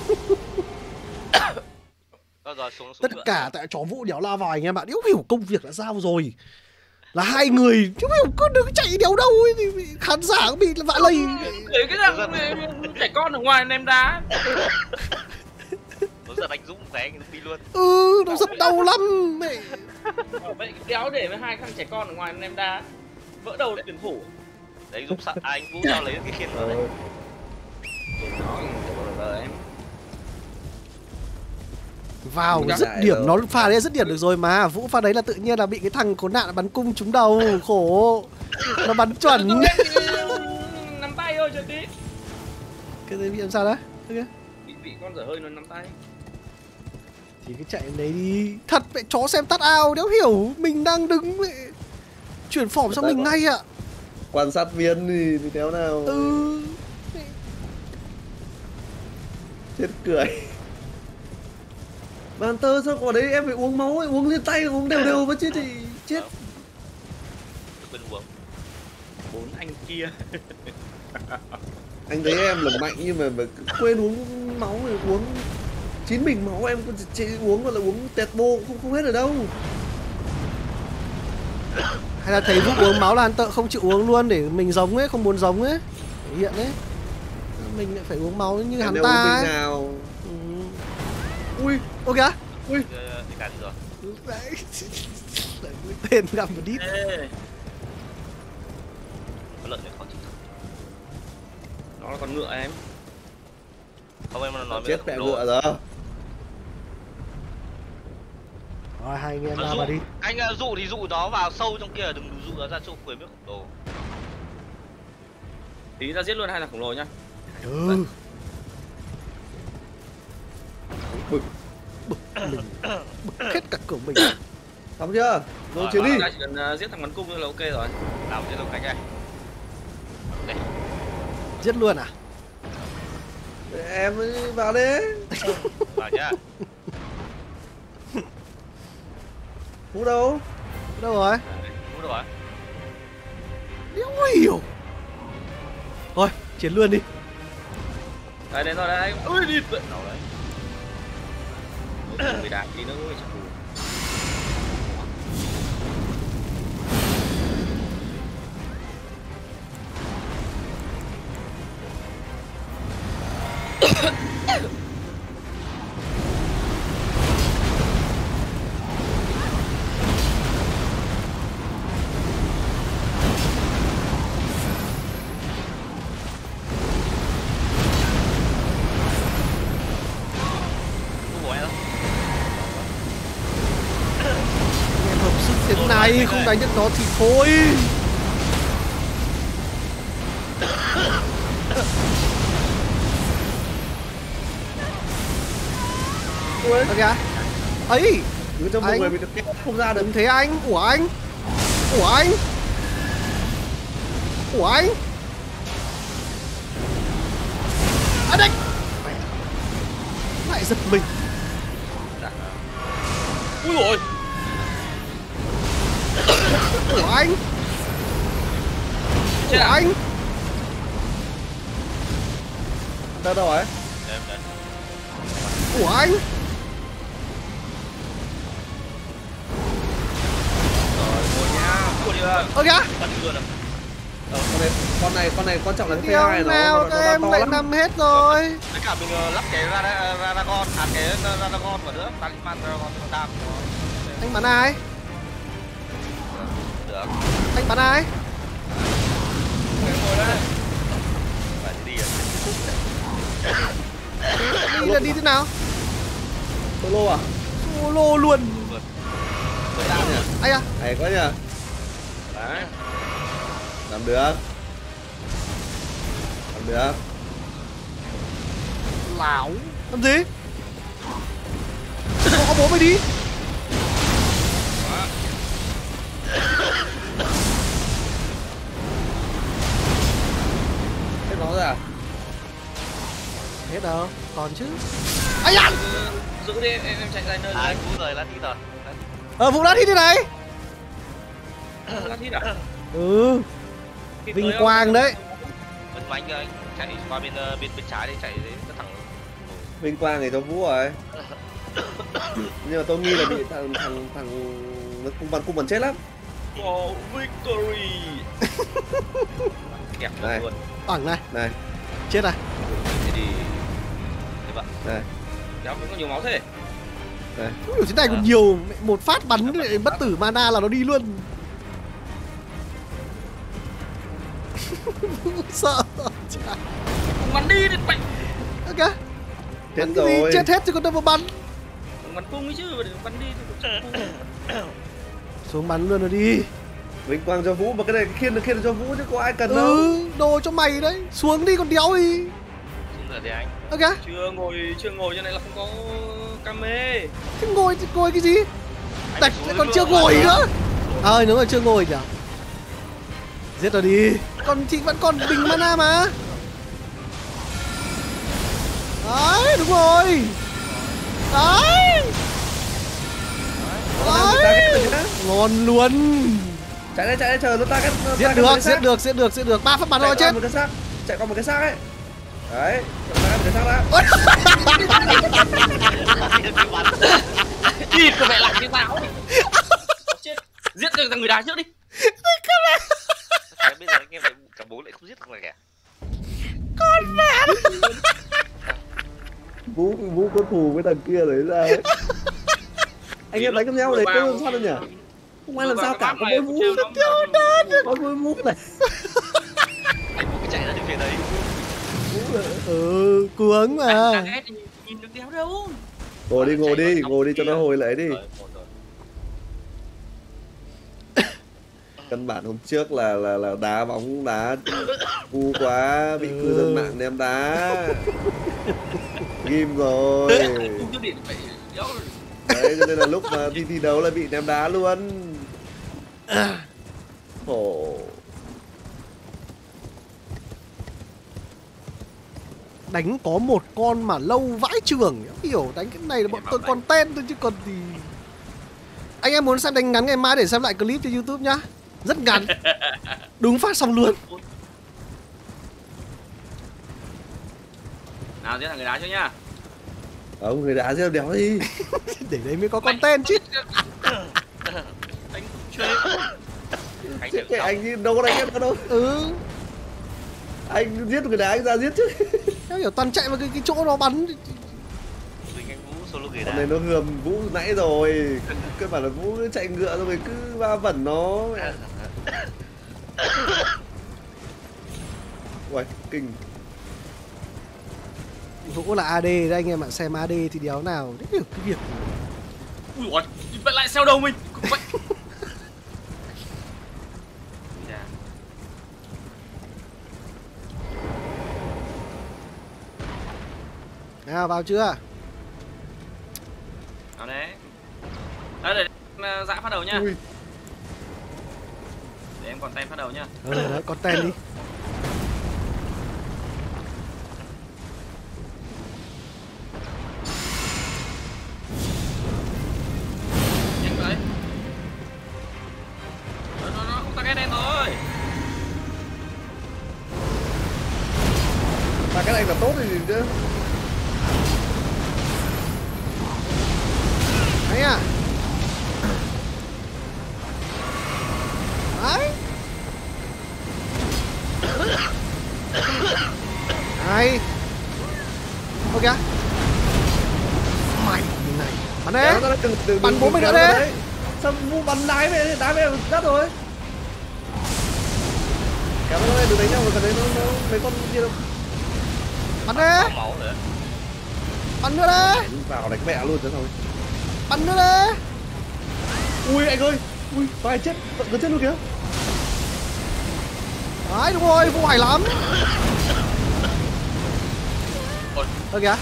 Rồi xuống Tất cả tại chó Vũ đéo la vào anh em ạ. Đéo hiểu công việc đã giao rồi. Là hai người, đéo hiểu cứ đứng chạy đéo đâu ấy thì khán giả cũng bị vạ lây. Để cái thằng trẻ con ở ngoài ném đá. Nó giật anh Dũng cái anh đi luôn. Nó rất đau lắm mẹ. Vậy đéo để với hai thằng trẻ con ở ngoài ném đá. Vỡ đầu tuyển thủ. Đấy Dũng sợ anh Vũ cho lấy cái khiên vào đấy. Em. Vào dứt điểm, nó pha đấy dứt điểm được rồi mà. Vũ pha đấy là tự nhiên là bị cái thằng khốn nạn bắn cung trúng đầu, khổ. Nó bắn chuẩn. Nắm tay thôi cho tí. Cái gì bị làm sao đấy? Ok. Bị con dở hơi nó nắm tay. Thì cứ chạy đấy đi. Thật mẹ, chó xem tắt ao đéo hiểu. Mình đang đứng mẹ. Chuyển phỏng sang mình ngay ạ. Quan sát viên thì thế nào. Chết cười. Hunter sao có đấy em phải uống máu ấy, uống lên tay uống đều đều mà chứ thì chết. Quên uống. 4 anh kia. Anh thấy em là mạnh nhưng mà quên uống máu rồi uống 9 bình máu em có chỉ uống gọi là uống Tetbo không hết ở đâu. Hay là thấy Vũ uống máu là Hunter không chịu uống luôn để mình giống ấy, không muốn giống ấy. Thể hiện ấy. Mình lại phải uống máu như Em hắn đều ta uống ấy. bình nào. Ui, ok á. Ui. Đi cắn rồi. Đấy. Tên gặp một đít. Có lợn này khó chịu. Nó là con ngựa em. Không em nói Chết mẹ ngựa rồi. Rồi hai anh em ra mà đi. Anh dụ thì dụ nó vào sâu trong kia, đừng dụ nó ra chỗ cuối miếng khổng lồ. Tí ra giết luôn hai thằng khổng lồ nhá. Ừ. Bực Hết cả cửa mình. xong chưa? Rồi chiến đi. Chỉ cần giết thằng bắn cung thôi là ok rồi. Làm trên lông cánh này. Đây. Giết luôn à? Em vào đấy. Vào nhá. Vũ đâu? Đâu rồi? Đúng rồi. Đéo hiểu. Thôi, chiến luôn đi. Đấy đến rồi đấy. Ui đi. Đâu đấy. Người đạp tí nữa mới chặt phù. Em hợp sức thế này, không đánh được nó thì thôi. Ui. Ok á? Ấy, Cứ trong một Anh. người bị được kết không ra được. đừng thấy anh. Ủa anh. Ủa anh. Ủa anh. À đây. Lại giật mình. Ui rồi. Ủa anh. Chết Ủa à? anh. Đâu đâu ấy? Đây. Ủa anh. Ủa chưa? Ơ kìa. Bắn luôn à? Con này quan trọng là cái Điều T2 nào nó các em to lại lắm. nằm hết rồi. Tất cả mình lắp cái Radagon, cái Radagon vào nữa, Talisman Radagon đam. Anh bắn ai? Được. Anh bắn ai? Cái ngồi đây. Phải đi à? Đi là đi thế nào? Solo à? Solo luôn. Người ta nhỉ? Ai à? Hay quá nhỉ. Đấy. Làm được. Làm được. Láo. Làm gì? Có bố mày đi. Hết nó rồi à? Hết đâu, còn chứ. Ai à? Giữ đi, em chạy ra nơi À, này. cú rồi, lát đi rồi. Vụ đã hit thế này. Lát hít à? Ừ, Hít vinh tới không? quang đấy. Bên anh anh chạy qua bên bên trái đi, chạy đến cái thằng Vinh quang thì cho Vũ rồi. Nhưng mà tôi nghi là bị thằng nó cung bắn chết lắm. Oh, victory. Kẹp Này. luôn. Oảng này, Này, chết này. Thế thì thế vậy. này, Đéo cũng có nhiều máu thế. này. Không hiểu thế này còn nhiều, một phát bắn để bất tử mana là nó đi luôn. Sợ. Không bắn đi đi mày. Ơ kìa. Chết Bắn cái gì? rồi. Chết hết chứ còn đâu mà bắn. Không bắn cung ấy chứ, mà để bắn đi thì cũng Xuống bắn luôn rồi đi. Vinh quang cho Vũ mà cái này khiên được cho Vũ chứ có ai cần đâu. Ừ, đồ cho mày đấy. Xuống đi còn đéo gì. xuống rồi thì anh. Ơ kìa. chưa ngồi cho này là không có came. Thế ngồi cái gì? Anh Đạch phải xuống còn luôn chưa mà. ngồi nữa. Ờ đúng rồi, chưa ngồi nhỉ. Giết rồi đi. Còn thì vẫn còn bình mana mà. Đấy, đúng rồi. Đấy. Đấy. Ngon luôn. Chạy đây chờ nó ta cái Giết được. 3 phát bắn rồi chết. một cái xác, chạy qua một cái xác ấy. Đấy, chạy qua một cái xác đã. Địt có vẻ làm cái báo. Chết. Giết được thằng người đá trước đi. Cái bây giờ anh em phải cả bố lại không giết được này kìa. Vũ có thù với thằng kia đấy ra ấy. Anh em đánh với nhau đấy, có làm sao đâu nhỉ? Không ai làm sao cả, có mỗi Vũ. Có mỗi Vũ này. Anh bố cứ chạy ra từ phía đấy. Vũ là... Ừ, cuống mà. Thằng S nhìn được đéo đâu. Ngồi đi cho nó hồi lại đi. Căn bản hôm trước là đá bóng đá ngu quá, bị cư dân mạng ném đá. Ghim rồi. Đấy, cho nên là lúc mà thi đấu là bị ném đá luôn. Khổ. Đánh có một con mà lâu vãi chưởng. Hiểu đánh cái này là bọn tôi còn tên thôi chứ còn thì. Anh em muốn xem đánh ngắn ngày mai để xem lại clip trên YouTube nhá. Rất ngắn. Đúng phát xong luôn. Nào giết thằng người đá trước nhá. Ông người đá gieo đéo đi. Để đấy mới có content chứ. Anh chơi. Chết cái anh đâu có đánh em đâu. Ừ. Anh giết người đá anh ra giết chứ. Theo hiểu toàn chạy vào cái chỗ nó bắn. Mình anh Vũ solo người Con đá. này nó hườm Vũ nãy rồi. Cơ bản là Vũ chạy ngựa rồi cứ va vẩn nó. Uầy, kinh. Vũ là AD đấy anh em ạ, xem AD thì đéo nào đấy hiểu cái việc. Ui ôi, vậy lại sao đầu mình. Vậy. Nào vào chưa? Nào đấy. Đấy để em dã phát đầu nhá. Ui. Để em còn tem phát đầu nhá. Đấy, content đi. Nhanh vậy. Nó không target em rồi. Mà cái này là tốt thì gì chứ. Đấy à. Ok. Mày này. Bắn đi. Bắn 40 nữa đấy. Sao mu bắn đái về rất rồi. Kéo nó lên, đừng đánh nhau rồi, cần đấy nó mấy con kia đâu. Bắn đi. Bắn nữa đấy. Vào đánh mẹ luôn thế thôi. Bắn nữa đấy. Ui anh ơi. Ui, phải chết, vẫn chết luôn kìa. Đấy đúng rồi, vụ hay lắm. Ơ kìa.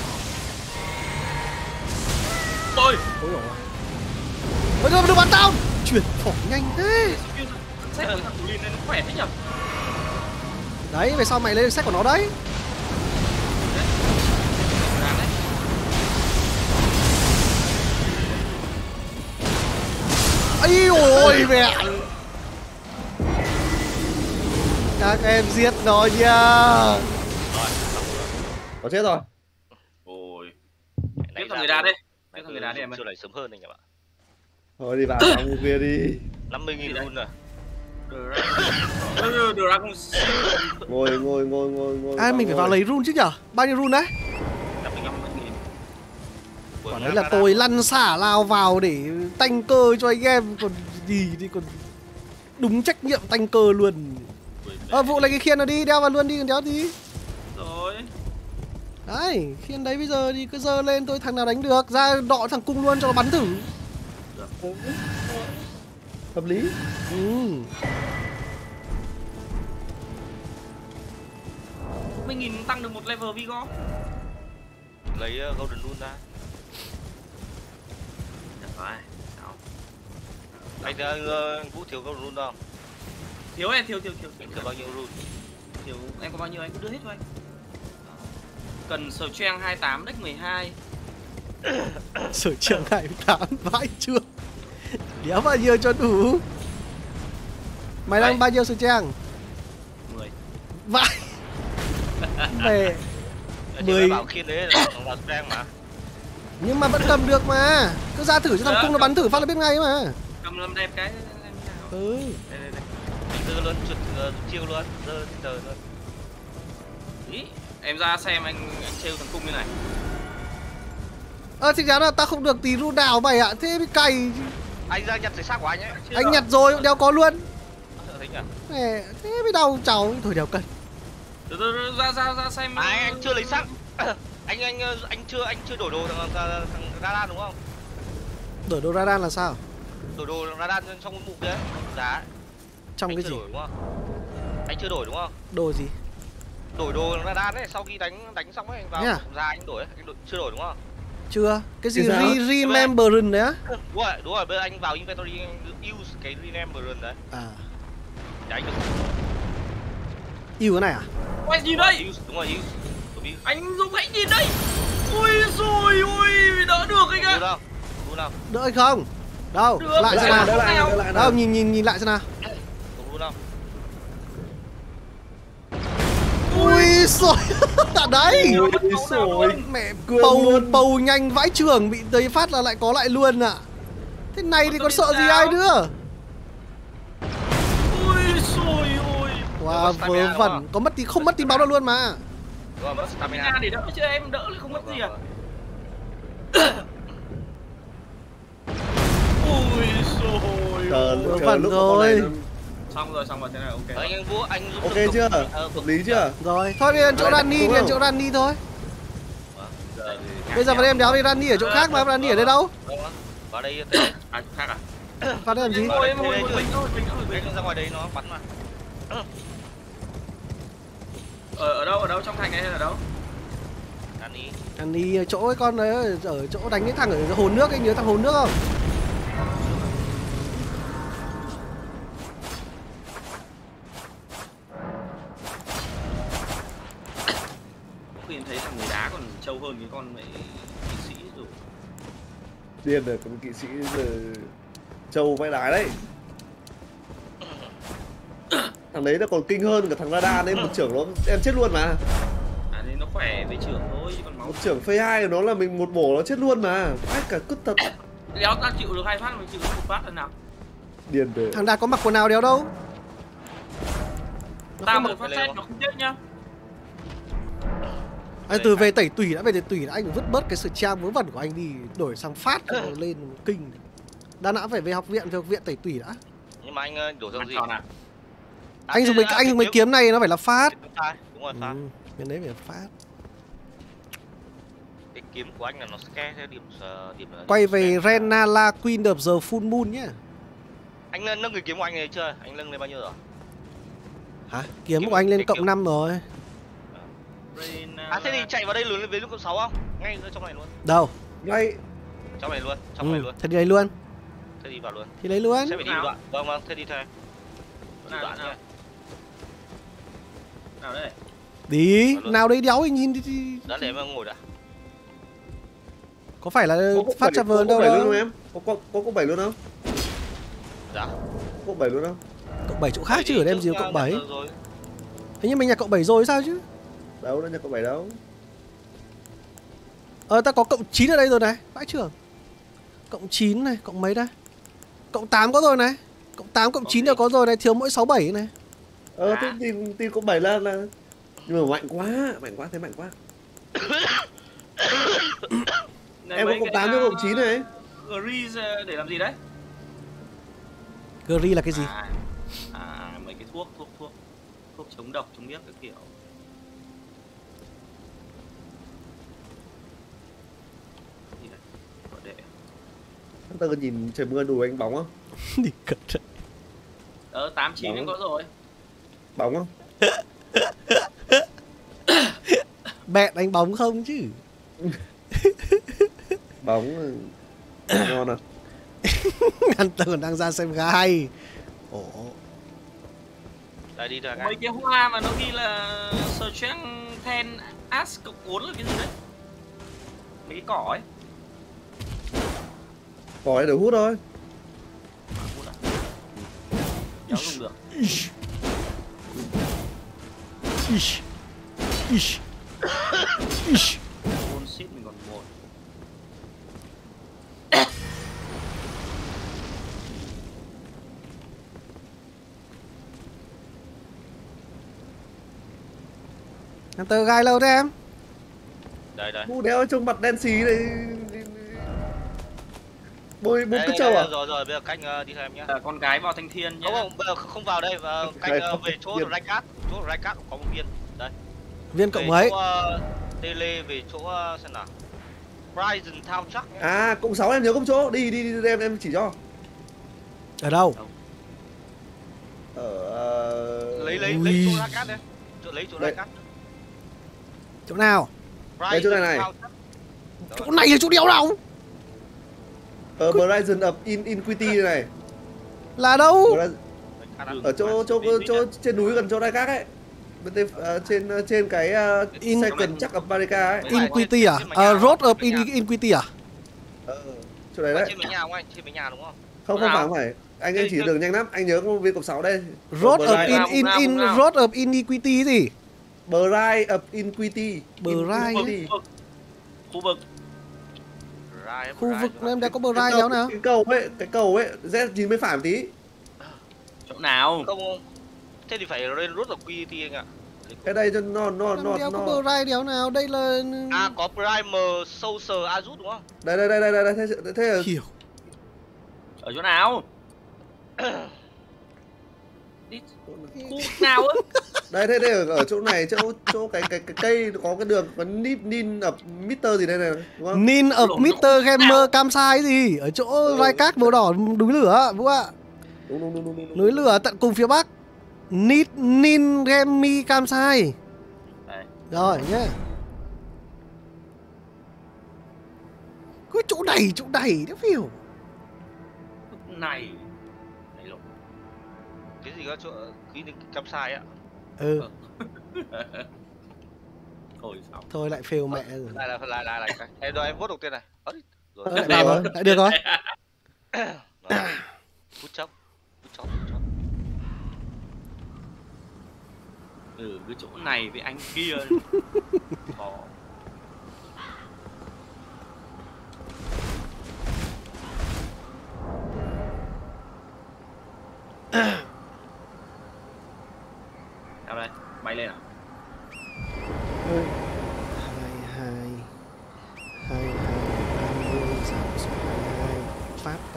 Ôi. Ôi rồi. Bây giờ đừng bắn tao. Chuyển phỏng nhanh thế. Sách của thằng Tulin nên khỏe thế nhỉ? Đấy, về sau mày lên sách của nó đấy. Ây ôi mẹ. Các em giết nó nha. Nó chết rồi. Ôi. Tiếp thằng người đá đi. Tiếp thằng người đá đi em ơi. Chưa này sớm hơn anh em ạ. Thôi đi vào mua kia đi. 50.000 run rồi. Dragon. Ngồi. À mình phải vào lấy rune chứ nhở? Bao nhiêu rune đấy? 55.000. Còn đấy là tôi lăn xả lao vào để tanh cơ cho anh em, còn gì đi, còn đúng trách nhiệm tanh cơ luôn. Vụ lấy cái khiên nó đi, đeo vào luôn đi, còn đéo gì. Rồi. Đấy, khiên đấy bây giờ thì cứ dơ lên, tôi thằng nào đánh được, ra đọ thằng cung luôn cho nó bắn thử. Hợp lý. Mình nghìn tăng được một level Vigo. Lấy Golden Rune ra. Được rồi. Anh Vũ thiếu Golden Rune không? Thiếu em, thiếu. Anh thiếu bao nhiêu rune? Thiếu, em có bao nhiêu anh cứ đưa hết cho anh. Cần sở trang 28 deck 12. Sở trường 28 vãi chưa. Đéo bao nhiêu cho đủ. Mày đang bao nhiêu sở trang? 10. Vãi. Mẹ. 10 bảo khiên đấy là trang mà. Nhưng mà vẫn cầm được mà. Cứ ra thử cho thằng cung nó bắn thử phát là biết ngay mà. Cầm lâm đẹp cái. Ừ. Đây. Anh dơ luôn, chiêu luôn, dơ trời luôn. Ý, em ra xem anh trêu thằng cung như này. Thì ra là ta không được tí rune nào mày ạ, thế mới cày. Anh ra nhặt giấy xác của anh ấy. Anh nhặt rồi, đéo có luôn. Thấy nhỉ? Mẹ, thế mới đau cháu, thôi đéo cần. Ra xem. Anh chưa lấy xác. anh chưa đổi đồ thằng Radan đúng không? Đổi đồ Radan là sao? Đổi đồ Radan trong cái bụng đấy, giá. Trong Anh cái chưa gì? Đổi, đúng không? Anh chưa đổi đúng không? Đồ gì? Đổi đồ Radan ấy, sau khi đánh xong ấy anh vào Yeah. ra anh đổi, chưa đổi đúng không? Chưa. Cái gì? Cái Remembrance đấy á? Đúng rồi, bây giờ anh vào inventory anh use cái Remembrance đấy. À. Để anh được. Yêu cái này à? Quay gì đây? Use, đúng rồi, use. Anh Dũng hãy nhìn đây. Ui rồi ôi, đỡ được anh ạ. Đúng không? Đỡ hay không? Đâu? Được. Lại xem nào. Đỡ lại. Đâu, nhìn lại xem nào. Đúng không? Ui xồi. Đấy. Ui xồi. Mẹ Cương bầu nhanh vãi trường, bị tới phát là lại có lại luôn ạ. Thế này thì còn sợ gì ai nữa. Ui xồi ôi. Wow, vớ vẩn, có mất thì không mất tím báo đâu luôn mà. Đúng rồi, mất Stamina để đỡ chứ em, đỡ lại không mất gì à. Ui xồi. Chờ vẩn lúc rồi. Xong rồi thế này ok. Anh Vũ, anh giúp Ok chưa? Hợp lý chưa? Rồi, thôi đi đến chỗ Randy, đi đến chỗ Randy thôi. Bây giờ bọn em đéo đi Randy ở chỗ khác mà, Randy ở đây đâu? Vào đây À, khác à? Vào đây làm gì? Em hồi mình thôi. anh ra ngoài đây nó bắn mà. Ở đâu trong thành này hay ở đâu? Randy chỗ cái con đấy, ở chỗ đánh cái thằng ở hồ nước, anh nhớ thằng hồ nước không? Khi em thấy thằng người đá còn trâu hơn cái con mẹ kỵ sĩ rồi. Điên rồi, con kỵ sĩ giờ trâu vãi đái đấy. Thằng đấy nó còn kinh hơn cả thằng Radan đấy, một trưởng nó em chết luôn mà. À nên nó khỏe về trưởng thôi chứ còn máu. Một trưởng phase 2 của nó là mình một bổ nó chết luôn mà. Vãi cả cứt thật. Đéo ta chịu được 2 phát, mình chịu được 1 phát lần nào. Điên rồi. Thằng Đạt có mặc quần áo đéo đâu. Tao một phát chết nó không chết nhá. Anh từ về tẩy tủy đã, về tẩy tủy đã, anh phải vứt bớt cái sự trang vớ vẩn của anh đi, đổi sang phát rồi lên kinh. Đà Nẵng phải về học viện tẩy tủy đã. Nhưng mà anh đổ sang gì? Anh dùng mấy kiếm này nó phải là phát. Đúng rồi, phát. Cái đấy phải là phát. Cái kiếm của anh là nó scare theo điểm Quay về Renala Queen of the Full Moon nhá. Anh nâng cái kiếm của anh này chưa? Anh nâng lên bao nhiêu rồi? Hả? Kiếm của anh lên cộng 5 rồi. Thế thì chạy vào đây luôn với lúc cộng 6 không? Ngay trong này luôn. Đâu? Ngay Trong này luôn, trong này luôn. Thế đi lấy luôn. Thế đi vào luôn. Thì lấy luôn. Sẽ phải đi đoạn. Vâng, thế đi theo. Đoạn nhá. Nào đây? Đi, nào đấy đéo thì nhìn thì... Đó để mà ngồi đã. Có phải là phát Tavern đâu đâu? Luôn em? Có 7 luôn không? Dạ. Có 7 luôn không? Cộng 7 chỗ khác chứ ở đem gì cộng 7. Thế nhưng mình nhặt cộng 7 rồi sao chứ? Đâu, nó nhặt cộng 7 đâu. Ta có cộng 9 ở đây rồi này, vãi trưởng. Cộng 9 này, cộng mấy đây? Cộng 8 có rồi này. Cộng 8, cộng 9 đều có rồi này, thiếu mỗi 6, 7 này. Thế tìm cộng 7 là... Nhưng mà mạnh quá, thế mạnh quá. Em có cộng 8 với cộng 9 này. Grease để làm gì đấy? Gri là cái gì? Mấy cái thuốc chống độc, chống biết cái kiểu. Gì đấy? Có để. Ta có nhìn trời mưa đùi anh bóng không? Đi cẩn thận. 8, 9 em có rồi. Bóng không? Bẹn đánh bóng không chứ? Bóng ngon à? Hunter còn đang ra xem gai. Ồ. Đây đi ra Mấy cái hoa mà nó ghi là Strength 10 Ash cộng 4 là cái gì đấy? Mấy cái cỏ ấy. Cỏ ấy để hút thôi. Hút à? Đéo dùng được. One seed mình còn 1. Hunter gai lâu thế em? Đây. Mũ đéo trong mặt đen xí này. Bôi cứt trâu à? Rồi, bây giờ canh đi theo em nhá. Con gái vào thanh thiên nhá. Không, bây giờ không vào đây, canh về chỗ Raikat. Chỗ Raikat có một viên. Đây. Viên cộng mấy? Tele về chỗ xem nào. Horizon Town chắc nhá. À, cộng 6 em nhớ cộng chỗ. Đi em chỉ cho. Ở đâu? Lấy chỗ Raikat đây. Lấy chỗ Raikat. Chỗ nào? Đây chỗ này. Chỗ này là chỗ đéo nào? Horizon of Iniquity này. Là đâu? Ở chỗ trên núi gần chỗ Raikat ấy. Bên trên cái second chắc of Marika ấy. Iniquity à? Road of Iniquity à? Chỗ này đấy. Trên mấy nhà không anh? Trên mấy nhà đúng không? Không phải. Anh chỉ đường nhanh lắm. Anh nhớ có viên cộng 6 đây. Road of Iniquity gì? Bride of Iniquity. Bride. Khu vực em đã có Bride đéo nào? Cái cầu ấy, Z9 mới phải một tí. Chỗ nào? Không. Thế thì phải lên Road of Iniquity anh ạ. Cái đây cho nó đéo có Bride đéo nào, đây là... có Primer Social Azut đúng không? Đây, thế là... Hiểu. Ở chỗ nào? Đi khu nào á? Đây thế ở chỗ này, chỗ cái cây có cái đường có Nin of Mister gì đây này, đúng không? Nin of Mister Gamer Campsite gì? Ở chỗ Raikat màu đỏ núi lửa, Vũ ạ. Đúng. Núi lửa tận cùng phía bắc. Nin Gemi Campsite. Rồi nhá. Cái chỗ này nó hiểu. Này lộn. Cái gì có chỗ cái campsite ạ? Thôi lại fail mẹ rồi. Lại. Em rồi em vote đầu tiên này. Lại được rồi. Phút chốc. Cái chỗ này với anh kia. Khó. Sao đây? Bay lên à?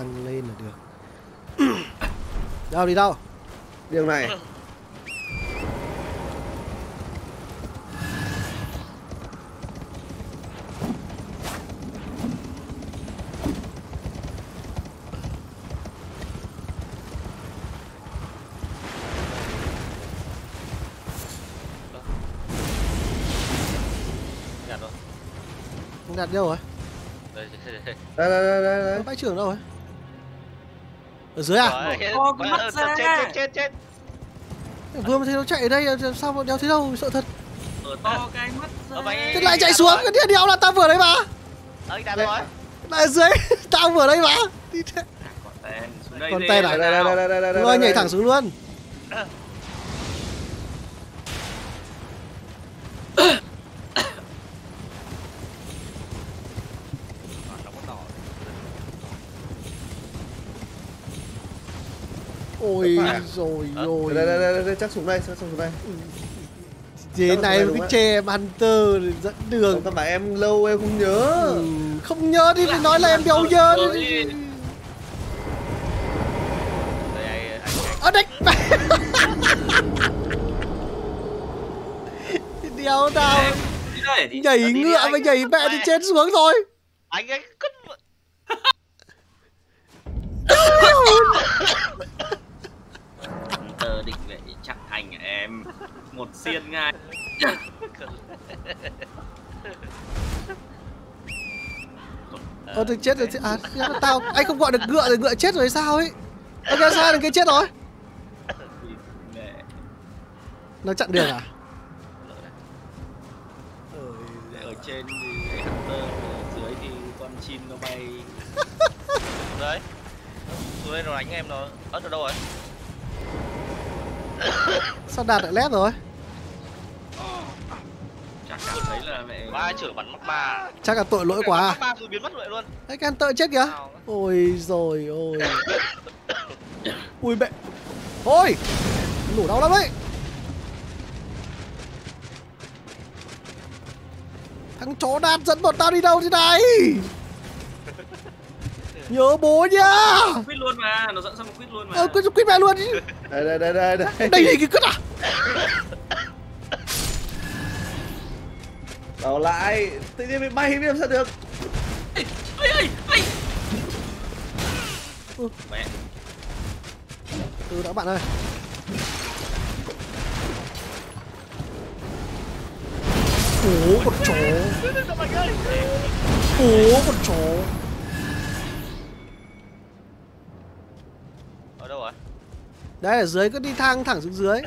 tăng lên là được. Đâu đi đâu? Đường này. Nhặt rồi. Không đặt đâu rồi? Đây, Đây. Bãi trưởng đâu rồi? Ở dưới à? Chết. Vừa mới thấy nó chạy ở đây, sao mà đéo thấy đâu, sợ thật. Mở to cái mắt ra. Thế lại chạy xuống, cái địa đéo là tao vừa đấy mà. Đặt rồi. Lại dưới, tao vừa đấy mà. Đi thế. Còn tên à? Đây. Rồi nhảy thẳng xuống luôn. Ôi rồi rồi. Đây, chắc xuống đây, Thế này cái chè Hunter dẫn đường. Tao bảo em lâu em không nhớ. Không nhớ thì phải nói là em đéo nhớ đi. Ở đây. Đéo nào. Nhảy ngựa mà nhảy mẹ thì chết xuống thôi. Anh ấy cất. Hunter định vệ chắc thành em một xiên ngay. Thì chết rồi. À, tao anh không gọi được ngựa rồi, ngựa chết rồi sao ấy. Ok sao đừng cái chết rồi. Nó chặn đường à? Ở trên thì Hunter, ở dưới thì con chim nó bay. Đấy. Xuống đây rồi đánh em nó. Ở đâu rồi? Sao đạt lại lép rồi? Chắc cảm thấy là mẹ Ba chở bắn mắc ba. Chắc là tội lỗi quá à? Ba rồi biến mất vậy luôn. Đấy cái Hunter chết kìa. Ôi rồi ôi. Ui mẹ. Thôi. Nổ đau lắm đấy. Thằng chó Đạt dẫn bọn tao đi đâu thế này? Nhớ bố nhá. quýt luôn mà, nó dẫn sang một quýt luôn mà. Quýt mẹ luôn. Đây. Đây cái cứt à? Bảo lại, tự nhiên bị bay đi làm sao được. Ây. Mẹ. Từ đã bạn ơi. Ủa con chó. Ủa con chó. Ở đâu rồi? Đấy ở dưới cứ đi thang thẳng xuống dưới.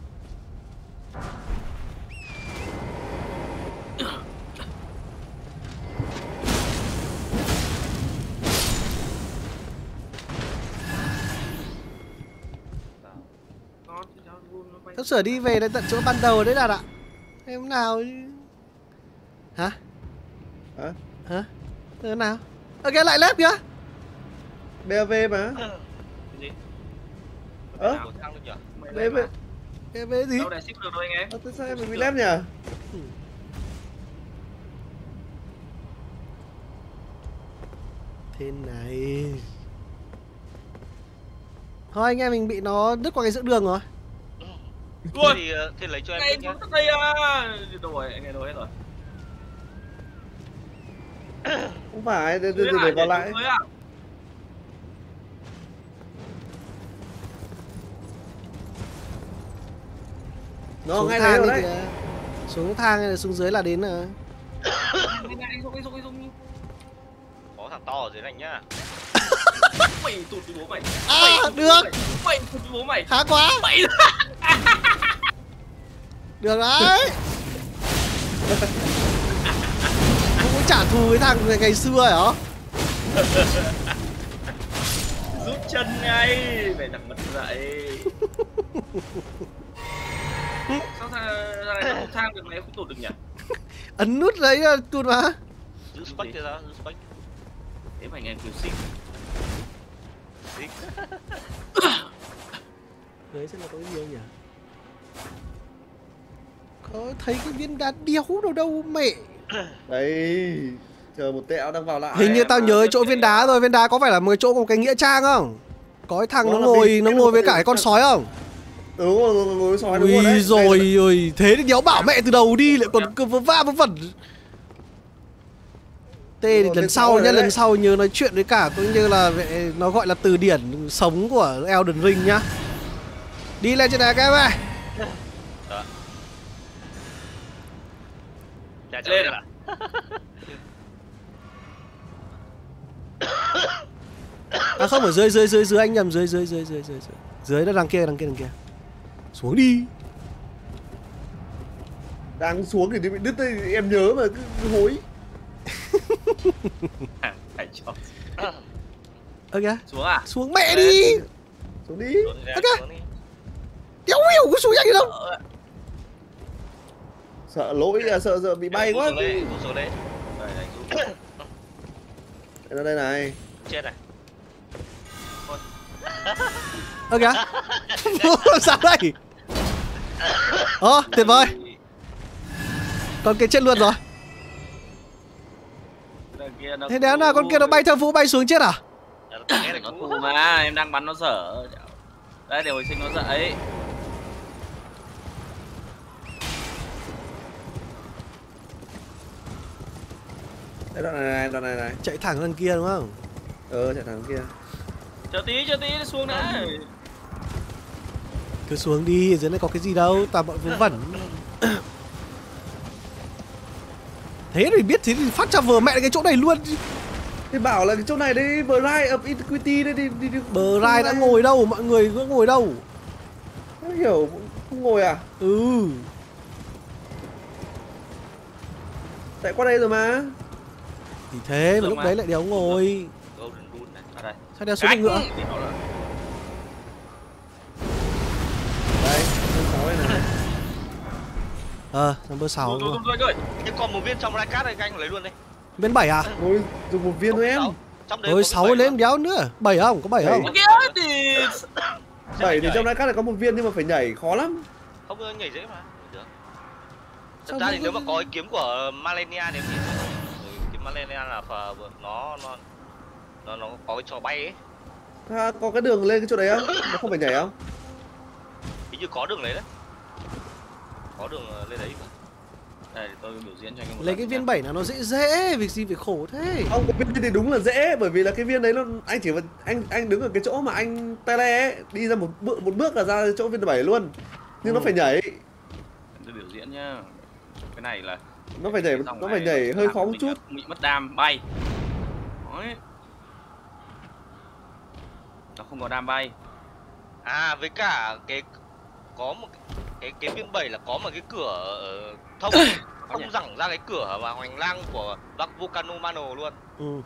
Tao sửa đi về đến tận chỗ ban đầu đấy Đạt ạ. Em nào hả? Hả? Thế nào? Ok lại lép kìa. BAV mà. Cái gì? BAV. BAV gì? Đâu để ship được rồi anh em. Thế sao em bị lép nhỉ? Thế này. Thôi anh em mình bị nó đứt qua cái giữa đường rồi. Thì lấy cho em Ngay nhé. đây à. Đâu rồi, anh nghe đâu hết rồi. Không phải, để vào lại. Nó ngay đây rồi đấy. Xuống thang hay là xuống dưới là đến rồi. Anh dùng. Có thằng to ở dưới này nhá. Mày tụt với bố mày. À được. Mày tụt với bố mày. Khá quá. Mày. Được đấy. Không muốn trả thù với thằng ngày xưa hả? Rút chân ngay. Mày đặt mất dậy. Sao thằng này nó thang được mày không tụt được nhỉ? Ấn nút đấy là tụt mà. Giữ spec kia ra, giữ spec. Thế mà anh em kêu xích. Đấy xem là có cái gì không nhỉ? Có thấy cái viên đá đéo đâu đâu mẹ. Đấy. Chờ một tẹo đang vào lại. Hình như tao nhớ chỗ viên đá rồi, viên đá có phải là một chỗ có cái nghĩa trang không? Có cái thằng nó ngồi với cả cái con sói không? Đúng rồi, ngồi với sói đúng rồi đấy. Ui rồi ơi, thế thì đéo bảo mẹ từ đầu đi lại còn cứ vớ va vớ vẩn. Tê thì lần sau nhá, lần sau nhớ nói chuyện với cả cũng như là nó gọi là từ điển sống của Elden Ring nhá. Đi lên trên này các em ơi. Lên à? À không, ở dưới anh nhầm, dưới đó, đằng kia. Xuống đi. Đang xuống thì bị đứt đây, em nhớ mà cứ hối. Phải cho. Ơ kìa. Xuống à? Xuống mẹ đi. Xuống đi. Ơ kìa. Đéo hiểu có xuống nhanh gì đâu. Sợ lỗi à, sợ bị bay quá. Xuống đấy. Đây đây này. Chết này. Ơ kìa. Sao đây? Tuyệt vời. Con kia chết luôn rồi. Thế đéo nào con kia nó bay theo Vũ bay xuống chết à? Nó thù mà, em đang bắn nó dở. Đấy, để hồi sinh nó dậy. Đây đoạn này. Chạy thẳng lên kia đúng không? Chạy thẳng kia. Chờ tí xuống đã. Cứ xuống đi, dưới này có cái gì đâu, toàn bọn vớ vẩn. Thế thì biết, thế thì phát cho vờ mẹ cái chỗ này luôn. Thì bảo là cái chỗ này đấy, Bride of Iniquity đấy đi. Bride đã ngồi đâu, mọi người có ngồi đâu. Không hiểu, không ngồi à? Ừ. Tại qua đây rồi mà. Thì thế mà lúc đấy lại đéo ngồi. Sao đéo xuống được nữa? Đây, con 6 này này. Number 6. Nhưng còn một viên trong lai cát này anh lấy luôn đi. Bên 7 à? Ngồi dùng một viên thôi em. Ôi 6 lên đéo nữa. 7 không? Có 7 không? 7 thì trong cát này có một viên nhưng mà phải nhảy khó lắm. Không, nhảy dễ mà. Được. Thật ra thì nếu mà có cái kiếm của Malenia thì kiếm Malenia là nó có cái trò bay ấy. Có cái đường lên cái chỗ đấy không? Nó không phải nhảy không? Hình như có đường lấy đấy. Có đường lên đấy. Đây tôi biểu diễn cho anh. Lấy cái viên 7 nào nó dễ, việc gì phải khổ thế. Ông cái viên thì đúng là dễ, bởi vì là cái viên đấy nó anh chỉ anh đứng ở cái chỗ mà anh tele ấy, đi ra một bước là ra chỗ viên 7 luôn. Nhưng nó phải nhảy. Tôi biểu diễn nhá. Cái này là nó phải nhảy hơi khó một chút. Bị mất đam bay. Đấy. Nó không có đam bay. À với cả có một cái viên 7 là có một cái cửa thông thẳng ra cái cửa và hành lang của Volcano Mano luôn.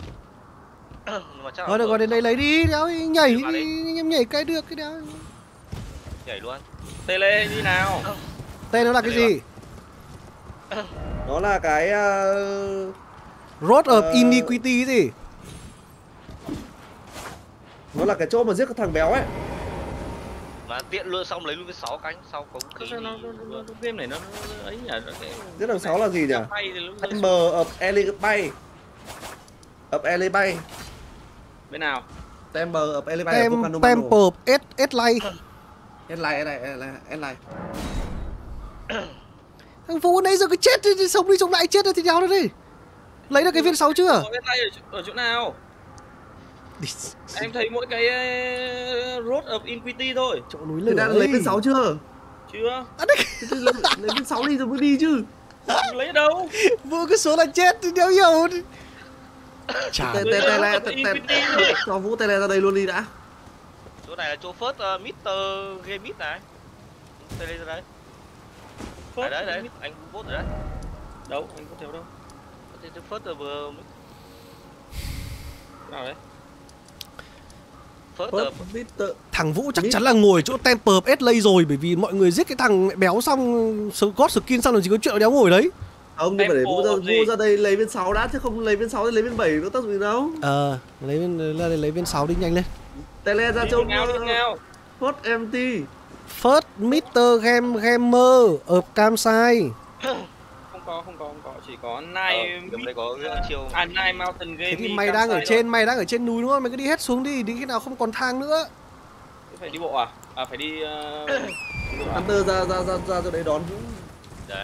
Thôi được rồi, đến đây lấy đi, đéo nhảy đi, em nhảy cái được cái đéo. Nhảy luôn. Tele như nào? Tên nó là cái gì? Nó là cái Road of Iniquity gì? Nó là cái chỗ mà giết cái thằng béo ấy. Mà tiện luôn xong lấy luôn cái 6 cánh sau có khí. Game này nó ấy nhỉ? Giết thằng 6 là gì nhỉ? Temple of Elibay. Bên nào? Temple of Elibay. Temple of Eslight. Eslight. Thằng Vũ nãy giờ cứ chết đi, sống đi sống lại chết rồi thì đéo nữa đi. Lấy được cái viên 6 chưa? Eslight ở chỗ nào? Em thấy mỗi cái Road of Iniquity thôi. Chỗ núi lửa. Đang lấy viên 6 chưa? Chưa. Lấy viên 6 đi rồi mới đi chứ. Lấy ở đâu? Vũ cứ số là chết thì đéo hiểu. Cho Vũ tele ra đây luôn đi đã. Chỗ này là chỗ first Mr. Gameit này. Tele ra đây. Đấy, anh vote rồi đấy. Đâu, anh có theo đâu? Thế first vừa nào đấy? Thằng Vũ chắc chắn là ngồi chỗ Temple of Eslight rồi, bởi vì mọi người giết cái thằng mẹ béo xong God skin xong rồi chỉ có chuyện đéo ngồi đấy. Không, nhưng mà để Vũ ra đây lấy viên 6 đã, chứ không lấy viên 6 thì lấy viên 7 có tác dụng gì đâu. Lấy viên 6 đi nhanh lên. Tele ra trông First empty. First Mr. Gamer of Camsai. Không không có, chỉ có Nine Game đấy có chiêu. Nine Mountain Game. Thế thì mày đang ở trên núi đúng không? Mày cứ đi hết xuống đi, đến khi nào không còn thang nữa. Phải đi bộ à? À phải đi Hunter ra cho đấy đón. Đấy.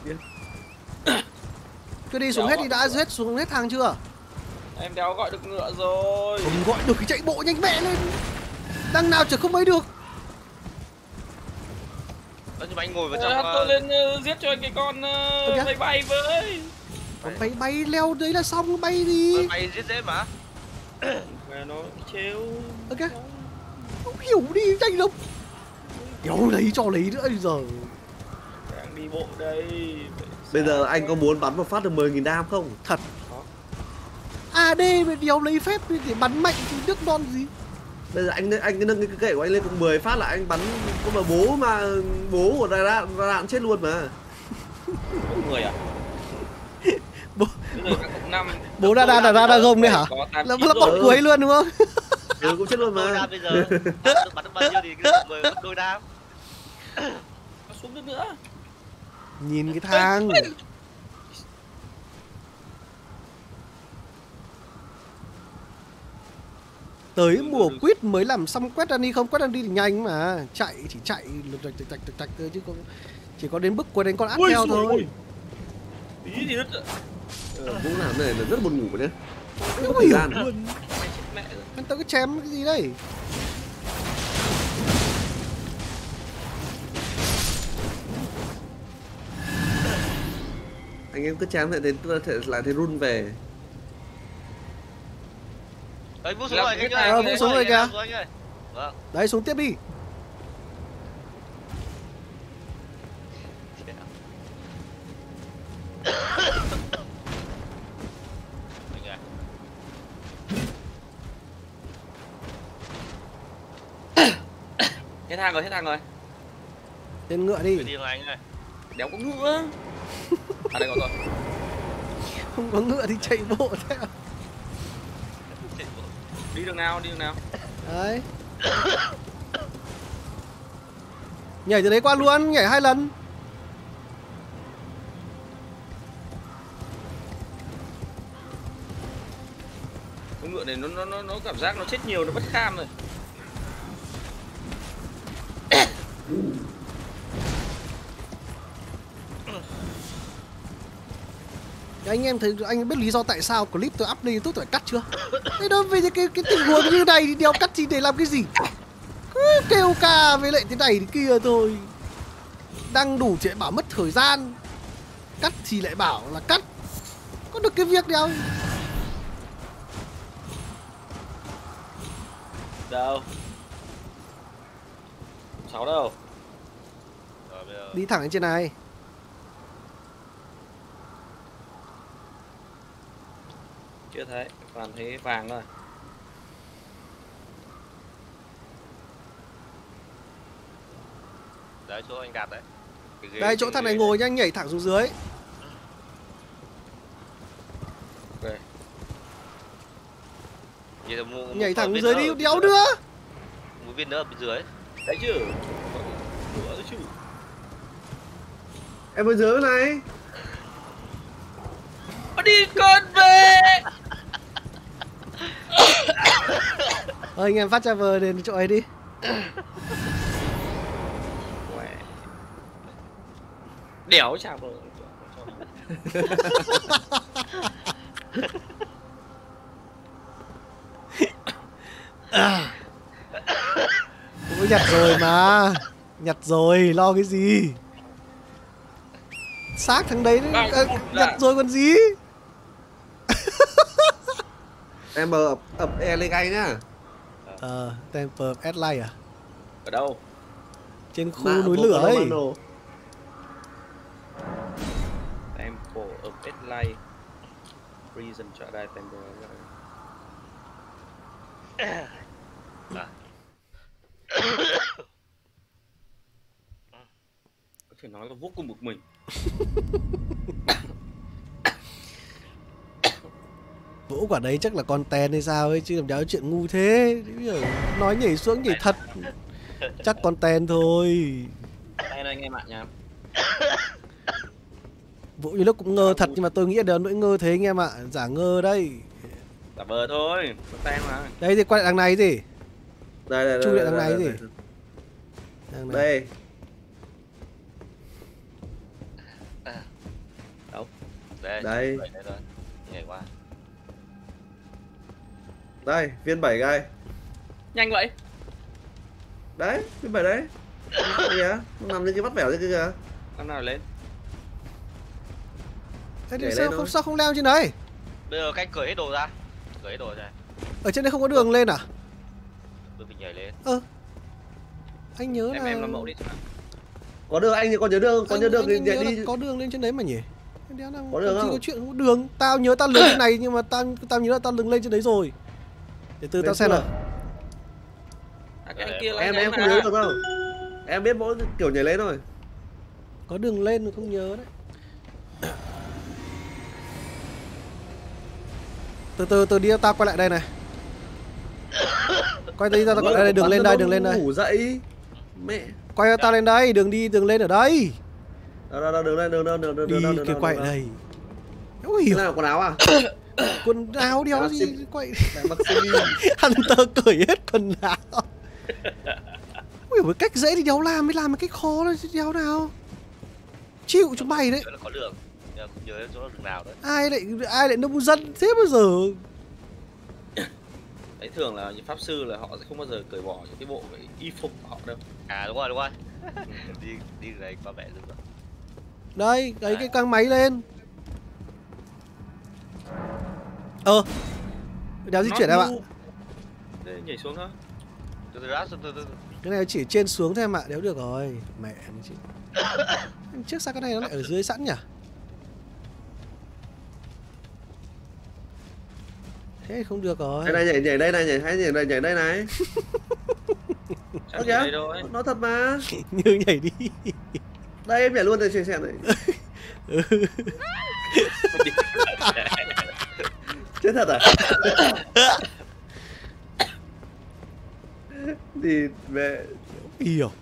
Cứ đi xuống hết đi, đã hết xuống hết thang chưa? Em đéo gọi được ngựa rồi. Không gọi được thì chạy bộ nhanh mẹ lên. Đằng nào chả không ấy được. Nhưng mà anh ngồi vào trong tôi lên giết cho anh cái con bay với. Con bay leo đấy là xong, bay đi. Bay giết dễ mà. Mà nó trêu. Ok. Không hiểu đi nhanh lắm. Kéo lấy cho lấy nữa bây giờ. Đang đi bộ đây. Bây giờ anh có muốn bắn một phát được 10.000 đam không? Thật. AD mà đéo lấy phép để bắn mạnh thì nước non gì. Bây giờ anh cứ nâng cái kệ của anh lên cùng 10 phát là anh bắn con mà bố của đạn chết luôn mà. Có người à? Bố đã ra gông đấy hả? Là bọn cuối luôn đúng không? Ừ, cũng chết luôn mà. Bây giờ bắn được bao nhiêu thì cứ 10 đôi đam. Xuống nước nữa. Nhìn cái thang. Tới mùa quýt mới làm xong quét đi không? Quét đi thì nhanh mà. Chạy chỉ chạy tạch thôi chứ chỉ có đến bước cuối đánh con át theo thôi. Tí gì nữa. Vũ làm này là rất buồn ngủ đấy. Không hiểu luôn. Anh tao cứ chém cái gì đây? Anh em cứ chém lại thấy run về. Đấy, Vũ xuống rồi anh ơi. Vũ xuống rồi kìa. Vâng. Đấy, xuống tiếp đi. Hết hàng rồi. Lên ngựa đi. Đi rồi anh ơi. Đéo có ngựa. À đây có rồi. Không có ngựa thì chạy bộ theo. Đi đường nào? Đấy. Nhảy từ đấy qua luôn, nhảy 2 lần. Con ngựa này nó cảm giác nó chết nhiều, nó bất kham rồi. Anh em thấy, anh biết lý do tại sao clip tôi up lên YouTube tôi phải cắt chưa? Thế đó, về cái tình huống như này thì đéo cắt thì để làm cái gì? Cứ kêu ca với lại thế này thì kia thôi. Đăng đủ thì lại bảo mất thời gian, cắt thì lại bảo là cắt. Có được cái việc đâu. Đâu? 6 đâu? Đi thẳng lên trên này. Chưa thấy, toàn thấy vàng thôi. Đấy, chỗ anh gạt đấy. Đây, chỗ thằng này ngồi nhanh, nhảy thẳng xuống dưới. Ok. Nhảy thẳng xuống dưới đi, đéo nữa. Một viên nữa ở bên dưới. Đấy chứ. Đấy chứ. Em ở dưới này. Đi con về. Anh em phát server đến chỗ ấy đi. Đéo chào bờ. Cũng nhặt rồi mà. Nhặt rồi, lo cái gì? Xác thằng đấy nhặt rồi còn gì? Em ập e lên ngay nhá. Temple Adlight à? Ở đâu? Trên khu núi lửa ấy. Temple of Adlight. Prison Paradise Temple. Có thể nói là vô cùng bực mình. Vũ quả đấy chắc là con ten hay sao ấy chứ làm đéo chuyện ngu thế. Nói nhảy xuống nhảy thật. Chắc con ten thôi. Ten anh em ạ nha. Vũ như lúc cũng ngơ thật nhưng mà tôi nghĩ là nỗi ngơ thế anh em ạ, giả ngơ đây. Giả vờ thôi, có tên mà. Đây thì quay lại đằng này gì? Đây Chui lại đằng này gì? Đằng này. Đây. Đâu? Đây. Đây. Đây rồi. Nhảy qua. Đây, viên 7 gai. Nhanh vậy. Đấy, viên 7 đấy. Kìa, nó nằm trên cái mắt vẻo trên kia kìa. Năm nào lên. Thế thì sao không leo trên đấy? Bây giờ cách cởi hết đồ ra. Cởi hết đồ ra. Ở trên đây không có đường lên à? Tôi phải nhảy lên. Anh nhớ là Em làm mẫu đi. Có đường anh thì còn nhớ đường, có nhớ đường thì nhảy đi. có đường lên trên đấy mà nhỉ? Có đường không? Có chuyện không có đường. Tao nhớ tao lừng trên này nhưng mà tao nhớ là tao lừng lên trên đấy rồi. Để từ tao xem nào. Cái anh kia là Em không nhớ được đâu. Em biết mỗi kiểu nhảy lên thôi. Có đường lên mà không nhớ đấy. Từ đi tao quay lại đây này. Quay đi tao quay lại đây, đường lên đây, đường lên đây. Ngủ dậy. Mẹ. Quay tao lên đây, đường lên ở đây. Đâu đường lên, đường Đi kia quay ở đây. Ui, cái nào quần áo à? quần áo đéo gì quay. Mặc sơ mi. Hunter cởi hết quần áo. Ui, với cách dễ thì đéo làm, mới làm cái khó đấy chứ đéo nào. Chịu chúng mày đấy. Có đường. Nhưng không nhớ chỗ đường nào đấy. Ai lại nông dân thế bao giờ? Đấy thường là những pháp sư là họ sẽ không bao giờ cởi bỏ những cái bộ cái y phục của họ đâu. À đúng rồi. đi đây qua mẹ rồi. Đây, lấy cái căng máy lên. Đéo di chuyển em ạ. Đây, nhảy xuống thôi. Từ. Cái này chỉ trên xuống thôi em ạ, đéo được rồi. Mẹ nó chị. Trước sao cái này nó lại ở dưới sẵn nhỉ? Thế không được rồi. Đây này nhảy đây này, nhảy đây này. Chắc nhảy đây thôi. Nó thật mà. Như nhảy đi. Đây em nhảy luôn đây xem này. Chết thật à? Thì mẹ hiểu.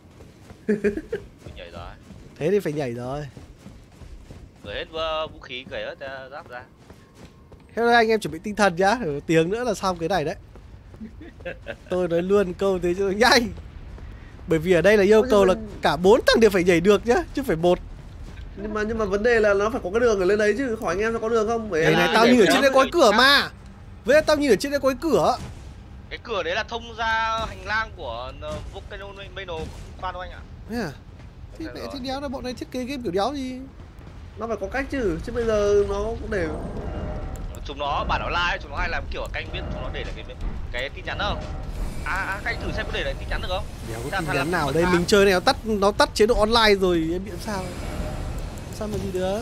Nhảy rồi. Thế thì phải nhảy rồi. Cởi hết vũ khí, cởi hết giáp ra. Thế thôi anh em chuẩn bị tinh thần nhá, tiếng nữa là xong cái này đấy. Tôi nói luôn câu thế cho nhanh. Bởi vì ở đây là yêu cầu là cả 4 thằng đều phải nhảy được nhá, chứ phải một. Nhưng mà vấn đề là nó phải có cái đường ở lên đấy chứ, hỏi anh em nó có đường không? Này này, tao nhìn ở trên đây có cái cửa mà. Với tao nhìn ở trên đây có cái cửa. Cái cửa đấy là thông ra hành lang của Volcano Manor khoan đâu anh ạ. Thế à? Thì mẹ thì đéo là bọn này thiết kế game kiểu đéo gì. Nó phải có cách chứ bây giờ nó cũng để Chúng nó bản online, chúng nó hay làm kiểu canh biết chúng nó để lại cái tin nhắn không? Canh thử xem có để lại tin nhắn được không? Đéo có tin nhắn nào đây, mình chơi này nó tắt chế độ online rồi em biết sao? Sao mà gì được?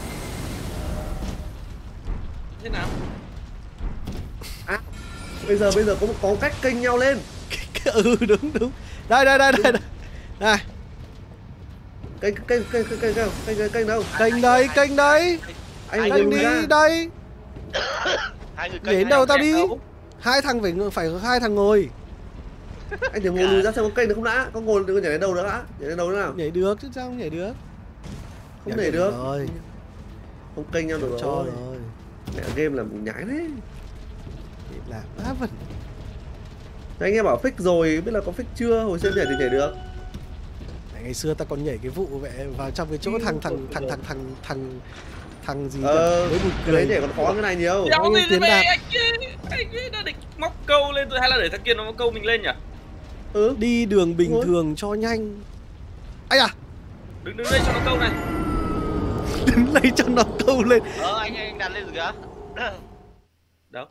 Thế nào? bây giờ có cách kênh nhau lên. Đúng. Đây. Này. Kênh đâu? Kênh đây. Anh Kênh đi đây. Hai người Đến đâu tao đi. Hai thằng phải hai thằng ngồi. Anh thử ngồi lùi ra xem có kênh được không đã. Có ngồi nhảy đến đâu nữa đã. Nhảy đến đâu nữa nào? Nhảy được chứ sao không nhảy được. Không nhảy được. Rồi. Không kênh nhau được cho rồi. Mẹ game là nhái đấy. Là bá vẩn. Anh em bảo fix rồi, biết là có fix chưa? Hồi xưa nhảy thì nhảy được. Ngày xưa ta còn nhảy cái vụ vậy vào trong cái chỗ thằng gì với một cái đấy để còn khó cái này nhiều. Đéo gì thế mẹ, anh ấy đã định móc câu lên rồi hay là để thằng kia nó móc câu mình lên nhỉ? Đi đường bình thường cho nhanh. Ai à? Đứng đây cho nó câu này. Đứng đây cho nó câu lên. Anh đặt lên rồi kìa. Đâu?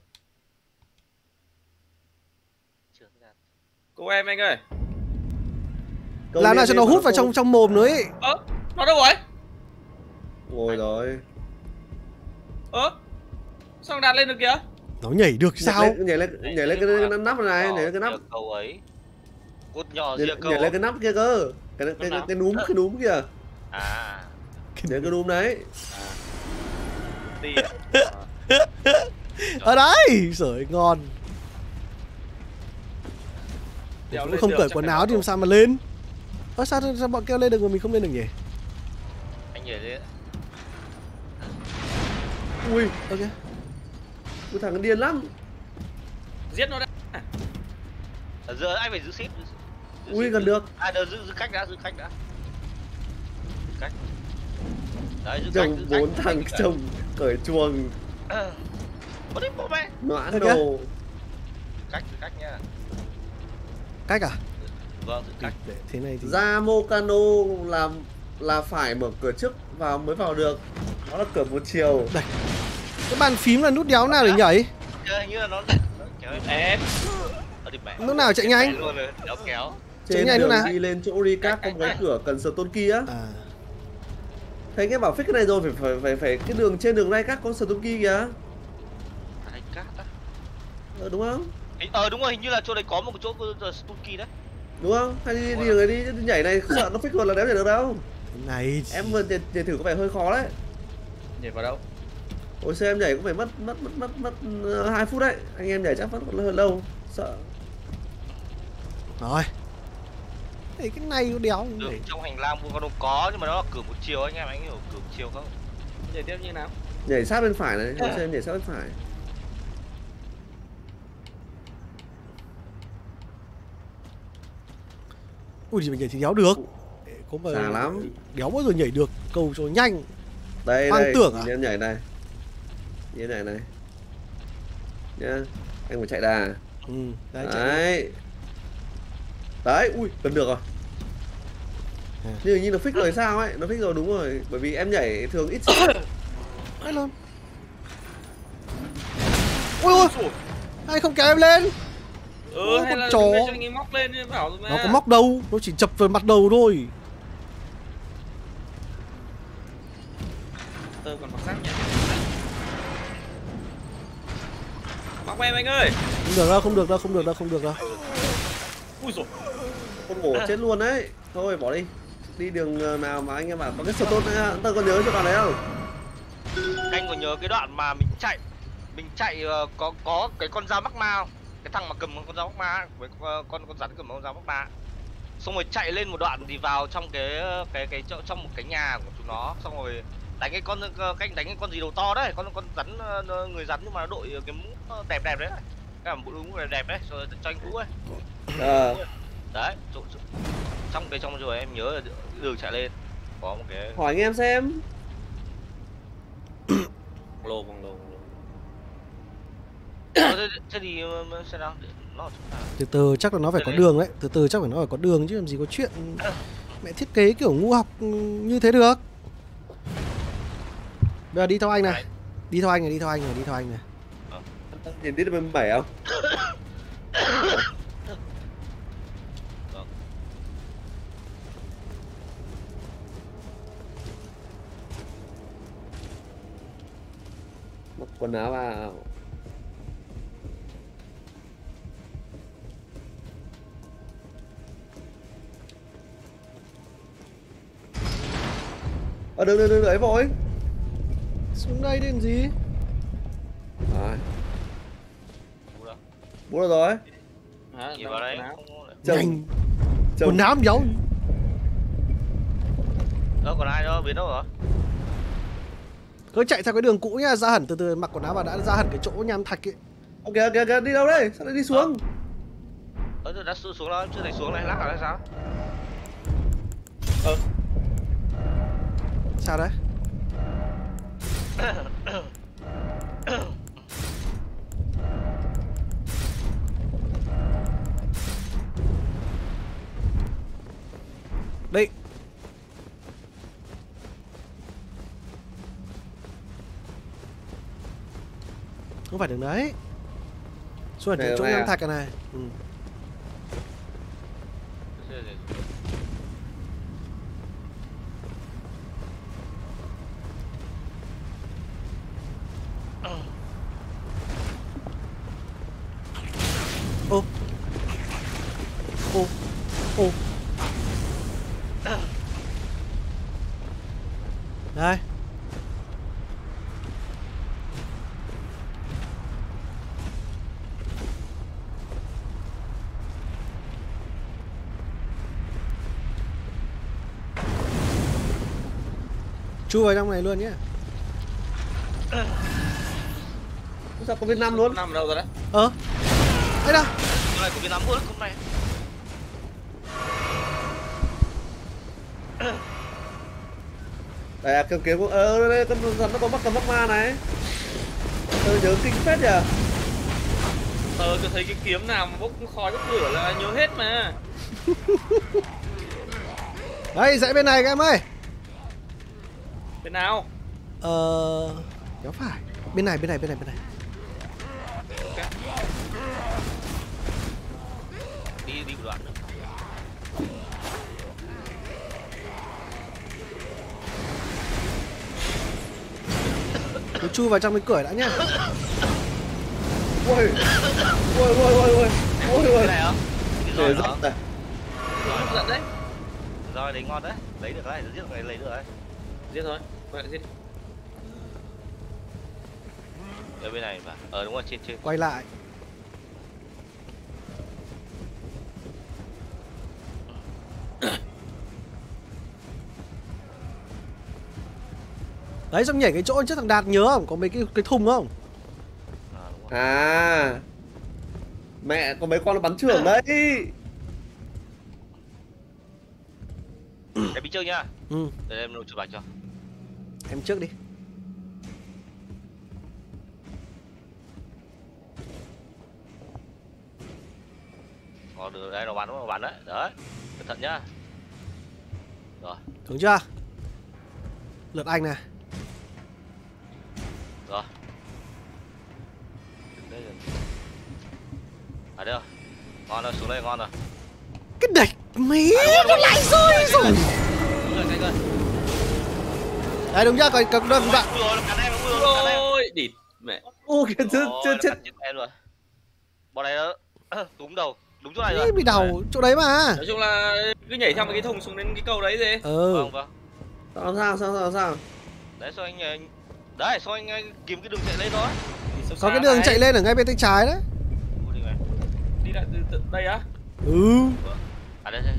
Cô em anh ơi. Làm nào cho nó hút vào trong mồm nữa ấy. Nó đâu rồi? Ngồi rồi. Sao nó đặt lên được kìa? Nó nhảy được sao? Nhảy lên cái nắp này, nhảy lên cái nắp. Cầu ấy. Cút nhỏ Nhảy lên cái nắp kia cơ. Cái núm kìa. À. Nhảy cái núm đấy. Ở đấy, sởi ngon. Cũng không cởi quần áo thì làm sao mà lên. Sao bọn kêu lên được mà mình không lên được nhỉ? Anh nhảy lên. Ui, Ok. ui thằng điên lắm. Giết nó đã. Giờ anh phải giữ ship. Ui gần được. À giữ cách đã, giữ cách đã. Cách. Đấy, giữ Chồng cách. 4 thằng chồng cởi chuồng. Mất đi bố mẹ. Noãn Ok. đồ. Giữ cách nha. Cách à? Vâng, giữ cách. Để thế này thì Ra Mokano là phải mở cửa trước vào mới vào được. Đó là cửa một chiều. cái bàn phím là nút đéo nào để nhảy? Hình như là nó kéo Em. ở đi mẹ. Lúc nào chạy nhanh? Luôn rồi, kéo kéo. Trên nhanh đường nữa nào. đi lên chỗ recap có một cái cửa cần Stone Key á. À. Thấy nghe bảo fix cái này rồi phải cái đường trên đường recap có Stone Key kìa. Ai cát á. Đúng không? Đúng rồi, hình như là chỗ đấy có một cái chỗ Stuki đấy. Đúng không? Hay đi đường này đi nhảy này sợ nó fix rồi là đéo nhảy được đâu. Cái này Em vừa nhảy thử có vẻ hơi khó đấy. Nhảy vào đâu? Ôi xe em nhảy cũng phải mất 2 phút đấy. Anh em nhảy chắc vẫn còn hơi lâu. Sợ. rồi. Ê, cái này có đéo Đường nhảy. trong hành lang Vulcano có nhưng mà nó là cửa một chiều anh em, anh hiểu cửa một chiều không? Nhảy tiếp như nào? Nhảy sát bên phải này, xe em nhảy sát bên phải. Ui thì mình nhảy thì đéo được. Có mà Xa lắm. đéo bao giờ nhảy được, cầu cho nhanh. Đây Hoang đây. tưởng à? Em nhảy này. Như này này. Nhá. Anh phải chạy đà. Ừ, đấy, chạy. Đấy. Đấy, ui, gần được rồi. À. Nhưng như nó fix rồi sao ấy, nó fix rồi đúng rồi, bởi vì em nhảy thường ít Đấy luôn. Ui ui, ai không kéo em lên? Ôi, Hay con là chó. cho anh ấy móc lên bảo rồi mà. Nó có móc đâu, nó chỉ chập vào mặt đầu thôi. Tôi còn mặc giáp nhỉ. Móc em anh ơi. Không được đâu, không được đâu, không được đâu, không được đâu. Ui dồi. con bổ chết luôn đấy. Thôi bỏ đi. Đi đường nào mà anh em bảo có cái slot nữa, tao còn nhớ cho bạn đấy không? Anh còn nhớ cái đoạn mà mình chạy có cái con dao magma không? Cái thằng mà cầm con dao magma với con rắn cầm con dao magma. Xong rồi chạy lên một đoạn thì vào trong cái trong một cái nhà của chúng nó, xong rồi đánh cái con gì đầu to đấy, con rắn người rắn nhưng mà nó đội cái mũ đẹp đấy. Cái mũ đẹp đấy, rồi cho anh Vũ ấy. Đấy, trong rồi em nhớ là đường chạy lên có một cái Hỏi anh em xem. Lô. Thế thì xe nào nó Từ từ chắc là nó phải có đường đấy, từ từ chắc phải nó phải có đường chứ làm gì có chuyện mẹ thiết kế kiểu ngu học như thế được. Bây giờ đi theo anh này, đi theo anh này. Nhìn đi được 17 không? Mặc quần áo vào. Đừng ấy vội. Xuống đây đến gì? Rồi. Bố được rồi. chỉ vào đấy. Nhanh. Quần áo giấu. Đâu còn ai đâu, biến đâu rồi? Cứ chạy theo cái đường cũ nhá, ra hẳn từ từ mặc quần áo vào đã ra hẳn cái chỗ nham thạch ấy. Ok, đi đâu đây? Sao lại đi xuống? Rồi đã xuống đó, chưa thấy xuống này, lắc ở đây sao? Sao đấy? Đây. Không phải đường đấy. Xuống ở chỗ nham thạch này. Ừ. Ô. Đây. Chui vào trong này luôn nhé. Sao có Việt Nam luôn? Nằm đâu rồi đấy? Ấy đâu? Cái này của Việt Nam mua không này. Đây kiếm kiếm đây con rắn nó có mắc cầm mắc ma này. Tôi nhớ kinh phết nhỉ. Tôi thấy cái kiếm nào mà bốc khói bốc lửa là nhớ hết mà. Đấy, dãy bên này các em ơi. Bên nào? Kéo phải. Bên này. Okay. Đi một đoạn nữa. Cứ chui vào trong cái cửa đã nhá. Ui. Cái này hả? Để rất này. Hấp dẫn đấy. Rồi đấy ngon đấy. Lấy được cái này, giết được cái lấy được đấy. Giết thôi. Quay lại giết. Ở bên này mà. Đúng rồi, trên. Quay lại. Đấy, xong nhảy cái chỗ trước thằng Đạt nhớ không? Có mấy cái thùng không? Đúng rồi. À. Mẹ có mấy con nó bắn trưởng đấy. Em đi chơi nhá. Để em chụp ảnh cho. Em trước đi. Được đây, nó bắn đấy. Đấy. Cẩn thận nhá. Rồi. Đúng chưa? Lượt anh này. Rồi. Đây rồi. À đây rồi. Ngon rồi, xuống đây ngon rồi. Cái đạch mí nó lại rơi rồi. Đúng rồi. Đấy đúng chưa? Còn đơn bạn. Ôi, địt mẹ. Ô kìa chết. Em rồi. Bọn này nó túm đầu. Đúng chỗ này rồi. Bị đầu chỗ đấy mà. Nói chung là cứ nhảy theo một cái thùng xuống đến cái cầu đấy gì. Vâng. Sao? Đấy sao anh đấy sao anh kiếm cái đường chạy lên thôi. Có cái đường chạy lên ở ngay bên tay trái đấy. Đi lại từ đây á? À đây.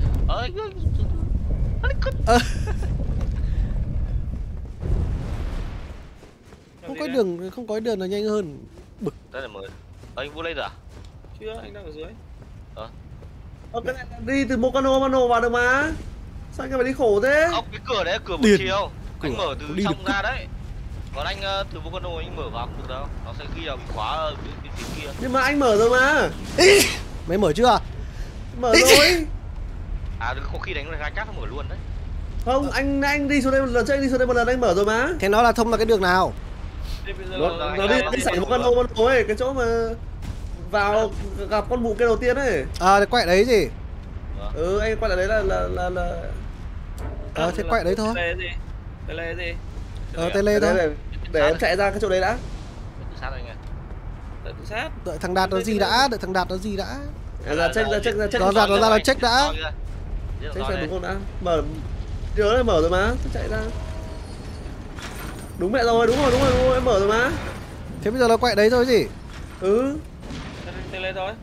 Không có đường là nhanh hơn. Bực. Đây là 10. Anh vô lên rồi à? Chưa, anh đang ở dưới. Cái này đi từ Mocano vào được mà. Sao anh phải đi khổ thế? Không, cái cửa đấy là cửa một chiều. Anh mở từ trong ra đấy. Còn anh từ Mocano anh mở vào không được đâu. Nó sẽ ghi là bị khóa bên phía kia. Nhưng mà anh mở rồi mà. Mày mở chưa? Mở rồi. À có khi đánh ra cát nó mở luôn đấy. Không, anh đi xuống đây một lần, anh đi xuống đây một lần anh mở rồi mà. Thế nó là thông là cái đường nào? Nó đi sảnh Mocano ấy, cái chỗ mà vào gặp con mụ kia đầu tiên ấy. À, quẹt đấy gì? Anh quay lại đấy là thế quẹt đấy thôi. Tele gì? Tele thôi. Để em chạy ra cái chỗ đấy đã. Tự sát anh ạ. Tự sát. Đợi thằng Đạt nó gì đã, Ra check. Nó ra nó check đã. Check xem đúng không đã. Mở. Nhớ là mở rồi mà, chạy ra. Đúng mẹ rồi, đúng rồi, em mở rồi mà. Thế bây giờ nó quẹt đấy thôi gì? Tele thôi.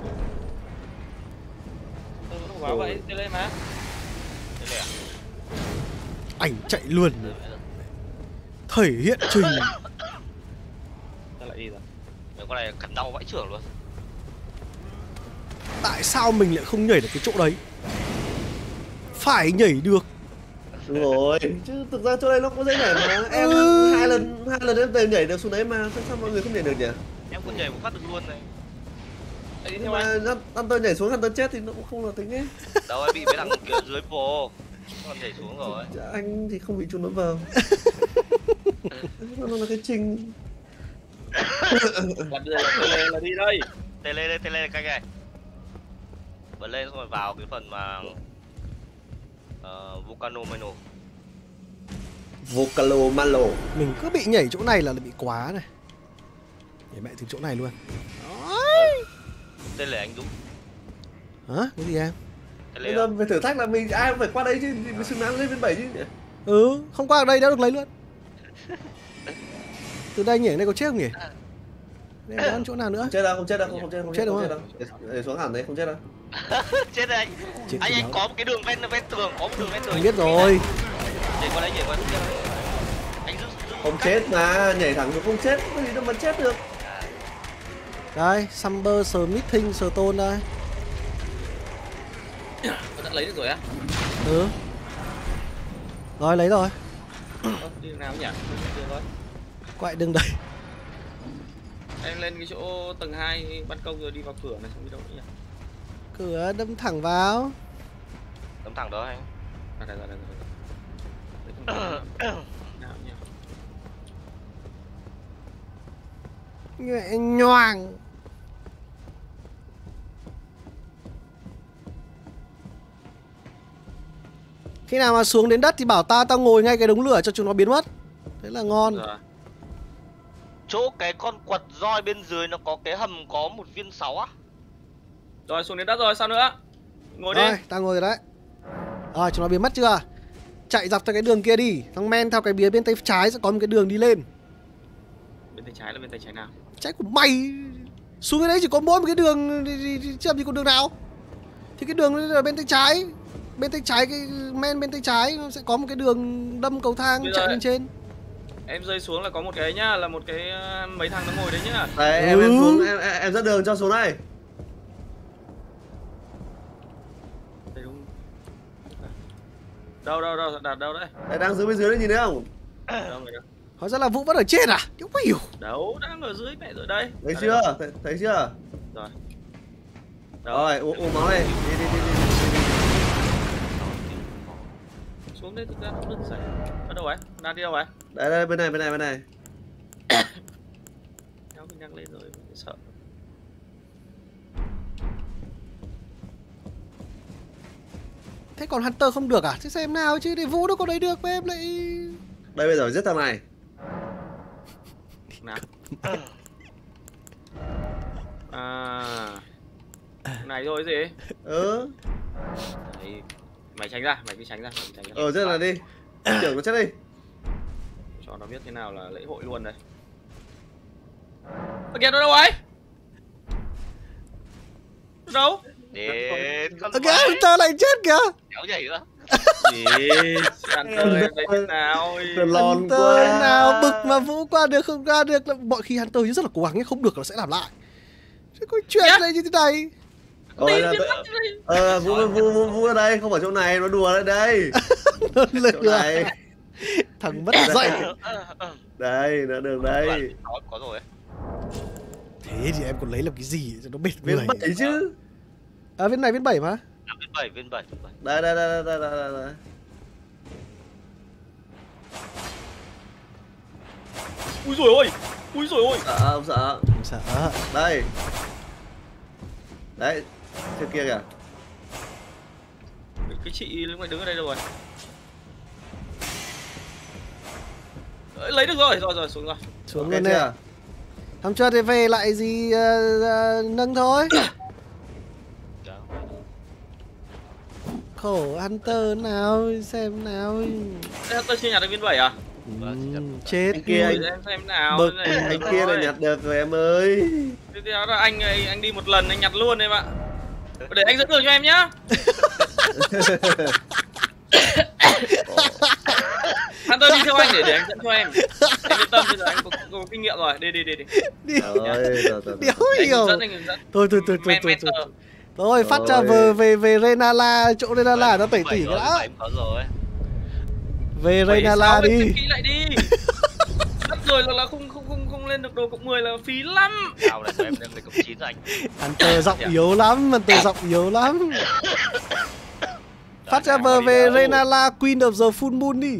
Tôi vẫn bảo vậy, tele mà. Tele à? Ảnh chạy luôn. Thể hiện trình. Ta lại đi rồi. Con này cắn đau vãi chưởng luôn. Tại sao mình lại không nhảy được cái chỗ đấy? Phải nhảy được. Đúng rồi, chứ thực ra chỗ đây nó cũng dễ nhảy mà. Em hai lần em về nhảy được xuống đấy mà, sao mọi người không nhảy được nhỉ? Em cũng nhảy một phát được luôn này. Nhưng mà Hunter nhảy xuống Hunter chết thì nó cũng không là tính ấy. Đâu em bị mấy thằng kia dưới bồ. Con nhảy xuống rồi. Anh thì không bị chúng nó vào. Nó là cái trình. Tele là đi đây. Tele cái này. Bật lên rồi vào cái phần mà Volcano Malo. Mình cứ bị nhảy chỗ này là bị quá này. Nhảy mẹ từ chỗ này luôn. Tên là anh Dũng. Hả? Cái gì em? Bây giờ phải thử thách là mình ai cũng phải qua đây chứ, mình xứng đáng lên bên 7 chứ. Không qua ở đây đã được lấy luôn. Từ đây nhảy này có chết không nhỉ? Đây có chỗ nào nữa? Chết đâu, không chết đâu. Để xuống hẳn đấy, không chết đâu. Chết rồi anh. Anh có một cái đường ven tường, Anh biết rồi. Nhảy qua đấy. Anh giữ Không chết mà, nhảy thẳng được không chết, cái gì đâu mà chết được. Đây, Summer Smithing Stone đây. Có đã lấy được rồi á? Ừ. Rồi lấy rồi. Đi đường nào nhỉ? Được rồi. Quậy đường đây. Em lên cái chỗ tầng 2 ban công rồi đi vào cửa này, xong đi đâu nữa nhỉ? Cửa đâm thẳng vào. Tấm thẳng đó anh. À đây rồi. Nào nhỉ? Nhẹ nhoàng. Khi nào mà xuống đến đất thì bảo tao ngồi ngay cái đống lửa cho chúng nó biến mất. Thế là ngon. Rồi. Chỗ cái con quật roi bên dưới nó có cái hầm có một viên 6 á. Rồi xuống đến đất rồi, sao nữa? Ngồi đi. Rồi, tao ngồi rồi đấy. Rồi, chúng nó biến mất chưa? Chạy dọc theo cái đường kia đi. Thằng men theo cái bìa bên tay trái sẽ có một cái đường đi lên. Bên tay trái là bên tay trái nào? Trái của mày. Xuống cái đấy chỉ có mỗi một cái đường, chứ làm gì có đường nào. Thì cái đường là bên tay trái. Bên tay trái, cái men bên tay trái nó sẽ có một cái đường đâm cầu thang chạy lên trên. Em rơi xuống là có một cái nhá, là một cái mấy thằng nó ngồi đấy nhá. Đấy, em xuống, em dẫn đường cho xuống đây. Đây đúng. Đâu đấy? Đấy, đang dưới bên dưới đấy, nhìn thấy không? Đâu người đâu? Hóa ra là Vũ vẫn ở trên à? Thiếu hiểu. Đâu, đang ở dưới mẹ rồi đây. Thấy chưa? Thấy chưa? Rồi. Rồi, uống máu này. Đi. Xuống đây thực ra nó đơn giản. Ở đâu ấy? Đang đi đâu ấy? Đây, bên này. Kéo mình đang lên rồi, mình sợ. Thế còn Hunter không được à? Thế xem nào chứ, để Vũ đâu có đấy được mà em lại... Đây, bây giờ giết thằng này. Nào. Này rồi gì? Ừ. Đấy. Mày tránh ra. Giết là đi. Tưởng nó chết đi. Cho nó biết thế nào là lễ hội luôn đây. Ở kìa, nó đâu ấy? Đâu? Đến con Kìa, Hunter lại chết kìa. kéo nhảy nữa. Gì? Hunter em thấy thế nào? Lòn Hunter quá. nào bực mà Vũ qua được không qua được. Mọi khi Hunter rất là cố gắng, không được là sẽ làm lại. Thế có chuyện này như thế này. Vũ ở đây, không phải chỗ này, nó đùa đây. Chỗ này. Thằng mất dậy. Đây, nó đường đây. Có rồi. Thế thì em còn lấy làm cái gì cho nó bệt người. Viên 7 chứ. À, viên này viên 7 mà. Viên 7. Đây. Ui rồi ôi. Sợ không sợ? Không sợ. Đây. Đấy, trước kia kìa. Cái chị lúc này đứng ở đây đâu rồi? Lấy được rồi, xuống rồi. Xuống luôn nè. Không cho thì về lại gì nâng thôi. Khổ Hunter nào, xem nào. Hunter chưa nhặt được viên 7 à? Chết kia anh xem nào. Bực, anh kia là nhặt được rồi em ơi. Tiếp theo là anh đi một lần anh nhặt luôn em ạ. Để anh dẫn đường cho em nhá. Hunter đi theo anh để anh dẫn cho em. Anh yên tâm, bây giờ anh có kinh nghiệm rồi. Đi. Đéo hiểu. Anh hướng dẫn. Thôi. Thôi phát ra về Renala, chỗ Renala nó tẩy tỉ cái đã. Có rồi. Về Renala đi. Kỹ lại đi. Mất rồi là không lên được đồ cộng 10 là phí lắm. Nào này em đang lên cộng 9 rồi anh. Hunter giọng yếu lắm, Phát ra về Renala Queen of the Full Moon đi.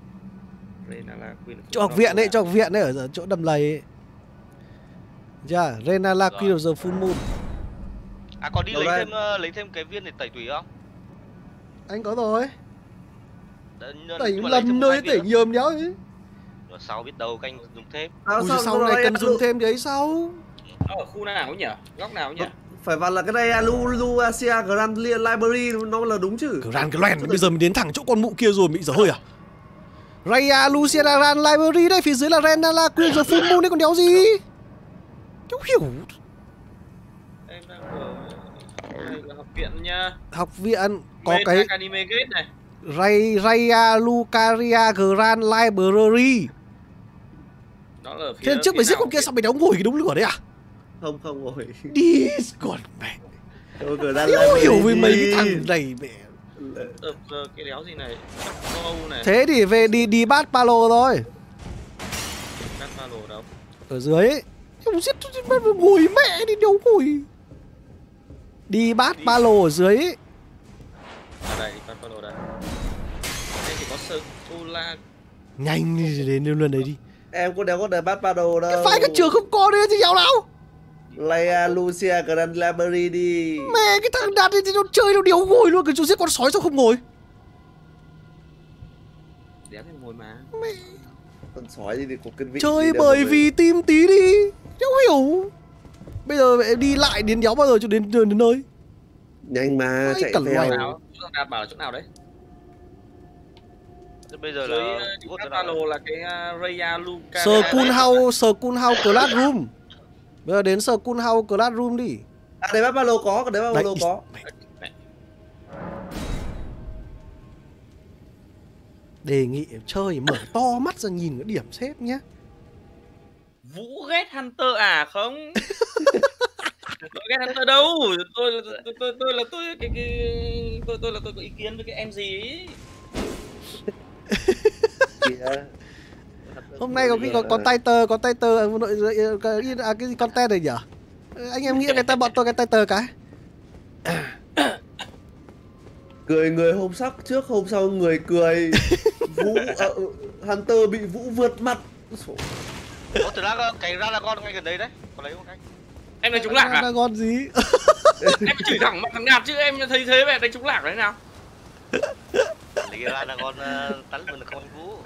Chỗ học viện đấy, ở chỗ đầm lầy ấy. Dạ, Renala Queen of the Full Moon. À còn đi lấy thêm cái viên để tẩy tủy không? Anh có rồi. Tẩy Nhưng mà lần thôi, tẩy nhiều nhớ chứ. Rồi sau biết đâu canh dùng thêm. Sau này cần dùng thêm cái ấy sau. Nó ở khu nào ấy nhỉ? Góc nào ấy nhỉ? Phải vào là cái đây Luasia Grand Library, nó là đúng chứ. Grand bây giờ mình đến thẳng chỗ con mụ kia rồi, bị dở hơi à? Raya Lucia Grand Library đây, phía dưới là Renala Queen of the Full Moon đấy, còn đéo gì. Chú hiểu. Em đang ở học viện nha. Học viện có cái Academy Gate này. Raya Lucaria Grand Library. Nó là Thế lần trước mày giết con kia sao mày đéo ngồi cái đống lửa đấy à? Không ngồi. Đi còn mẹ. Đéo hiểu với mấy cái thằng này mẹ. Cái đéo gì này? Âu này. Thế thì về đi bát Palo thôi. Bát Palo đâu? Ở dưới ấy. Không giết ngồi mẹ đi đâu ngồi. Đi bát Palo ở dưới ấy. À đây, bát Palo đây. Đây thì có Scola. Nhanh đi đến luôn đấy đi. Em có đéo có đời bát Palo đâu. Cái phái các trường không có đấy thì dạo nào. Leia, Lucia, Grand Library đi. Mẹ cái thằng Đạt này thì nó chơi nó đéo ngồi luôn. Cái chú giết con sói sao không ngồi. Đéo thì ngồi mà. Mẹ. Con sói đi có cân vị. Chơi bởi vì team tí đi. Đéo hiểu. Bây giờ mẹ đi lại đến đéo bao giờ cho đến nơi. Nhanh mà chạy Cẩn theo. Nào? Đạt bảo là chỗ nào đấy? Bây giờ Dưới là bát Palo là cái Raya Luca. Skull House Classroom. Bây giờ đến Skull House Classroom đi. À đấy bát Palo có, cái đấy bát Palo có. Đề nghị chơi mở to mắt ra nhìn cái điểm xếp nhá. Vũ ghét Hunter à không? Tôi ghét Hunter đâu? Tôi là tôi có ý kiến với cái em gì ấy. Hôm nay có Tighter, nội cái content này nhỉ? Anh em nghĩ cái bọn tôi cái Tighter cái. Cười người hôm sắc trước hôm sau người cười. Vũ Hunter bị Vũ vượt mặt. Ủa, thực ra cái Radagon ngay gần đây đấy, có lấy không anh? Em đánh trúng lạc à? Radagon gì? Em chửi thẳng mặt thằng Đạt chứ em thấy thế vậy đánh trúng lạc đấy nào? Lấy cái Radagon tấn mình không anh Vũ.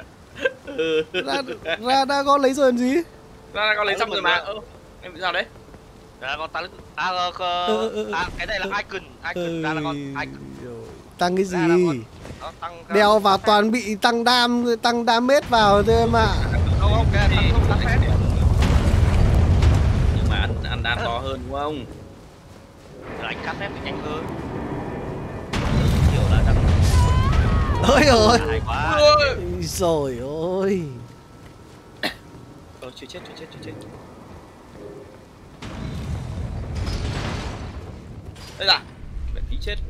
Radagon lấy rồi làm gì? Radagon lấy xong rồi mà. Em bị sao đấy? Radagon tấn cái này là Icon Radagon Icon. Tăng cái gì? Đeo vào toàn bị tăng damage vào thôi mà. Không, cái tăng không tăng phép. Nhưng mà ăn đam to hơn đúng không? Đánh cắt phép thì nhanh hơn. Kiểu là tăng. Ôi ơi. Ôi Rồi ôi. Chưa chết. Đây là mẹ tí chết.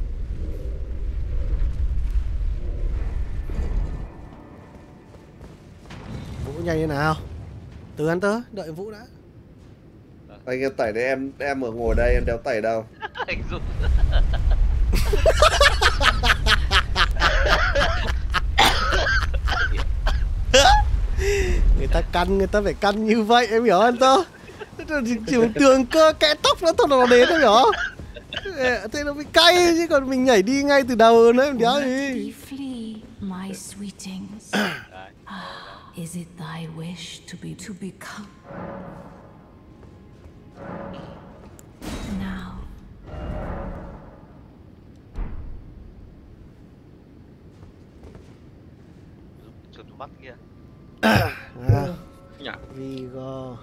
Vũ nhanh như nào? Từ Hunter, đợi Vũ đã. Anh em tẩy đấy, em ở ngồi đây em đéo tẩy đâu. anh Dũng. Người ta phải căn như vậy em hiểu Hunter. Chỉ tường cơ kẽ tóc nó thôi nó đến em hiểu không? Thế nó bị cay chứ còn mình nhảy đi ngay từ đầu nữa em đéo gì. My sweetings, is it thy wish to become? Now, Trượt mắt kia. Vigo.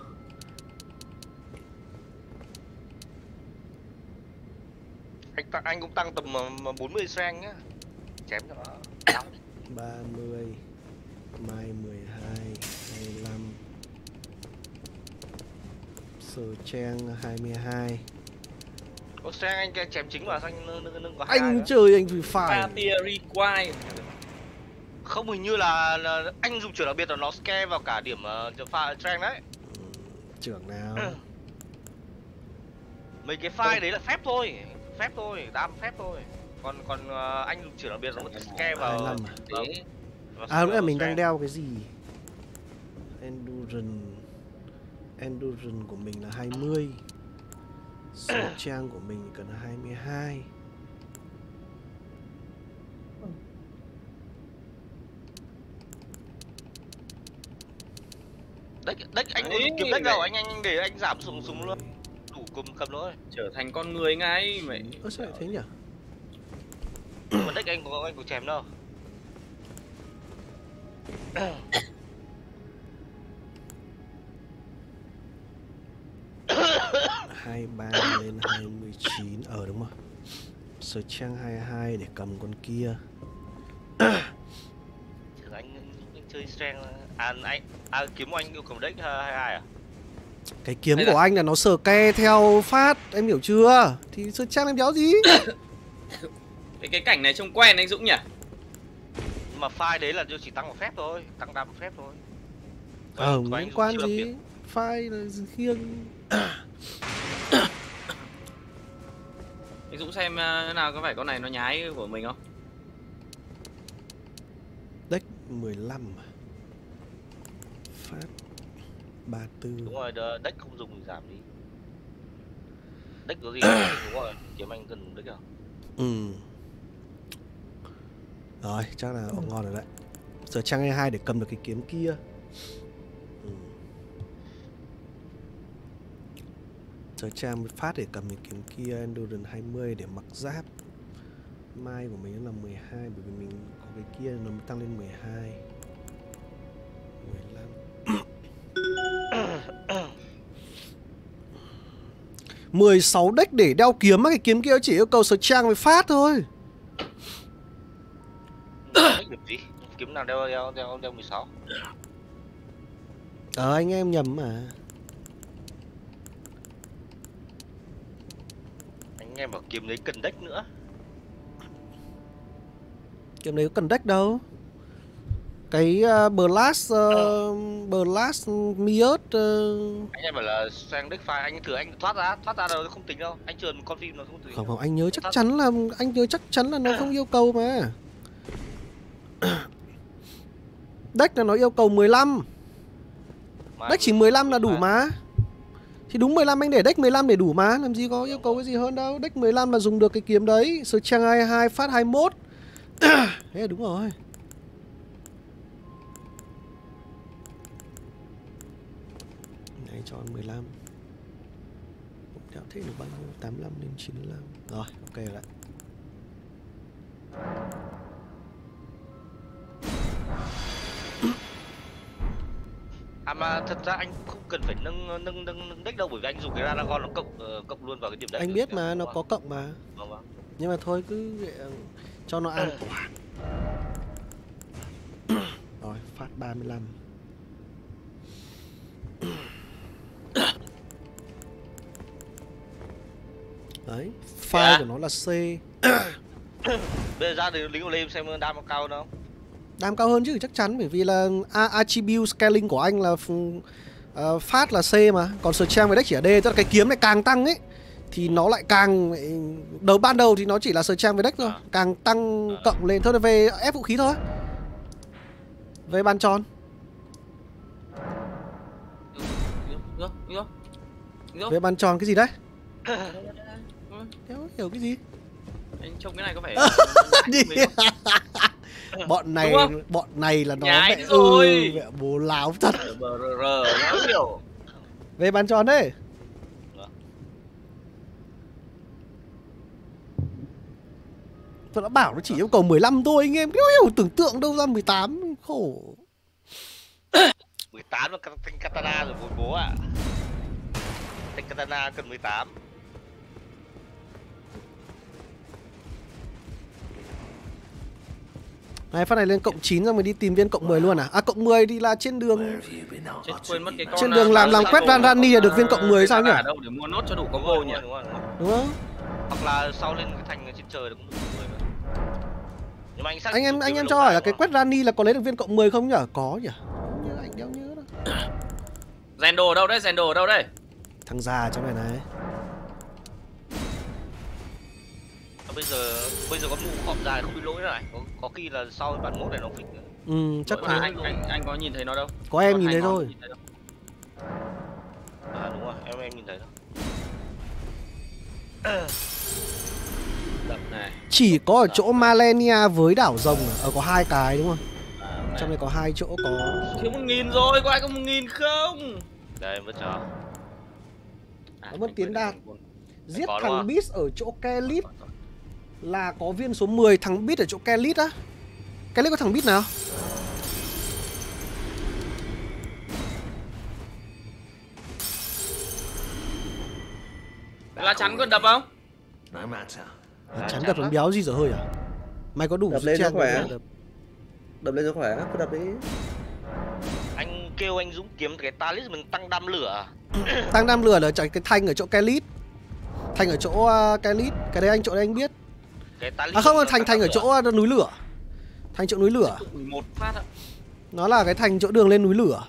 Anh cũng tăng tầm 40 strength nhá. Chém cho nó. 30 Mai 12 25 Sở Trang 22. Ô strength anh chém chính vào anh nâng có 22 anh chơi anh phải phải require. Không, hình như là anh dùng trưởng đặc biệt là nó scare vào cả điểm pha strength đấy. Trưởng nào? Mấy cái file đấy là phép thôi, đam phép thôi. Còn anh dùng trưởng đặc biệt nó có thể scare vào. 25 à? Lúc này mình đang đeo cái gì? Endurance của mình là 20. Số trang của mình cần 22. Deck anh không dùng kiếm deck đâu, anh để anh giảm súng luôn. Đủ cầm thôi. Trở thành con người ngay mày. Sao lại thế nhỉ? Mà deck anh có chém đâu. 23 lên 29 đúng rồi. Sở trang 22 để cầm con kia. Anh chơi strength kiếm của anh yêu cầu deck 22 à? Cái kiếm của anh là nó sờ ke theo phát, em hiểu chưa? Thì sơ trang em đéo gì. Cái cảnh này trông quen anh Dũng nhỉ? Nhưng mà file đấy là chỉ tăng một phép thôi, tăng đam một phép thôi. Không liên quan gì. File là khiêng. Anh Dũng xem thế nào, có phải con này nó nhái của mình không? Deck 15 à? Phát 34. Đúng rồi, deck không dùng thì giảm đi. Deck có gì đúng rồi, kiếm anh cần deck à? Rồi, chắc là ngon rồi đấy. Giờ trang 22 để cầm được cái kiếm kia. Giờ trang phát để cầm cái kiếm kia, Endurance 20 để mặc giáp. Mai của mình là 12 bởi vì mình có cái kia nó mới tăng lên 12. 15. 16 deck để đeo kiếm á, cái kiếm kia chỉ yêu cầu sở trang với phát thôi. Kiếm gì? Kiếm nào đeo 16? Anh em nhầm mà. Anh em bảo kiếm đấy cần deck nữa. Kiếm đấy có cần deck đâu. Cái Blast Miot anh em bảo là sang deck file, anh thử anh thoát ra rồi không tính đâu. Anh trườn con phim nó không tính. Không, anh nhớ chắc chắn là nó không yêu cầu mà. Deck là nó yêu cầu 15. Deck chỉ 15 là đủ mà. Thì đúng 15 anh để deck 15 để đủ mà, làm gì có yêu cầu cái gì hơn đâu. Deck 15 là dùng được cái kiếm đấy, Sơ Trang 22 phát 21. Thế là đúng rồi. Này chọn 15. Đéo thích được bao nhiêu, 85 đến 95. Rồi, ok lại. Mà thật ra anh không cần phải nâng deck đâu, bởi vì anh dùng cái Radagon nó cộng luôn vào cái điểm đấy. Anh biết mà, nó có cộng mà. Vâng. Nhưng mà thôi cứ cho nó an toàn. Rồi, phát 35. Đấy, file của nó là C. Bây giờ ra thì lính của lên xem đam có cao hơn không? Đam cao hơn chứ, chắc chắn, bởi vì là attribute scaling của anh là phát là C mà. Còn sở trang với deck chỉ là D, tức là cái kiếm này càng tăng ấy thì nó lại càng ban đầu thì nó chỉ là sở trang với deck thôi, càng tăng cộng lên thôi, là về ép vũ khí thôi. Về bàn tròn. Về bàn tròn cái gì đấy? Đéo hiểu cái gì. Anh trông cái này có phải bọn này là nó mẹ rồi. mẹ bố láo thật. Nó hiểu. Về bàn tròn đấy. Tôi đã bảo nó chỉ yêu cầu 15 thôi, anh em đéo hiểu, tưởng tượng đâu ra 18, khổ. 18 là thanh katana rồi bố ạ. Thanh katana cần 18. Này, phát này lên cộng 9 xong rồi đi tìm viên cộng 10 luôn à? À, cộng 10 thì là trên đường. Quên mất cái con trên đường làm quét Rani là được viên cộng 10 sao nhỉ? Đâu để mua nốt cho đủ combo nhỉ? Đúng không? Hoặc là sau lên cái thành trên trời cũng đủ 10 mà. Nhưng mà anh em cho hỏi là cái quét Rani là có lấy được viên cộng 10 không nhỉ? Có nhỉ? Như anh đéo nhớ đâu. Zendo đâu đấy? Zendo đâu đây? Thằng già trong này này. Bây giờ có mũ họp dài không bị lỗi này, có khi là sau bản mốt này nó fix. Chắc là anh có nhìn thấy nó đâu? Có em nhìn thấy thôi. À đúng rồi, em nhìn thấy đâu. Đập này. Chỉ có ở chỗ Malenia với đảo rồng à? Có 2 cái đúng không? Trong này có 2 chỗ có. Thiếu 1000 rồi, có ai có 1000 không? Đây em vứt cho. Nó mất tiến đạt. Giết thằng Beast ở chỗ Kelit là có viên số 10, thằng Beast ở chỗ Kelit á. Kelit có thằng Beast nào? Lá chắn có đập không? Chắn đập nó béo gì dở hơi à? Mày có đủ đập lên cho khỏe. Đập lên cho khỏe, cứ đập đi. kêu anh Dũng kiếm cái talisman tăng đam lửa. Tăng đam lửa là chạy cái thanh ở chỗ Kelit. Thanh ở chỗ Kelit, cái đấy anh biết. Cái À không, thành ở chỗ núi lửa. Thành chỗ núi lửa. 11 phát ạ. Nó là cái thành chỗ đường lên núi lửa.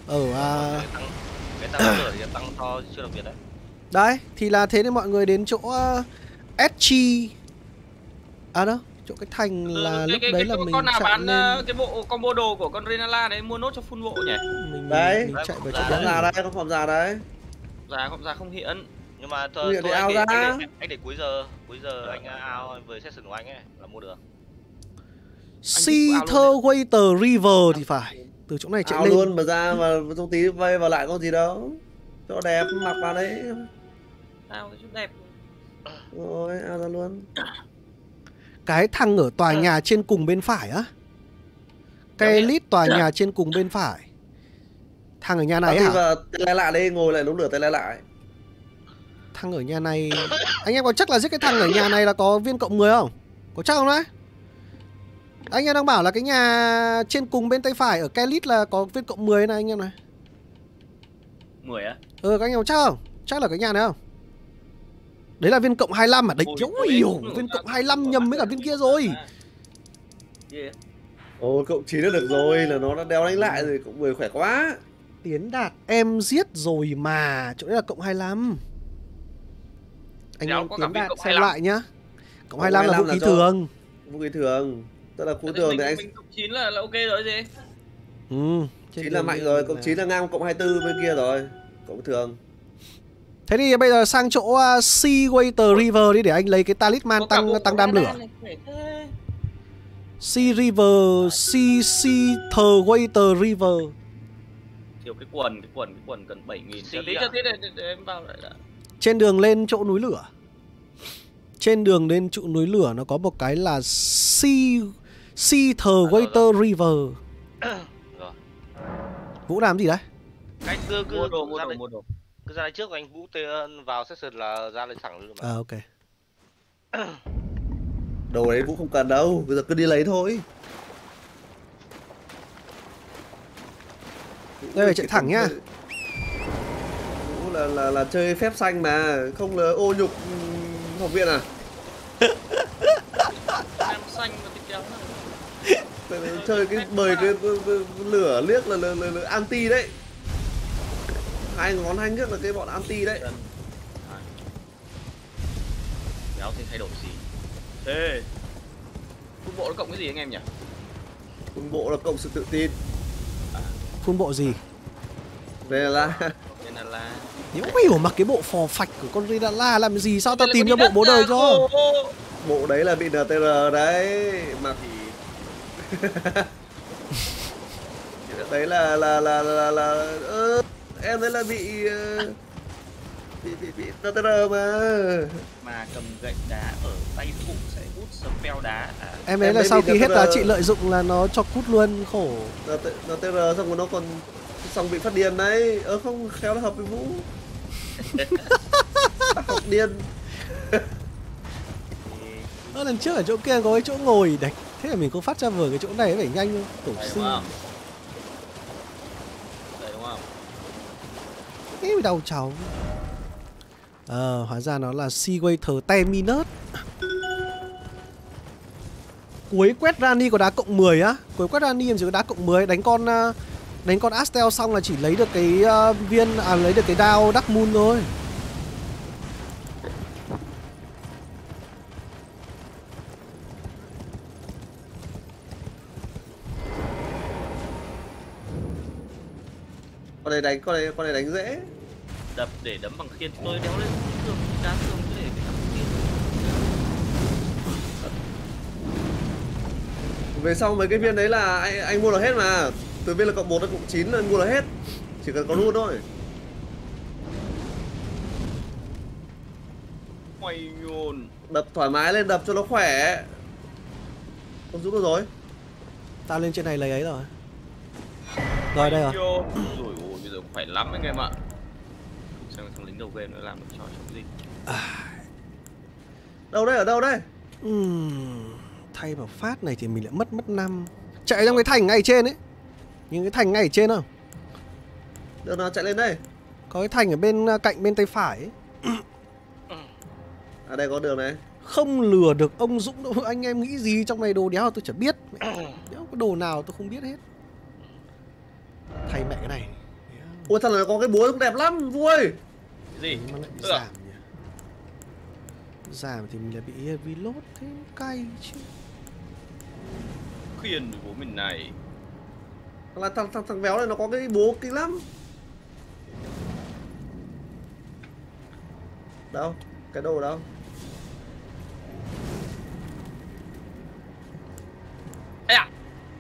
Cái tăng đam lửa thì tăng cho chưa đặc biệt đấy. Đấy, thì là thế nên mọi người đến chỗ SG. À đâu, chỗ cái thành là lúc đấy là mình con nào chạy bán lên. cái bộ combo đồ của con Renala đấy mua nốt cho full bộ nhỉ? Mình chạy vào chỗ Con đấy. già đây, con phòng già đấy. Giá không hiện. Nhưng mà thôi anh để cuối giờ anh ao với session của anh ấy là mua được. Seather Water River thì phải. Từ chỗ này chạy Ao lên. luôn mà ra mà trong tí vây vào lại con gì đâu. Cho đẹp mặc vào đấy. Ao cái chút đẹp. Rồi, ao ra luôn. Cái thằng ở tòa nhà trên cùng bên phải á. Cái lít tòa nhà trên cùng bên phải. Thằng ở nhà này hả? Tay lái lại đi, ngồi lại đống lửa tay lái lại. Thằng ở nhà này. Anh em có chắc là giết cái thằng ở nhà này là có viên cộng 10 không? Có chắc không đấy? Anh em đang bảo là cái nhà trên cùng bên tay phải ở Kelit là có viên cộng 10 này anh em này. 10 á? Các anh em có chắc không? Chắc là cái nhà này không? Đấy là viên cộng 25 à? Đấy, hiểu, viên cộng 25 nhầm với cả viên kia rồi. Ồ, cộng 9 đã được rồi, là nó đã đeo đánh lại rồi, cộng 10 khỏe quá. Tiến Đạt em giết rồi mà, chỗ đấy là cộng 25. Anh em Tiến Đạt xem lại nhá. Cộng 25 là vũ khí thường. Vũ khí thường. Tức là vũ thường thì anh... Cộng 9 là ok rồi gì? 9 là mạnh rồi, cộng 9 là ngang cộng 24 bên kia rồi. Cộng thường. Thế thì bây giờ sang chỗ Sea Water River đi để anh lấy cái talisman tăng đam lửa. Sea River, Seather Water River. Thiếu cái quần cần 7.000. Cho tí để em vào lại đã. Trên đường lên chỗ núi lửa. Trên đường lên chỗ núi lửa nó có một cái là Seather Water River. Rồi. Vũ làm gì đấy? Anh cứ mua đồ. Cứ ra đây trước anh Vũ vào session là ra đây thẳng luôn mà. À ok. Đồ đấy Vũ không cần đâu, bây giờ cứ đi lấy thôi. Đây phải chạy thẳng nhá. Vũ là chơi phép xanh mà, không là ô nhục học viện à? Em xanh mà thích kéo nào. Chơi cái bời cái lửa liếc là anti đấy. Hai ngón hai nước là cái bọn anti đấy. Kéo thì thay đổi gì? Thế full bộ nó cộng cái gì anh em nhỉ? Full bộ là cộng sự tự tin. Full bộ gì? Renala. Nếu hiểu mặc cái bộ phò phạch của con Renala làm gì? Sao tao tìm cho bộ bố đời cho? Bộ đấy là bị NTR đấy. Mặc đấy là em đấy là bị NTR mà cầm gậy đá ở tay phụ sẽ hút spell đá. Em đấy là sau khi hết giá trị lợi dụng là nó cho cút luôn, khổ. NTR xong rồi nó còn xong bị phát điên đấy. Không khéo nó hợp với Vũ. Học điên. Lần trước ở chỗ kia có cái chỗ ngồi đấy. Thế là mình có phát ra vừa cái chỗ này phải nhanh thôi. Tổ sư. Đây đúng không? Thế mới đau cháu. Hóa ra nó là Sea Water Terminus. Cuối quét Rani có đá cộng 10 á. Cuối quét Rani làm gì có đá cộng 10. Đánh con Astel xong là chỉ lấy được cái lấy được cái đao Dark Moon thôi. Con này đánh dễ. Đập để đấm bằng khiên, tôi đéo lên thường đá thường để cái đấm khiên. Về sau mấy cái viên đấy là anh mua được hết mà. Từ viên là cộng 1 đến cộng 9 là anh mua được hết. Chỉ cần có luôn thôi. Mày nhồn. Đập thoải mái lên, đập cho nó khỏe. Không giúp được rồi. Tao lên trên này lấy ấy rồi. Rồi đây rồi. Rồi ôi bây giờ khỏe lắm anh em ạ. Xem thằng lính đầu game nó làm được cho gì. Đâu đây, ở đâu đây? Thay vào phát này thì mình lại mất 5. Chạy trong cái thành ngay trên ấy. Những cái thành ngay ở trên không? Đường nào chạy lên đây? Có cái thành ở bên cạnh bên tay phải ấy. À đây có đường này. Không lừa được ông Dũng đâu. Anh em nghĩ gì trong này đồ đéo tôi chả biết. Đéo có đồ nào tôi không biết hết. Thay mẹ cái này. Ôi thằng này có cái búa cũng đẹp lắm vui. Cái gì? Mà lại bị giảm nhỉ. Giảm thì mình lại bị reload thế cay chứ. Khiên của mình này. Là thằng béo này nó có cái búa kinh lắm. Đâu? Cái đồ đâu? Ê à.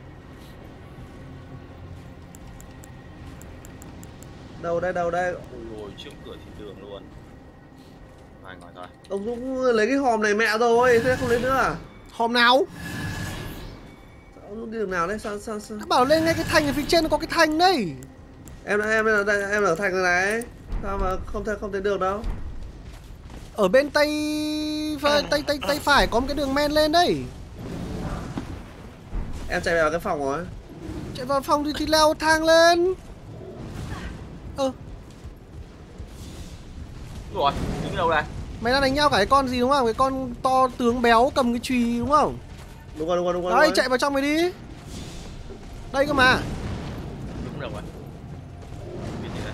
Đâu đây? Ôi trước cửa thì đường luôn. Ngoài thôi. Ông Dũng lấy cái hòm này mẹ rồi, thế không lấy nữa à? Hòm nào? Ông Dũng đi đường nào đấy? Sao? Đã bảo lên ngay cái thành ở phía trên nó có cái thành đây. Em ở thành này. Sao mà không thấy đường đâu? Ở bên tay phải có một cái đường men lên đây. Em chạy vào cái phòng rồi. Chạy vào phòng thì leo thang lên. Rồi, đứng đâu đây? Mày đang đánh nhau cả cái con gì đúng không? Cái con to tướng béo cầm cái chùy đúng không? Đúng rồi. Đấy, chạy vào trong mày đi. Đây cơ mà. Đúng rồi. Biết gì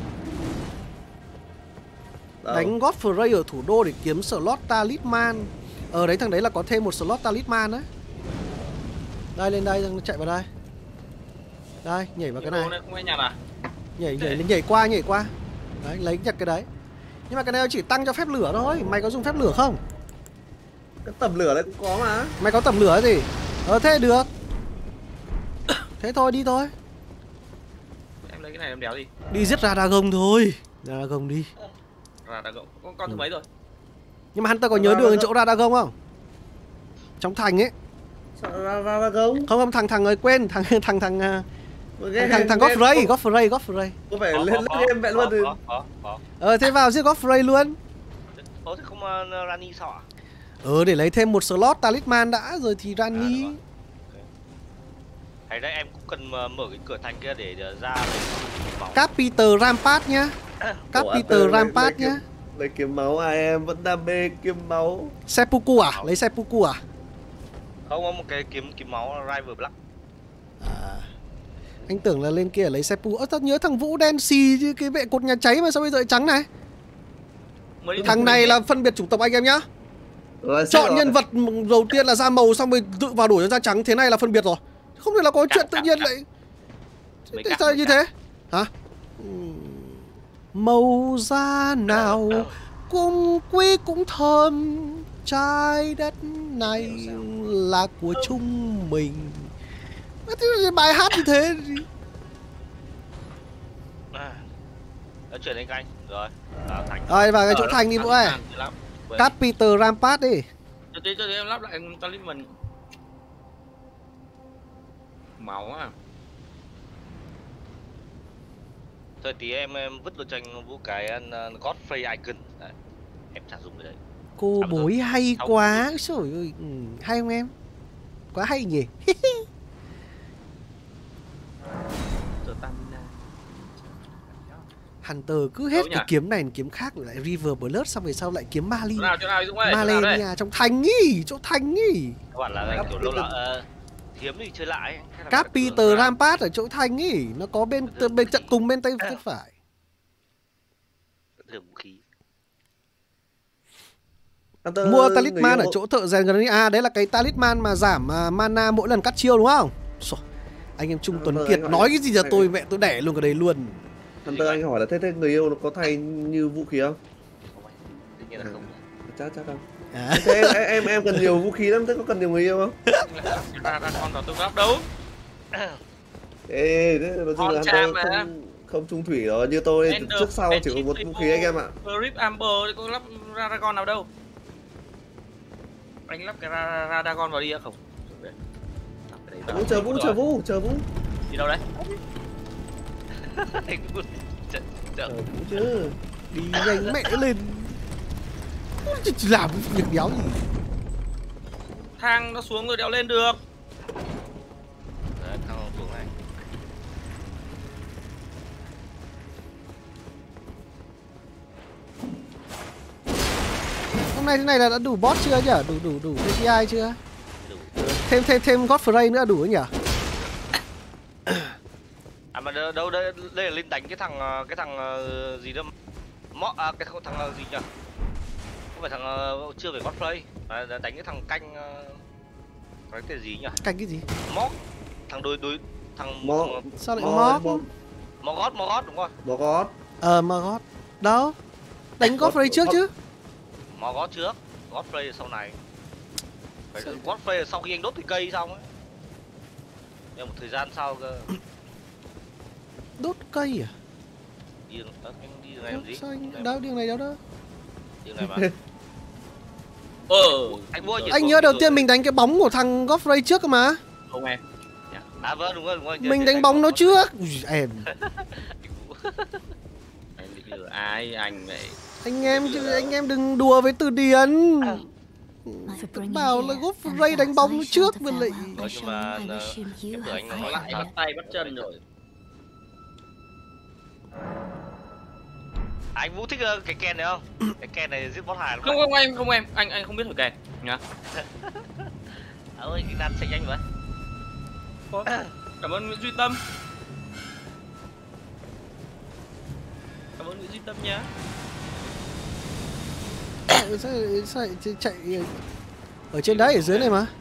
Đâu? Đánh Godfrey ở thủ đô để kiếm slot talisman. Ở đấy thằng đấy là có thêm một slot talisman đấy. Đây lên đây, chạy vào đây. Đây, nhảy vào cái này. Không nghe nhạc à? Nhảy qua. Đấy, lấy nhặt cái đấy. Nhưng mà cái này chỉ tăng cho phép lửa thôi. Mày có dùng phép lửa không? Cái tầm lửa đấy cũng có mà. Mày có tầm lửa gì? Thế được. Thế thôi, đi thôi. Em lấy cái này em đéo gì? Đi giết Radagon thôi. Radagon đi. Radagon. Con thứ mấy rồi? Nhưng mà hắn ta có nhớ đường chỗ Radagon không? Trong thành ấy. Radagon? Không, thằng ơi quên, thằng Godfrey. Có phải lên game vậy luôn rồi. Có. Thế vào giết Godfrey luôn. Thế không Rani sao ạ? Để lấy thêm một slot talisman đã rồi thì Rani. Hay đấy em cũng cần mở cái cửa thành kia để ra máu. Capital Rampart nhá. Capital Rampart nhá. Lấy kiếm máu em vẫn đam mê kiếm máu. Seppuku à? Lấy Seppuku à? Không, có một cái kiếm máu River Black. Anh tưởng là lên kia lấy Seppuku. Tao nhớ thằng Vũ đen xì chứ cái vệ cột nhà cháy mà sao bây giờ lại trắng này? Thằng này là phân biệt chủng tộc anh em nhá. Chọn nhân vật đầu tiên là da màu xong rồi tự vào đổi cho da trắng, thế này là phân biệt rồi. Không thể là có chuyện tự nhiên lại. Thế sao như thế? Hả? Màu da nào cũng quý cũng thơm, trái đất này là của chúng mình. Thế bài hát như thế gì? Chuyển lên canh rồi. Rồi vào cái chỗ thành đi Vũ ơi. Capital Rampart đi. Cho em lắp lại talisman. Máu à. Thôi tí em vứt vào tranh Vũ cái Godfrey Icon. Đấy. Em chả dùng cái đấy. Cô bối hay quá. Trời ơi, hay không em? Quá hay nhỉ. Hunter cứ hết cái kiếm này kiếm khác lại River Blood xong rồi sau lại kiếm Mali. Chỗ nào Dũng ơi? Malenia trong thành ý, chỗ thành ý. Các bạn là kiểu lâu là thiếm thì chơi lại. Capital Rampart ở chỗ thành ý, nó có bên trận cùng bên tay phải. Thử vũ khí. Mua talisman ở chỗ thợ rèn gần. À đấy là cái talisman mà giảm mana mỗi lần cắt chiêu đúng không? Anh em Trung Tuấn Kiệt nói cái gì giờ tôi mẹ tôi đẻ luôn cái đấy luôn. Hunter anh hỏi là thế người yêu nó có thay như vũ khí không? Tự nhiên là không. Chắc không. Thế em cần nhiều vũ khí lắm, thế có cần nhiều người yêu không? Ra con vào tôi lắp đâu. Ê, thế nói chung là Hunter không trung thủy rồi, như tôi trước sau chỉ có một vũ khí anh em ạ. Grip Amber có lắp Radagon nào đâu. Anh lắp cái Radagon vào đi à không? Chờ Vũ. Đi đâu đấy? Chờ Vũ chứ. Đi nhanh mẹ lên. Làm việc đéo gì. Thang nó xuống rồi đéo lên được. Đấy, thang xuống này. Hôm nay thế này là đã đủ boss chưa nhỉ? Đủ KPI chưa? Đủ. Thêm Godfrey nữa đủ nhỉ? À mà đâu đây là Linh đánh cái thằng gì đó. Cái thằng gì nhỉ? Không phải thằng chưa phải Godfrey, mà đánh cái thằng canh cái gì nhỉ? Canh cái gì? Móc. Thằng thằng Sao lại Móc? Morgoth đúng rồi. Morgoth. Morgoth. Đâu? Đánh Godfrey trước chứ? Morgoth trước, Godfrey sau này. Godfrey sau khi anh đốt cái cây xong ấy. Nhưng một thời gian sau cơ. Đốt cây à? Đi đường này làm gì? Sao anh đâu đường này đâu đó? Đường này mà. Anh nhớ đầu tiên mình đánh cái bóng của thằng Godfrey trước cơ mà. Không em. À vâng đúng rồi. Mình đánh bóng nó trước. Ui, em. Anh định lừa ai anh vậy? Anh em đừng đùa với từ điển. Bảo là Godfrey đánh bóng nó trước mình lại. Nhưng mà em tưởng anh nói lại bắt tay bắt chân rồi. Anh Vũ thích cái Ken này không? Cái Ken này giết boss hài lắm. Không em, anh không biết thổi Ken nhá. Ơi cái đàn chạy nhanh vậy. Cảm ơn Nguyễn Duy Tâm. Cảm ơn Nguyễn Duy Tâm nhá. Sao chạy ở trên đấy ở dưới này mà?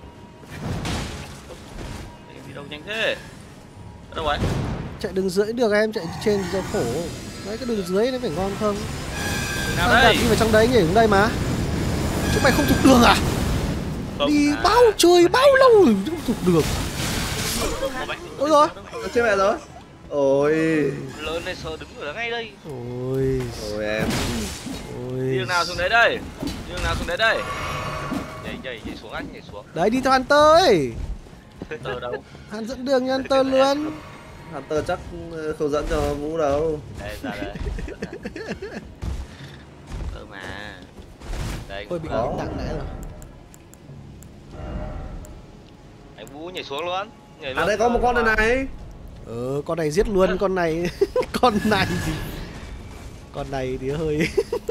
Đi đâu nhanh thế? Ở đâu vậy? Chạy đường dưới được em, chạy trên do khổ. Đấy cái đường dưới nó phải ngon không? Nào đây? Đi vào trong đấy nhảy xuống đây mà. Chúng mày không thuộc đường à? Không. Đi bao lâu rồi không thuộc đường. Ôi rồi. Chết mẹ rồi. Ôi. Lớn này sợ đứng ở ngay đây. Ôi em. Đi đường nào xuống đấy đây? Nhảy xuống anh, nhảy xuống. Đấy đi theo Hunter ấy. Hunter đâu? Hắn dẫn đường cho Hunter luôn. Hunter chắc không dẫn cho Vũ đâu. Đây ra đây. Mà. Đây. Thôi bị đánh nặng nãy rồi. Anh Vũ nhảy xuống luôn. À đây có một con này. Con này giết luôn con này. Con này thì hơi.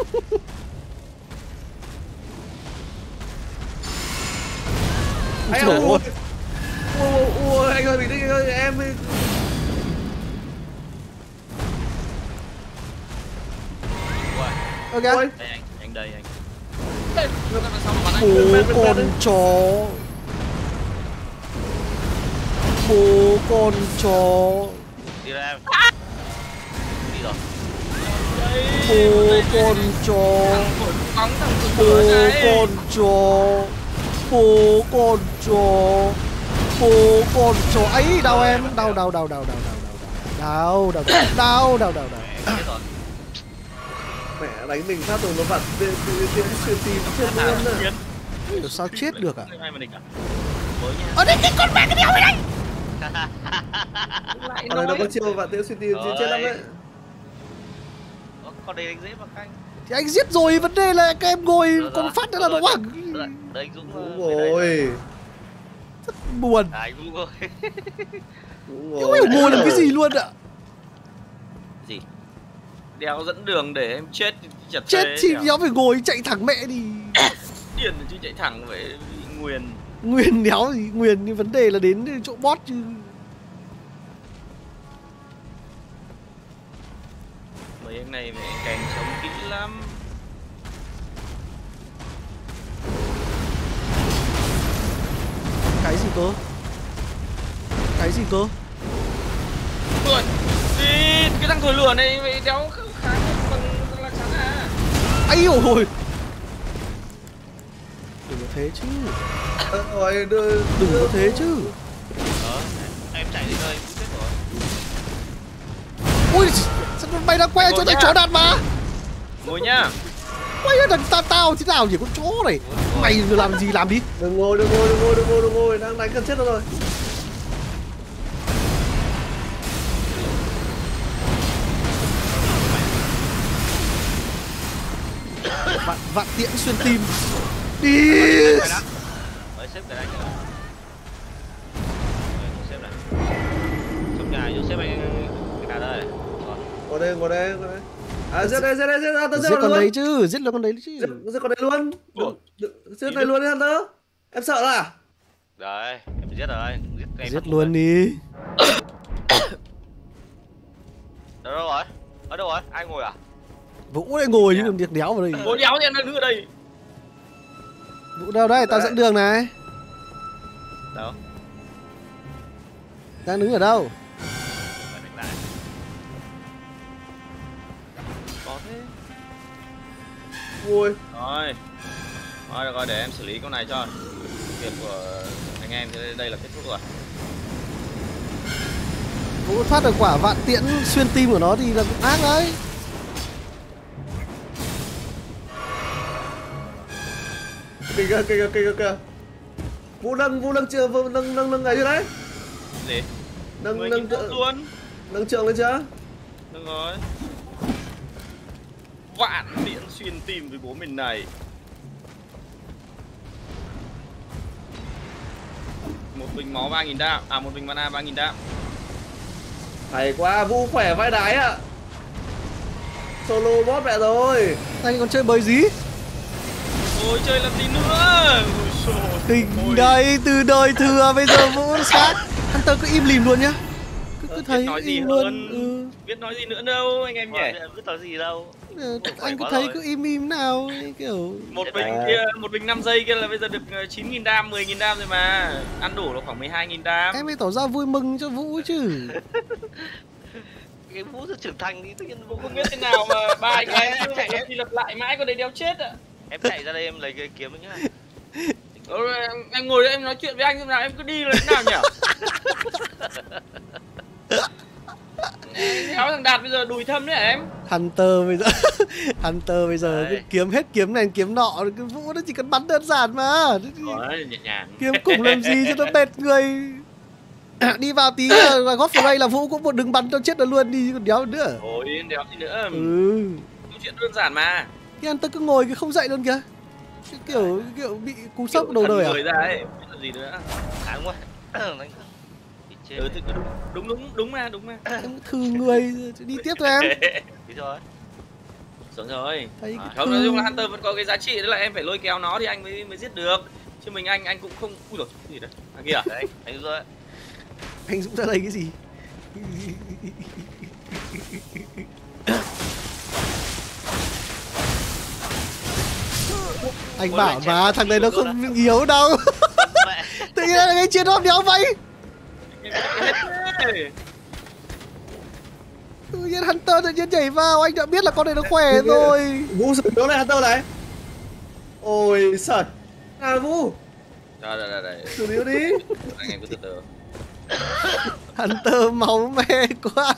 Anh ơi. Ôi anh ơi bị đi ơi em. Ok. Đây anh đây anh. Bố con chó. Bố con chó. Đi ra em. Đi rồi. Bố con chó. Bố con chó. Bố con chó. Bố con chó ấy đau em, đau. Mẹ đánh mình phát rồi nó vặn xuyên tim chết luôn à. Sao chết được à? Ở đây cái con mẹ cái đéo ở đây. Con này nó có chiêu vặn xuyên tim chết lắm đấy. Con đây anh giết mà canh. Thì anh giết rồi, vấn đề là các em ngồi con phát nữa là nó hoảng. Đây anh Dũng. Đúng rồi. Rất buồn. Anh Dũng rồi. Không hiểu ngồi làm cái gì luôn ạ. Gì? Đéo dẫn đường để em chết chặt chết thì đéo phải ngồi chạy thẳng mẹ đi. Điền chứ chạy thẳng vậy Nguyền đéo gì, Nguyền nhưng vấn đề là đến chỗ boss chứ. Mấy anh này mẹ càng sống kỹ lắm. Cái gì cơ? Ui, cái thằng thổi lửa này mày đéo khá bằng là chắn à. Ấy ôi. Đừng có thế chứ. Đừng có thế chứ. Em chạy đi thôi, chết rồi. Ui, sao mày đang quay cho thằng chó đạn mà. Ngồi nhá. Quay cho thằng tao thế nào nhỉ con chó này. Mày vừa làm gì làm đi. Đừng ngồi, đang đánh gần chết rồi. Vạn tiễn xuyên tim. Đi. Xếp cái này kìa. Xếp này. Trong nhà vô xếp anh cái nào đây. Ngồi đây. À giết đây, Hunter giết Giết con luôn. đấy chứ, giết con đấy chứ. Giết con đấy luôn. Giết này luôn đi Hunter. Em sợ là? Đấy, em giết rồi. Giết luôn đi. Đâu rồi? Ở đâu rồi? Ai ngồi à? Vũ lại ngồi chứ còn việc đéo vào đây. Bố đéo thì em đang đứng ở đây. Vũ đâu đấy, tao dẫn đường này. Đâu? Đang đứng ở đâu? Có thế. Ui. Rồi. Thôi được rồi, để em xử lý con này cho. Việc của anh em thì đây là kết thúc rồi. Vũ thoát được quả vạn tiễn xuyên tim của nó thì là cũng ác đấy. Kìa. Vũ nâng chưa, nâng ấy chưa đấy? Gì? Nâng luôn. Nâng trường lên chưa? Được rồi. Vạn tiễn xuyên tim với bố mình này. Một bình máu 3.000 đam, à một bình mana 3.000 đam. Hay quá, Vũ khỏe vai đái ạ. Solo boss mẹ rồi. Anh còn chơi bời gì? Ôi chơi làm gì nữa? Kinh đây, từ đời thừa bây giờ Vũ sát. Hunter cứ im lìm luôn nhá. Cứ thấy nói gì im hơn. luôn. Biết nói gì nữa đâu anh em nhỉ? Biết nói gì đâu. Anh cứ thấy cứ im nào kiểu Một bình kia, một bình 5 giây kia là bây giờ được 9.000 đam, 10.000 đam rồi mà. Ăn đủ là khoảng 12.000 đam. em mới tỏ ra vui mừng cho Vũ chứ. Cái Vũ rất trưởng thành đi, tự nhiên Vũ Không biết thế nào mà ba anh em cứ phải đi lặp lại mãi con đấy đéo chết ạ. em chạy ra đây em lấy cái kiếm nhá. Em ngồi đây em nói chuyện với anh xem nào, em cứ đi là thế nào nhỉ? Kéo thằng Đạt bây giờ đùi thâm đấy hả em? Hunter bây giờ cứ kiếm hết kiếm này kiếm nọ, cái Vũ nó chỉ cần bắn đơn giản mà. Rồi, nhẹ nhàng. Kiếm cùng làm gì cho nó mệt người. Đi vào tí là gót vào đây là Vũ cũng một đứng bắn cho chết nó luôn đi còn đéo nữa. Ôi đéo gì nữa. Ừ. Câu chuyện đơn giản mà. Cái Hunter cứ ngồi cái không dậy luôn kìa. Kiểu bị cú sốc đầu đời à? Người ra ấy, biết là gì nữa. À đúng rồi. Ừ thì đúng mà. Em thư người đi tiếp thôi em. Đi thôi. Sống rồi. Thấy Không, nói chung là Hunter vẫn có cái giá trị, đó là em phải lôi kéo nó thì anh mới giết được. Chứ mình anh cũng không. Ui rồi, cái gì đấy? À kìa. Đấy, anh rồi. Anh Dũng ra đây cái gì? Anh bảo mà thằng này nó không yếu đâu. Tự nhiên là cái chiến hop đéo vậy. Tự nhiên Hunter tự nhiên nhảy vào, anh đã biết là con này nó khỏe rồi. Vũ xử lý này Hunter này. Ôi sợi. À Vũ. Đây. Xử lý đi. Anh em cứ từ từ. Hunter máu me quá.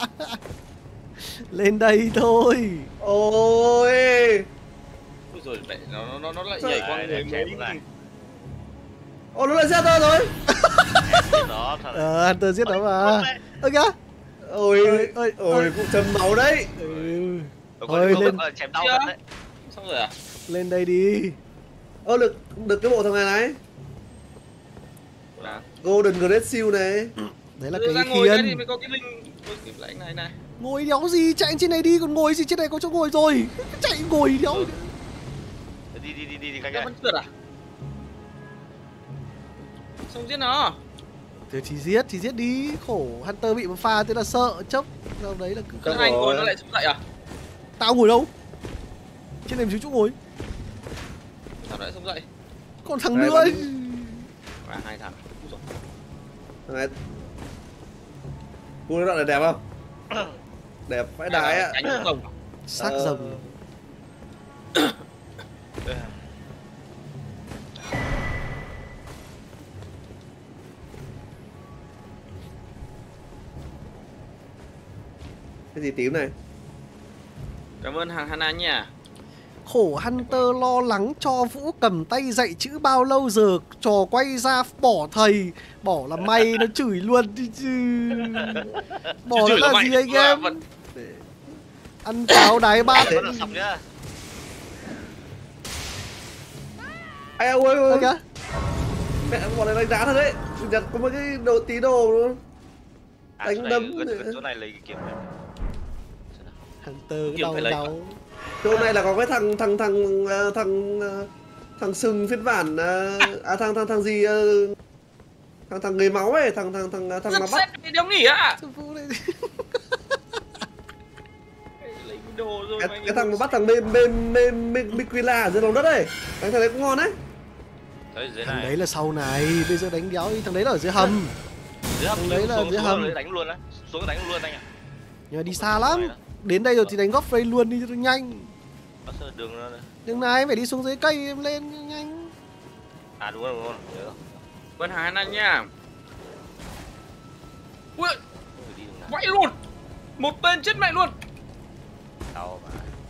Lên đây thôi. Ôi. Ui rồi mẹ nó lại nhảy qua người mới. Ồ nó lại giết tôi rồi. Đó thật. Hunter giết nó mà. Ơ kìa. Ôi cũng chấm máu đấy. Thôi lên Chém đau thật đấy. Xong rồi à? lên đây đi. Được cái bộ thằng này này. Golden Great Seal này. Đấy là cái cái ngồi khiên. thì mới có cái linh lại này. Ngồi đéo gì, chạy trên này đi, còn ngồi gì trên này có chỗ ngồi rồi. Chạy ngồi đéo. Đi Cái vẫn trượt à? Xong giết nó. Thì giết đi, khổ Hunter bị một pha thế là sợ chốc. Sau đấy là cứ Anh ngồi nó lại xuống dậy à? Tao ngồi đâu? Trên này chứ chỗ ngồi. Sao lại xuống dậy? Còn thằng nữa ấy. À, hai thằng. Thằng này. Cú đoạn này đẹp không? Đẹp vãi đái ạ. Cánh rồng. Xác rồng. Cái gì tím này? Cảm ơn hàng Hana nha. Khổ Hunter lo lắng cho Vũ cầm tay dạy chữ bao lâu giờ trò quay ra bỏ thầy. Bỏ là may nó chửi luôn đi chứ. Bỏ nó là gì anh em? Ăn cháo đái ba. Ai ơi kìa. Mẹ bọn này đánh đá thật đấy. Nhặt có một cái đồ tí đồ luôn. Đánh đấm chỗ này lấy cái kiếm này. Hunter Kiểu đau phải lấy đau. Chỗ này là có cái thằng sừng phiên bản thằng gì thằng người máu ấy, thằng mà Rất bắt xét đi đéo nghỉ á. Sư phụ này. Lấy cái đồ rồi mà cái thằng mà bắt thằng Miquila ở dưới lòng đất ấy, thằng này cũng ngon đấy. Đấy, dưới Thằng này. đấy là sau này, bây giờ đánh đéo đi, thằng đấy là ở dưới hầm. Dưới hầm, thằng đấy là xuống- dưới xuống hầm. rồi đánh luôn đấy. Xuống đánh luôn anh ạ. Nhưng mà đi xa lắm. Đến đây rồi thì đánh góc frame luôn đi cho nó nhanh. Bắt đường ra đây. Đường này phải đi xuống dưới cây em lên nhanh. À đúng rồi, đúng rồi. Nhớ rồi. Vân Hải anh nha. Ui, Phải đi đường nào? vãi luôn. Một tên chết mẹ luôn. Đau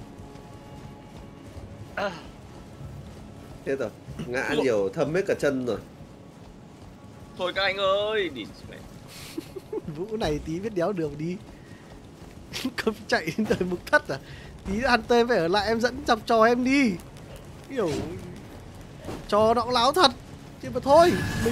mà. Thế rồi, ngã nhiều thấm hết cả chân rồi. Thôi các anh ơi, đi mẹ. Vũ này tí biết đéo đường đi. Không chạy đến đời mục thất à? Tí Hunter phải ở lại em dẫn chọc trò em đi. Kiểu trò nó cũng láo thật. Chứ mà thôi, mình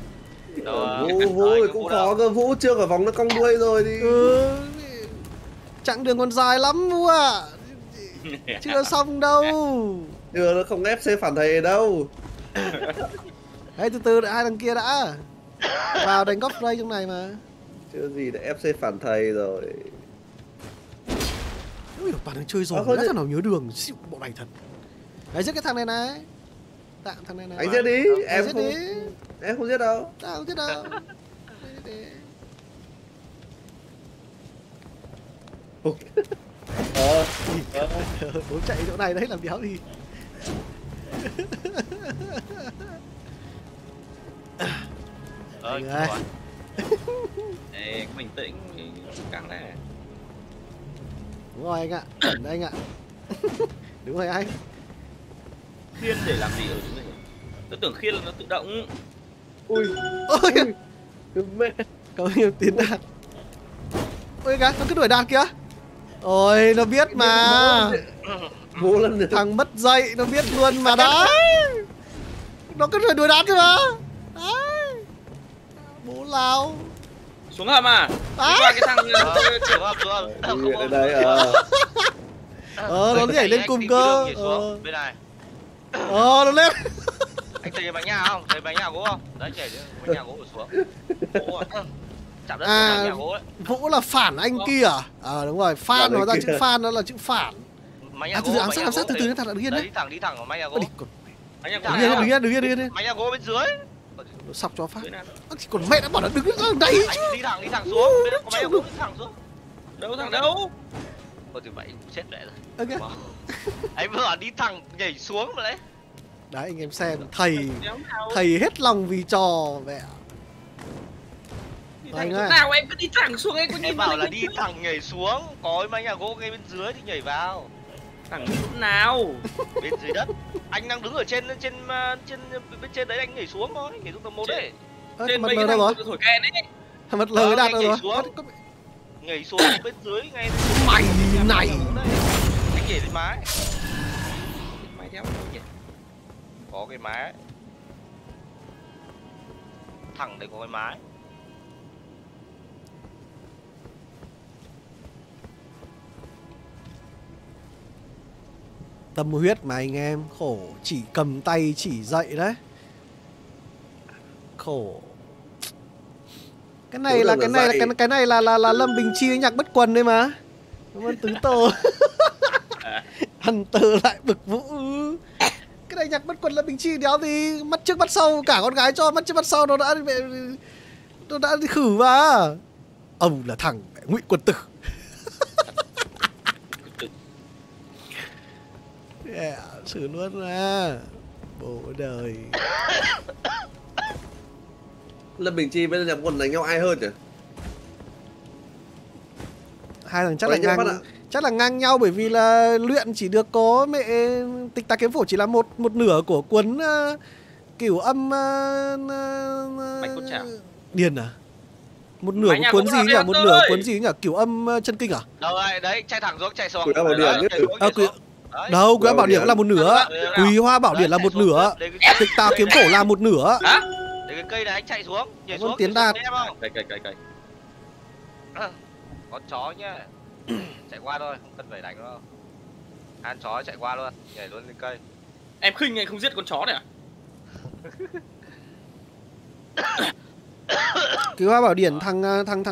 Vũ cũng khó cơ, Vũ chưa cả vòng nó cong đuôi rồi thì chặng đường còn dài lắm Vũ ạ. Chưa xong đâu. chưa, nó không ép C phản thầy đâu. Đấy từ từ đợi hai thằng kia đã. Vào đánh góc đây trong này mà. Chưa gì đã ép C phản thầy rồi. Ui, toàn thằng chơi rồi, thôi đã thì- thằng nào nhớ đường, xịu bộ này thật. Đấy, giết cái thằng này này. Tạm thằng này này. Anh giết đi, em giết không đi. em không giết đâu. Tao không giết đâu. Bố chạy chỗ này đấy làm đéo đi. Ơi, Anh ơi. Ê, bình tĩnh, căng này. Đúng rồi anh ạ, chuẩn đấy anh ạ. Đúng rồi anh. Khiên để làm gì ở chỗ này? Tôi tưởng khiên là nó tự động. Ui, Ôi, mẹ. có nhiều tiến đạt. Ôi kìa, nó cứ đuổi đạt kìa. Ôi, nó biết mà. Vũ lần nữa. Thằng mất dậy, nó biết luôn mà đấy. Nó cứ đuổi đạt thôi mà. Đấy. Bố lao. Xuống hầm à? Đi À. qua cái thằng xuống hầm. Đi ở đây Nó nhảy lên cùng cơ. Bên này. Nó lên. Anh thấy bánh nhà không? Thấy bánh nhà gỗ không? Đấy chảy bánh nhà gỗ ở xuống. Gỗ à? Chạm đất À. bánh nhà gỗ đấy. Vũ là phản anh kia à? Đúng rồi, fan nó ra chữ fan, nó là chữ phản. Bánh nhà À, gỗ. từ từ ám bánh sát, nhà ám sát, gỗ từ từ đấy. đến thằng đứng yên Đấy, đấy. đi thẳng vào bánh nhà gỗ. Ơ, đi, còn bánh nhà Dạ. gỗ. đứng yên đi. Bánh nhà gỗ bên dưới. Sọc cho phát. Dưới nào? Thì còn mẹ đã bảo là đứng ở đây chứ. Anh đi thẳng xuống. Bên có bánh nhà gỗ đi thẳng xuống. Đâu thằng đâu? Ôi thì vậy chết mẹ rồi. Ok. Anh vừa đi thẳng nhảy xuống mà đấy. Đấy anh em xem, thầy Đéo nào. thầy hết lòng vì trò mẹ. Đi Anh thẳng chỗ ơi. nào em cứ đi thẳng xuống em có nhìn Em bảo vào là đây đi không? thẳng nhảy xuống. Có cái bánh nhà gỗ ngay bên dưới thì nhảy vào. Thẳng chỗ nào? Bên dưới đất. Anh đang đứng ở trên bên trên đấy, anh nhảy xuống thôi, nhảy xuống tầng 1 đấy. Ơ, Trên mặt mấy lờ cái đâu rồi? thằng thổi kèn ấy. Thằng mặt lờ Ờ, đạt anh đâu nhảy rồi? xuống. Nhảy xuống bên dưới ngay. Mày này. Anh nhảy lên mái. Mày theo đâu nhỉ? Có cái mái. Thẳng đấy có cái mái. Tâm huyết mà anh em, khổ chỉ cầm tay chỉ dậy đấy. Khổ. Cái này là cái này là Lâm Bình Chi với Nhạc Bất Quần đấy mà. Cảm ơn Tứ Tô. Hunter lại bực Vũ. Cái này Nhạc Bất Quần Lâm Bình Chi đéo gì, mắt trước mắt sau cả con gái cho, mắt trước mắt sau nó đã đi khử mà. Ông là thằng Ngụy Quân Tử. Yeah, xử luôn ra. Bố đời. Lâm Bình Chi với Nhạc Quần đánh nhau ai hơn nhỉ? Hai thằng chắc Đánh là nhau ngang, phát ạ? chắc là ngang nhau bởi vì là luyện chỉ được có mẹ Tịch Tà Kiếm Phổ chỉ là một nửa của cuốn Cửu Âm Bạch Cốt Trảo. Điền à? Một nửa Bánh của nhà cuốn gỗ gì nào nhỉ? đấy, Một Hunter nửa ơi. cuốn gì nhỉ? Cửu Âm Chân Kinh à? Đâu rồi, đấy, chạy thẳng xuống, chạy xuống. Quỷ Âm Bảo Điển nhất. Đâu, Quý Hoa Bảo Điển là một nửa. Đấy, Quý Hoa Bảo Điển là chạy một xuống, nửa. đấy, cái- Tịch Tà Kiếm Phổ là một nửa. Hả? Đấy cái cây này anh chạy xuống, nhảy Cảm ơn xuống. Tiến nhảy xuống, Đạt. thấy em không? Cày. Con chó nhá. Chạy qua thôi, không cần phải đánh đâu. Ăn chó chạy qua luôn, nhảy luôn lên cây. Em khinh anh không giết con chó này à? Kỳ Hoa Bảo Điển thằng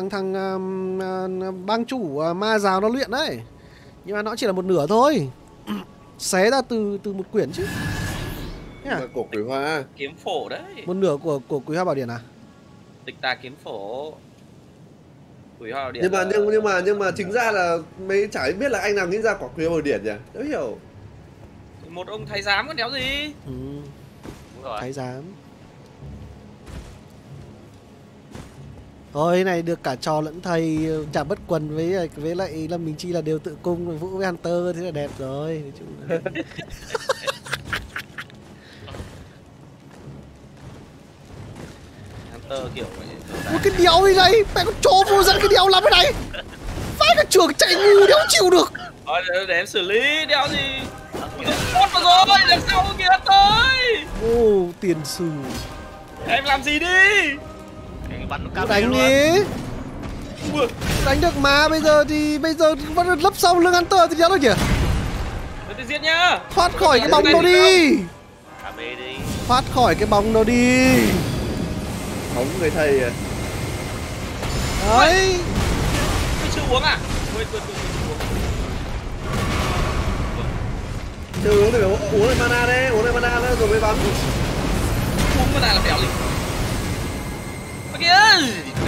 bang chủ ma giáo nó luyện đấy. Nhưng mà nó chỉ là một nửa thôi. Xé ra từ một quyển chứ. Mà cổ Quỷ Hoa. Kiếm phổ đấy. Một nửa của Quý Hoa Bảo Điển à? Tịch tà kiếm phổ. Quỷ Hoa Bảo Điển. Nhưng mà chính ra là mấy chả biết là anh nào nghĩ ra quả Quỷ Hoa Bảo Điển nhỉ? Đâu hiểu. Một ông thái giám còn đéo gì. Đúng rồi. Thái giám. Thôi này được cả trò lẫn thầy chả bất quần với lại Lâm Minh Chi là đều tự cung, Vũ với Hunter thế là đẹp rồi. Nói chung là... Hunter kiểu vậy. Một cái đéo đi đây, mẹ con chó vô dẫn cái đéo lắm cái này. Vãi cả trường chạy ngu đéo chịu được. Thôi để em xử lý, đéo gì. Cốt vào rồi, làm sao kìa tới. Ô, tiền sử. Em làm gì đi. Bắn nó Đánh đi. Đánh được mà, bây giờ vẫn lấp sau lưng Hunter thì đéo được nhỉ? Tôi giết nhá. Thoát khỏi cái bóng đó đi. KB đi. Thoát khỏi cái bóng đó đi. Bóng người thầy à. Đấy. Tôi chưa uống à? Tôi uống. Chưa uống thì phải uống lại mana đấy, uống lại mana đấy rồi mới bắn. Uống cái này là béo gì? Ơ kìa.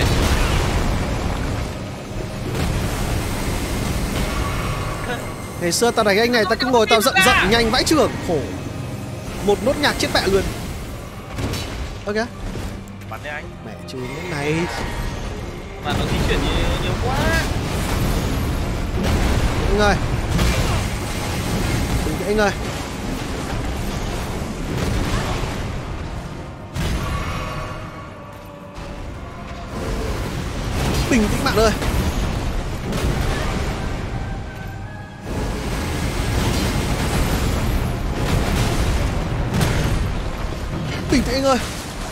Ngày xưa tao đánh anh này tao cứ ngồi tao giận nhanh vãi chưởng. Khổ. Một nốt nhạc chết mẹ luôn. Ok. Bắn đi anh. Mẹ chứ cái này. Mà nó di chuyển nhiều quá. Anh ơi. Đừng anh ơi. Bình tĩnh bạn ơi. Bình tĩnh anh ơi.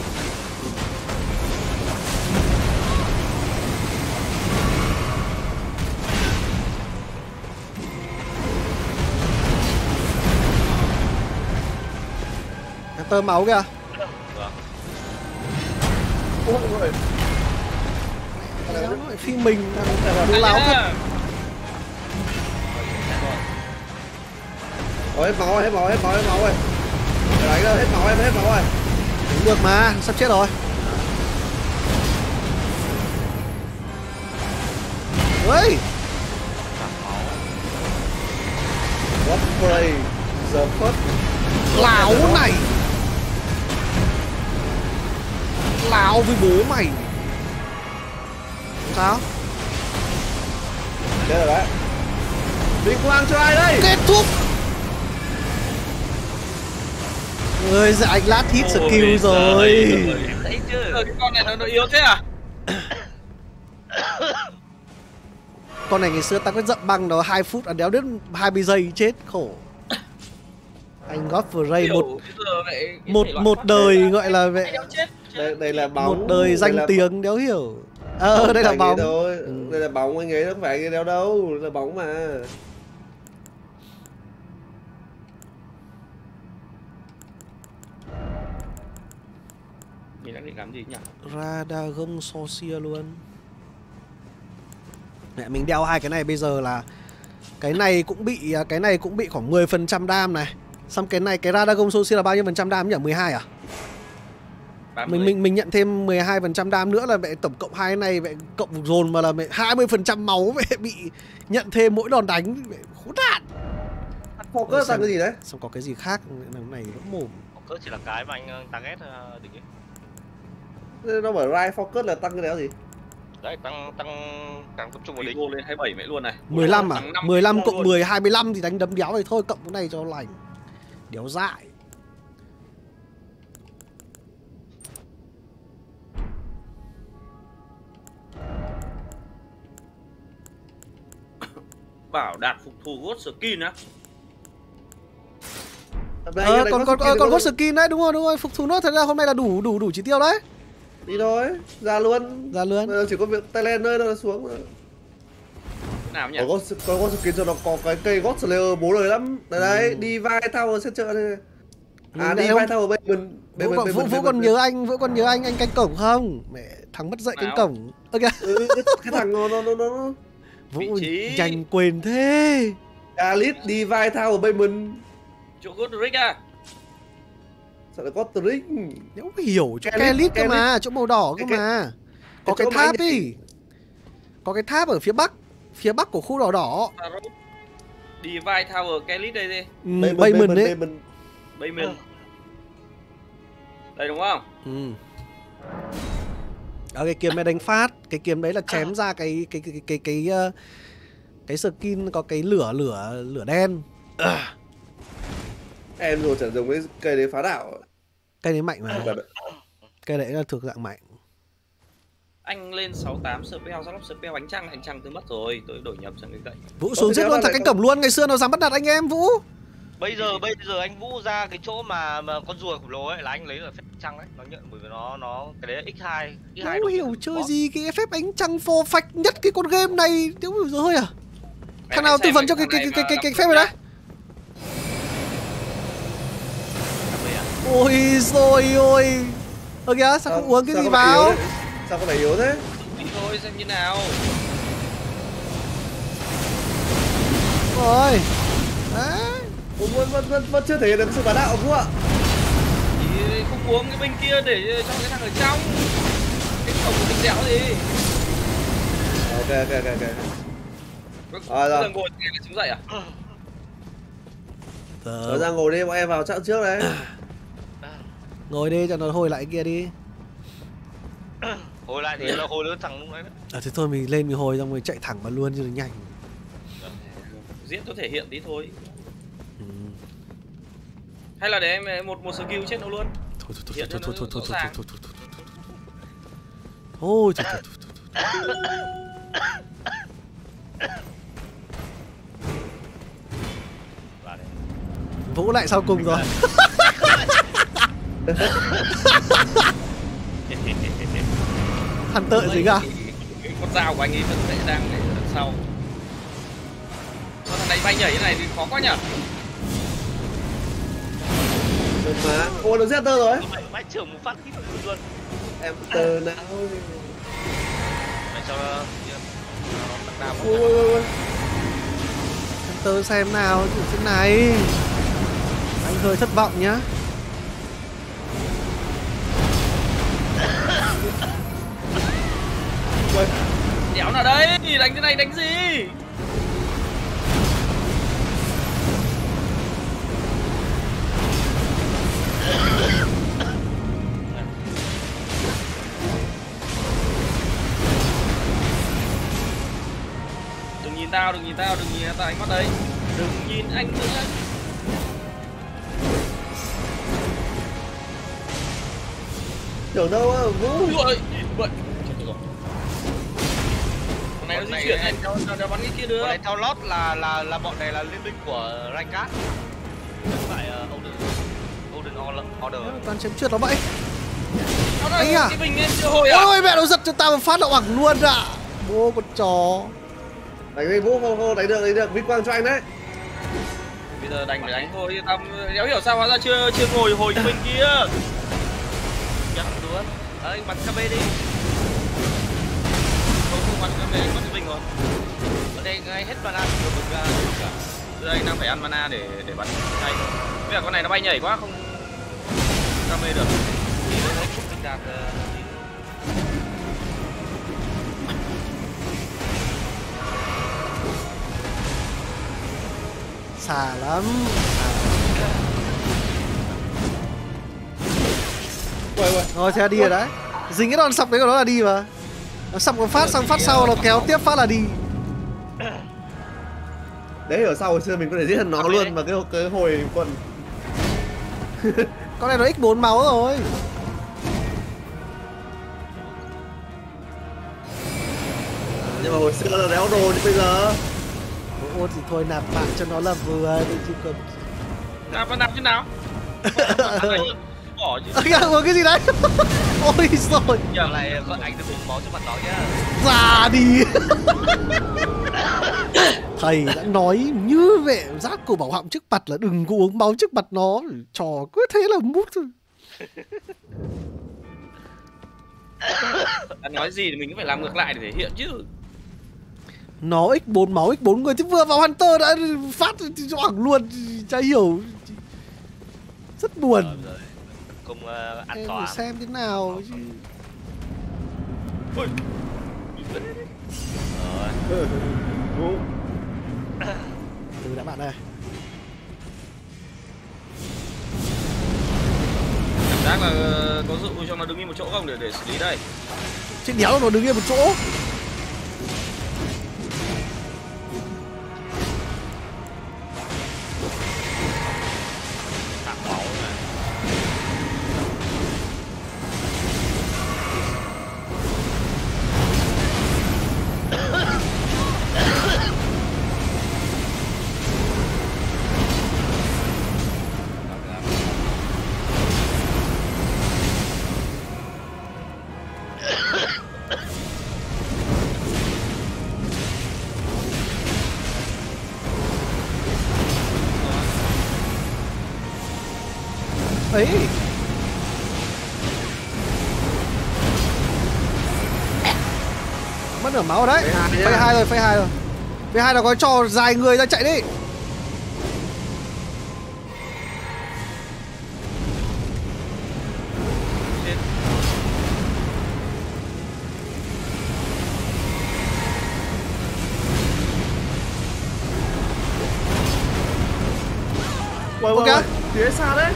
Tơ máu kìa. Ôi ôi. Phi mình bố láo thật. Hết máu rồi, hết máu rồi. Đánh rồi, hết máu rồi. Đúng được mà, sắp chết rồi. Ơi. What play the fuck? Láo này. Láo với bố mày. Sao? Chết rồi đấy. Vinh quang cho ai đây? Kết thúc. Ơi dạ anh lát hit skill rồi. Thấy chưa? Cái con này nó yếu thế à? Con này ngày xưa tao có dậm băng nó 2 phút đéo đến 20 giây chết khổ. Anh góp Frey một đời gọi là vậy. Đây là bóng. Một đời danh tiếng đéo hiểu. Đây là bóng. Đây là bóng anh ấy, không phải cái đéo đâu, đây là bóng mà. Mình đang định làm gì nhỉ? Radagon Sorcier luôn. Mẹ mình đeo hai cái này bây giờ là cái này cũng bị khoảng 10% đam này. Xong cái này cái Radagon Sorcier là bao nhiêu phần trăm đam nhỉ? 12 à? 30. Mình nhận thêm 12% đam nữa là mẹ tổng cộng hai cái này mẹ cộng dồn mà là mẹ 20% máu mẹ bị nhận thêm mỗi đòn đánh, mẹ khốn nạn. Focus là cái gì đấy? Xong có cái gì khác cái này vẫn mồm. Focus chỉ là cái mà anh target địch ấy. Nó bảo right focus là tăng cái đéo gì? Đấy, tăng càng tập trung vào địch. Go lên 27 mẹ luôn này. 15 à? 15 cộng 10 25 thì đánh đấm đéo này thôi, cộng cái này cho lành. Đéo dại. Bảo đạt phục thù God Skin á. Còn God Skin đấy, đúng rồi, phục thù nốt thật ra hôm nay là đủ chỉ tiêu đấy. Đi thôi, ra luôn. Ra luôn. Bây giờ chỉ có việc Thailand nơi đâu là xuống rồi. Nào nhỉ? Có con skin cho nó có cái cây God Slayer bố đời lắm. Đấy, Divine Tower sẽ chợ đây. À, Divine Tower Vũ còn nhớ anh, Vũ còn nhớ anh canh cổng không? Mẹ, thằng mất dậy canh cổng. Ơ kìa. Cái thằng nó Vũ nhanh quên thế. Galit Divine Tower Bayman. Chỗ Godric à? Sao lại có Godric? Không hiểu chỗ Galit cơ mà, chỗ màu đỏ cơ mà. Có cái tháp đi. Có cái tháp ở phía bắc của khu đỏ đỏ. Divine Tower Galit đây đi. Bayman đấy. Bayman. Đây đúng không? Ở cái kiếm này đánh phát, cái kiếm đấy là chém ra cái skin có cái lửa đen. Em rồi chẳng dùng cái cây đấy phá đảo. Cây đấy mạnh mà. Cây đấy là thuộc dạng mạnh. Anh lên 68 spell, sau lúc spell ánh trăng tôi mất rồi, tôi đổi nhập sang cái gậy. Vũ xuống giết luôn thằng canh cổng luôn, ngày xưa nó dám bắt nạt anh em Vũ. Bây giờ anh Vũ ra cái chỗ mà con rùa khổng lồ ấy là anh lấy ở phép trăng đấy, nó nhận bởi vì nó cái đấy là x2 Không hiểu chơi gì cái phép ánh trăng phô phạch nhất cái con game này, thiếu hiểu rồi à? Thằng nào tư vấn cho cái phép này đấy? Ôi rồi ôi. Ơ kìa, sao không uống cái gì vào? Sao con này yếu thế? Đi thôi xem như nào. Rồi. Đấy. Vẫn chưa thể hiện được sự bá đạo Vũ ạ. Thì không uống cái bên kia để cho cái thằng ở trong. Cái cổng của mình dẻo gì. Ok. Rồi ngồi nghe cái dậy à? Rồi ra ngồi đi, bọn em vào chặn trước đấy. Ngồi đi cho nó hồi lại kia đi. Hồi lại thì nó hồi lớn thằng lúc đấy. Thế thôi mình lên mình hồi xong rồi chạy thẳng vào luôn cho nó nhanh. Giết có thể hiện tí thôi. Hay là để em một skill chết nó luôn. Thôi. Vũ lại sau cùng rồi. Hắn tợ gì cả. Con dao của anh ấy vẫn đang để đằng sau. Thằng này bay nhảy thế này thì khó quá nhỉ. Mà, ôi nó giết tơ rồi. Mày trưởng một phát hit luôn. Em tơ não. Mày cho nó ôi. Tớ xem nào thế này. Anh hơi thất vọng nhá. Đéo nào đấy, đánh cái này đánh gì? Đừng nhìn tao, đừng nhìn tao ánh mắt đấy. Đừng nhìn anh nữa. Tưởng đâu á, Vũ. Ui vậy. Con này nó di chuyển này, nó bắn cái kia được. Con này theo lót là bọn này là liên minh của Reinhardt. Không phải Odin Order. Toàn chém trượt nó vậy. Anh à? Cái bình em chưa hồi à? Ôi mẹ nó giật cho tao một phát đậu bằng luôn ạ. Bố con chó. Đánh đi Vũ, không đánh được, vinh quang cho anh đấy. Bây giờ đánh phải đánh thôi, tao đéo hiểu sao hóa ra chưa ngồi hồi cái bên kia. Nhắm luôn. Anh bắn KP đi. Không bắn KP, bắn cái bình rồi. Ở đây ngay hết mana của mình ra. Giờ anh đang phải ăn mana để bắn hay. Bây giờ con này nó bay nhảy quá không KP được. Thì nó không bình đạt. Xà lắm. Rồi thế là đi rồi đấy. Dính cái đòn sập đấy của nó là đi mà. Nó sập một phát xong phát sau nó kéo tiếp phát là đi. Đấy ở sau hồi xưa mình có thể giết nó luôn mà cái hồi quần. Con này nó x4 máu rồi. Nhưng mà hồi xưa là đéo đồ như bây giờ. Ôi thì thôi nạp mạng cho nó là vừa chứ còn. Nạp chứ nào? Bỏ chứ. Uống cái gì đấy? Ôi rồi. Giờ này vợ anh được uống máu cho mặt nó nhá. Già đi. Thầy đã nói như vậy, rát cổ bảo họng trước mặt là đừng có uống máu trước mặt nó. Trò cứ thế là mút thôi. Đã nói gì thì mình cũng phải làm ngược lại để thể hiện chứ. Nó x4 máu x4 người thì vừa vào Hunter đã phát hoảng luôn, chả hiểu. Rất buồn. Cùng ăn Em tòa. phải xem thế nào chứ. Ui. Từ đã bạn ơi. Cảm giác là có dụ cho nó đứng yên một chỗ không để xử lý đây. Chết đéo nó đứng yên một chỗ. Thẳng máu này. Ấy. Mất nửa máu rồi đấy. Phase 2 rồi, phase 2 rồi. Phase 2 là có cho dài người ra chạy đi. Ok. Phía xa đấy.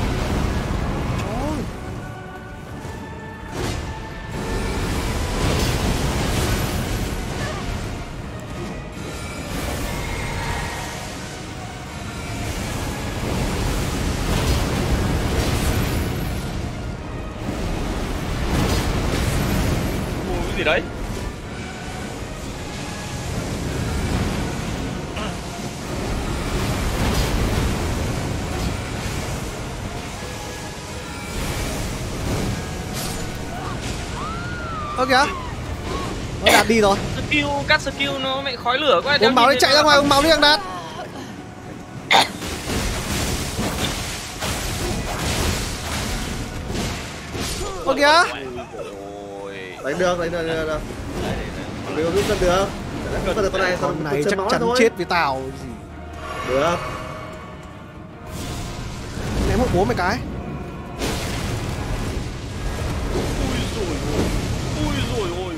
Cái gì đấy? Ơ kìa. Nó đạt đi rồi. Cắt skill nó mẹ khói lửa quá. Uống máu đi, chạy ra ngoài uống máu đi thằng Đạt. Ơ kìa. Đánh được. Được giúp được được. Có được con này Con này chắc máu chắn thôi. chết với tao gì. Được. Ném hộ bố mày cái. Ui rồi ôi.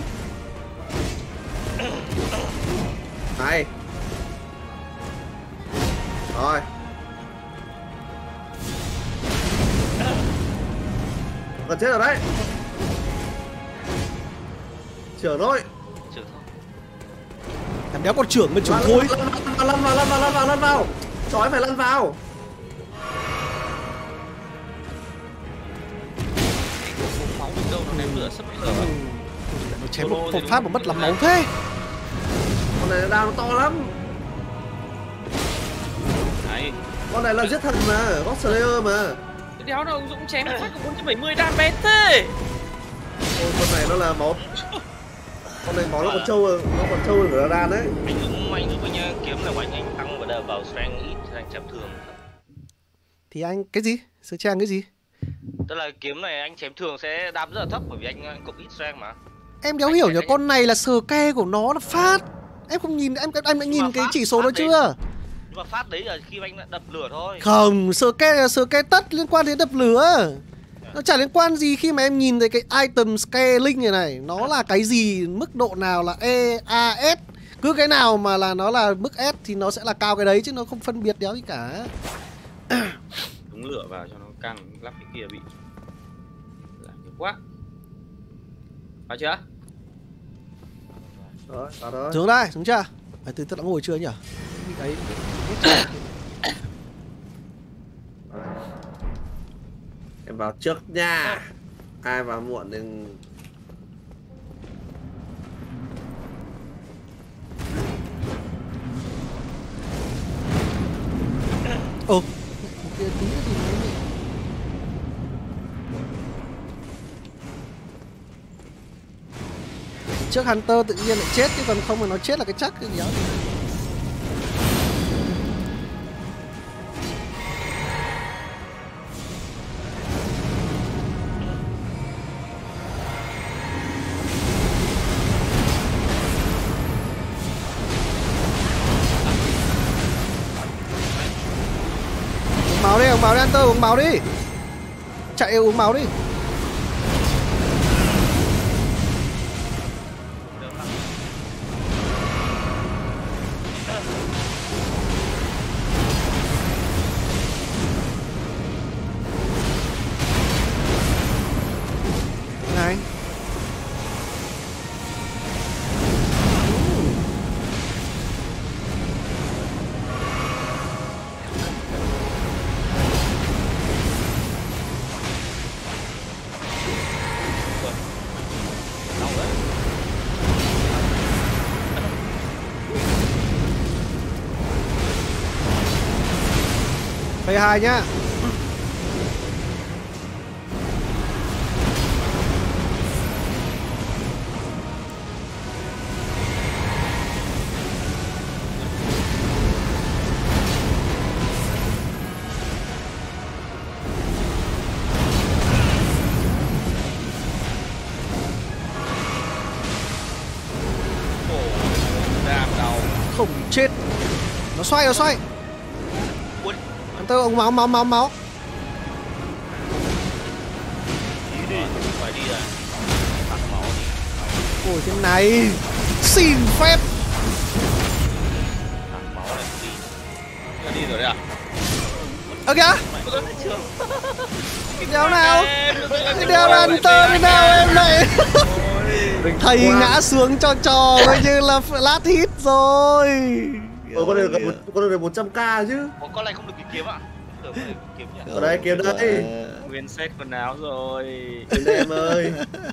Này. Rồi. Gần chết rồi đấy. Trưởng thôi. Trưởng thôi. Thằng đéo con trưởng bên trưởng thôi. Lăn vào. Chói phải lăn vào. Máu mình đâu nó ném lửa sắp lửa. Nó chém một phát mà mất lắm máu thế. Con này đao nó to lắm. Này. Con này là giết thần mà, God Slayer mà. Cái đéo nào Dũng chém một phát có 470 damage thế. Ôi, con này nó là máu. Con này máu nó còn trâu rồi, nó còn trâu hơn của Radan đấy. Anh Dũng với kiếm là của anh tăng vào strength ít thành chém thường. Thì anh cái gì? Sơ trang cái gì? Tức là kiếm này anh chém thường sẽ đam rất là thấp bởi vì anh cũng ít strength mà. Em đéo hiểu nhỉ, con này là sờ ke của nó là phát. Em không nhìn, em đã nhìn cái chỉ số đó chưa? Nhưng mà phát đấy là khi anh đã đập lửa thôi. Không, sờ ke là sờ ke tất liên quan đến đập lửa. Nó chả liên quan gì khi mà em nhìn thấy cái item scaling này. Nó là cái gì, mức độ nào là E, A, S. Cứ cái nào mà là nó là mức S thì nó sẽ là cao cái đấy chứ nó không phân biệt đéo gì cả. Đúng lửa vào cho nó căng, lắp cái kia bị giảm nhiều quá. Vào chưa? Rồi, vào đó. Xuống đây, xuống chưa? Từ từ đã ngồi chưa nhỉ? Đấy. Em vào trước nha. Ai vào muộn đừng. Ồ. Tí nữa thì nó bị. Trước Hunter tự nhiên lại chết, chứ còn không mà nó chết là cái chắc cái gì đó. Uống máu đi Hunter, uống máu đi. Chạy uống máu đi. Này. P2 nhá. Không chết. Nó xoay. Hunter ông máu. Phải đi rồi. Tặng máu đi. Ôi thế này. Xin phép. Tặng máu này đi. Nó đi rồi đấy à? Ơ kìa. Đéo nào. Đéo Hunter thế nào em này. Thầy ngã xuống cho trò coi như là last hit rồi. Con này được 100k chứ. Con này không được kiếm ạ? Tưởng con này kiếm nhỉ? Ở đây kiếm đây. Nguyên set quần áo rồi. Kiếm đây em ơi.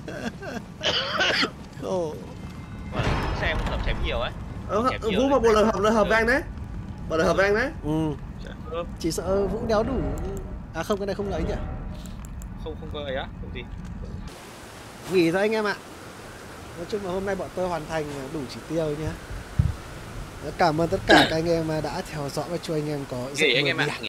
Xe cũng tập chém nhiều ấy. Vũ một lần hợp với anh đấy. Một lần hợp với anh đấy. Ừ. Chỉ sợ Vũ đéo đủ. À không, cái này không lấy nhỉ? Không có ấy á? Không gì. Nghỉ thôi anh em ạ. Nói chung là hôm nay bọn tôi hoàn thành đủ chỉ tiêu nhé. Cảm ơn tất cả các anh em đã theo dõi và cho anh em có Nghỉ anh em ạ.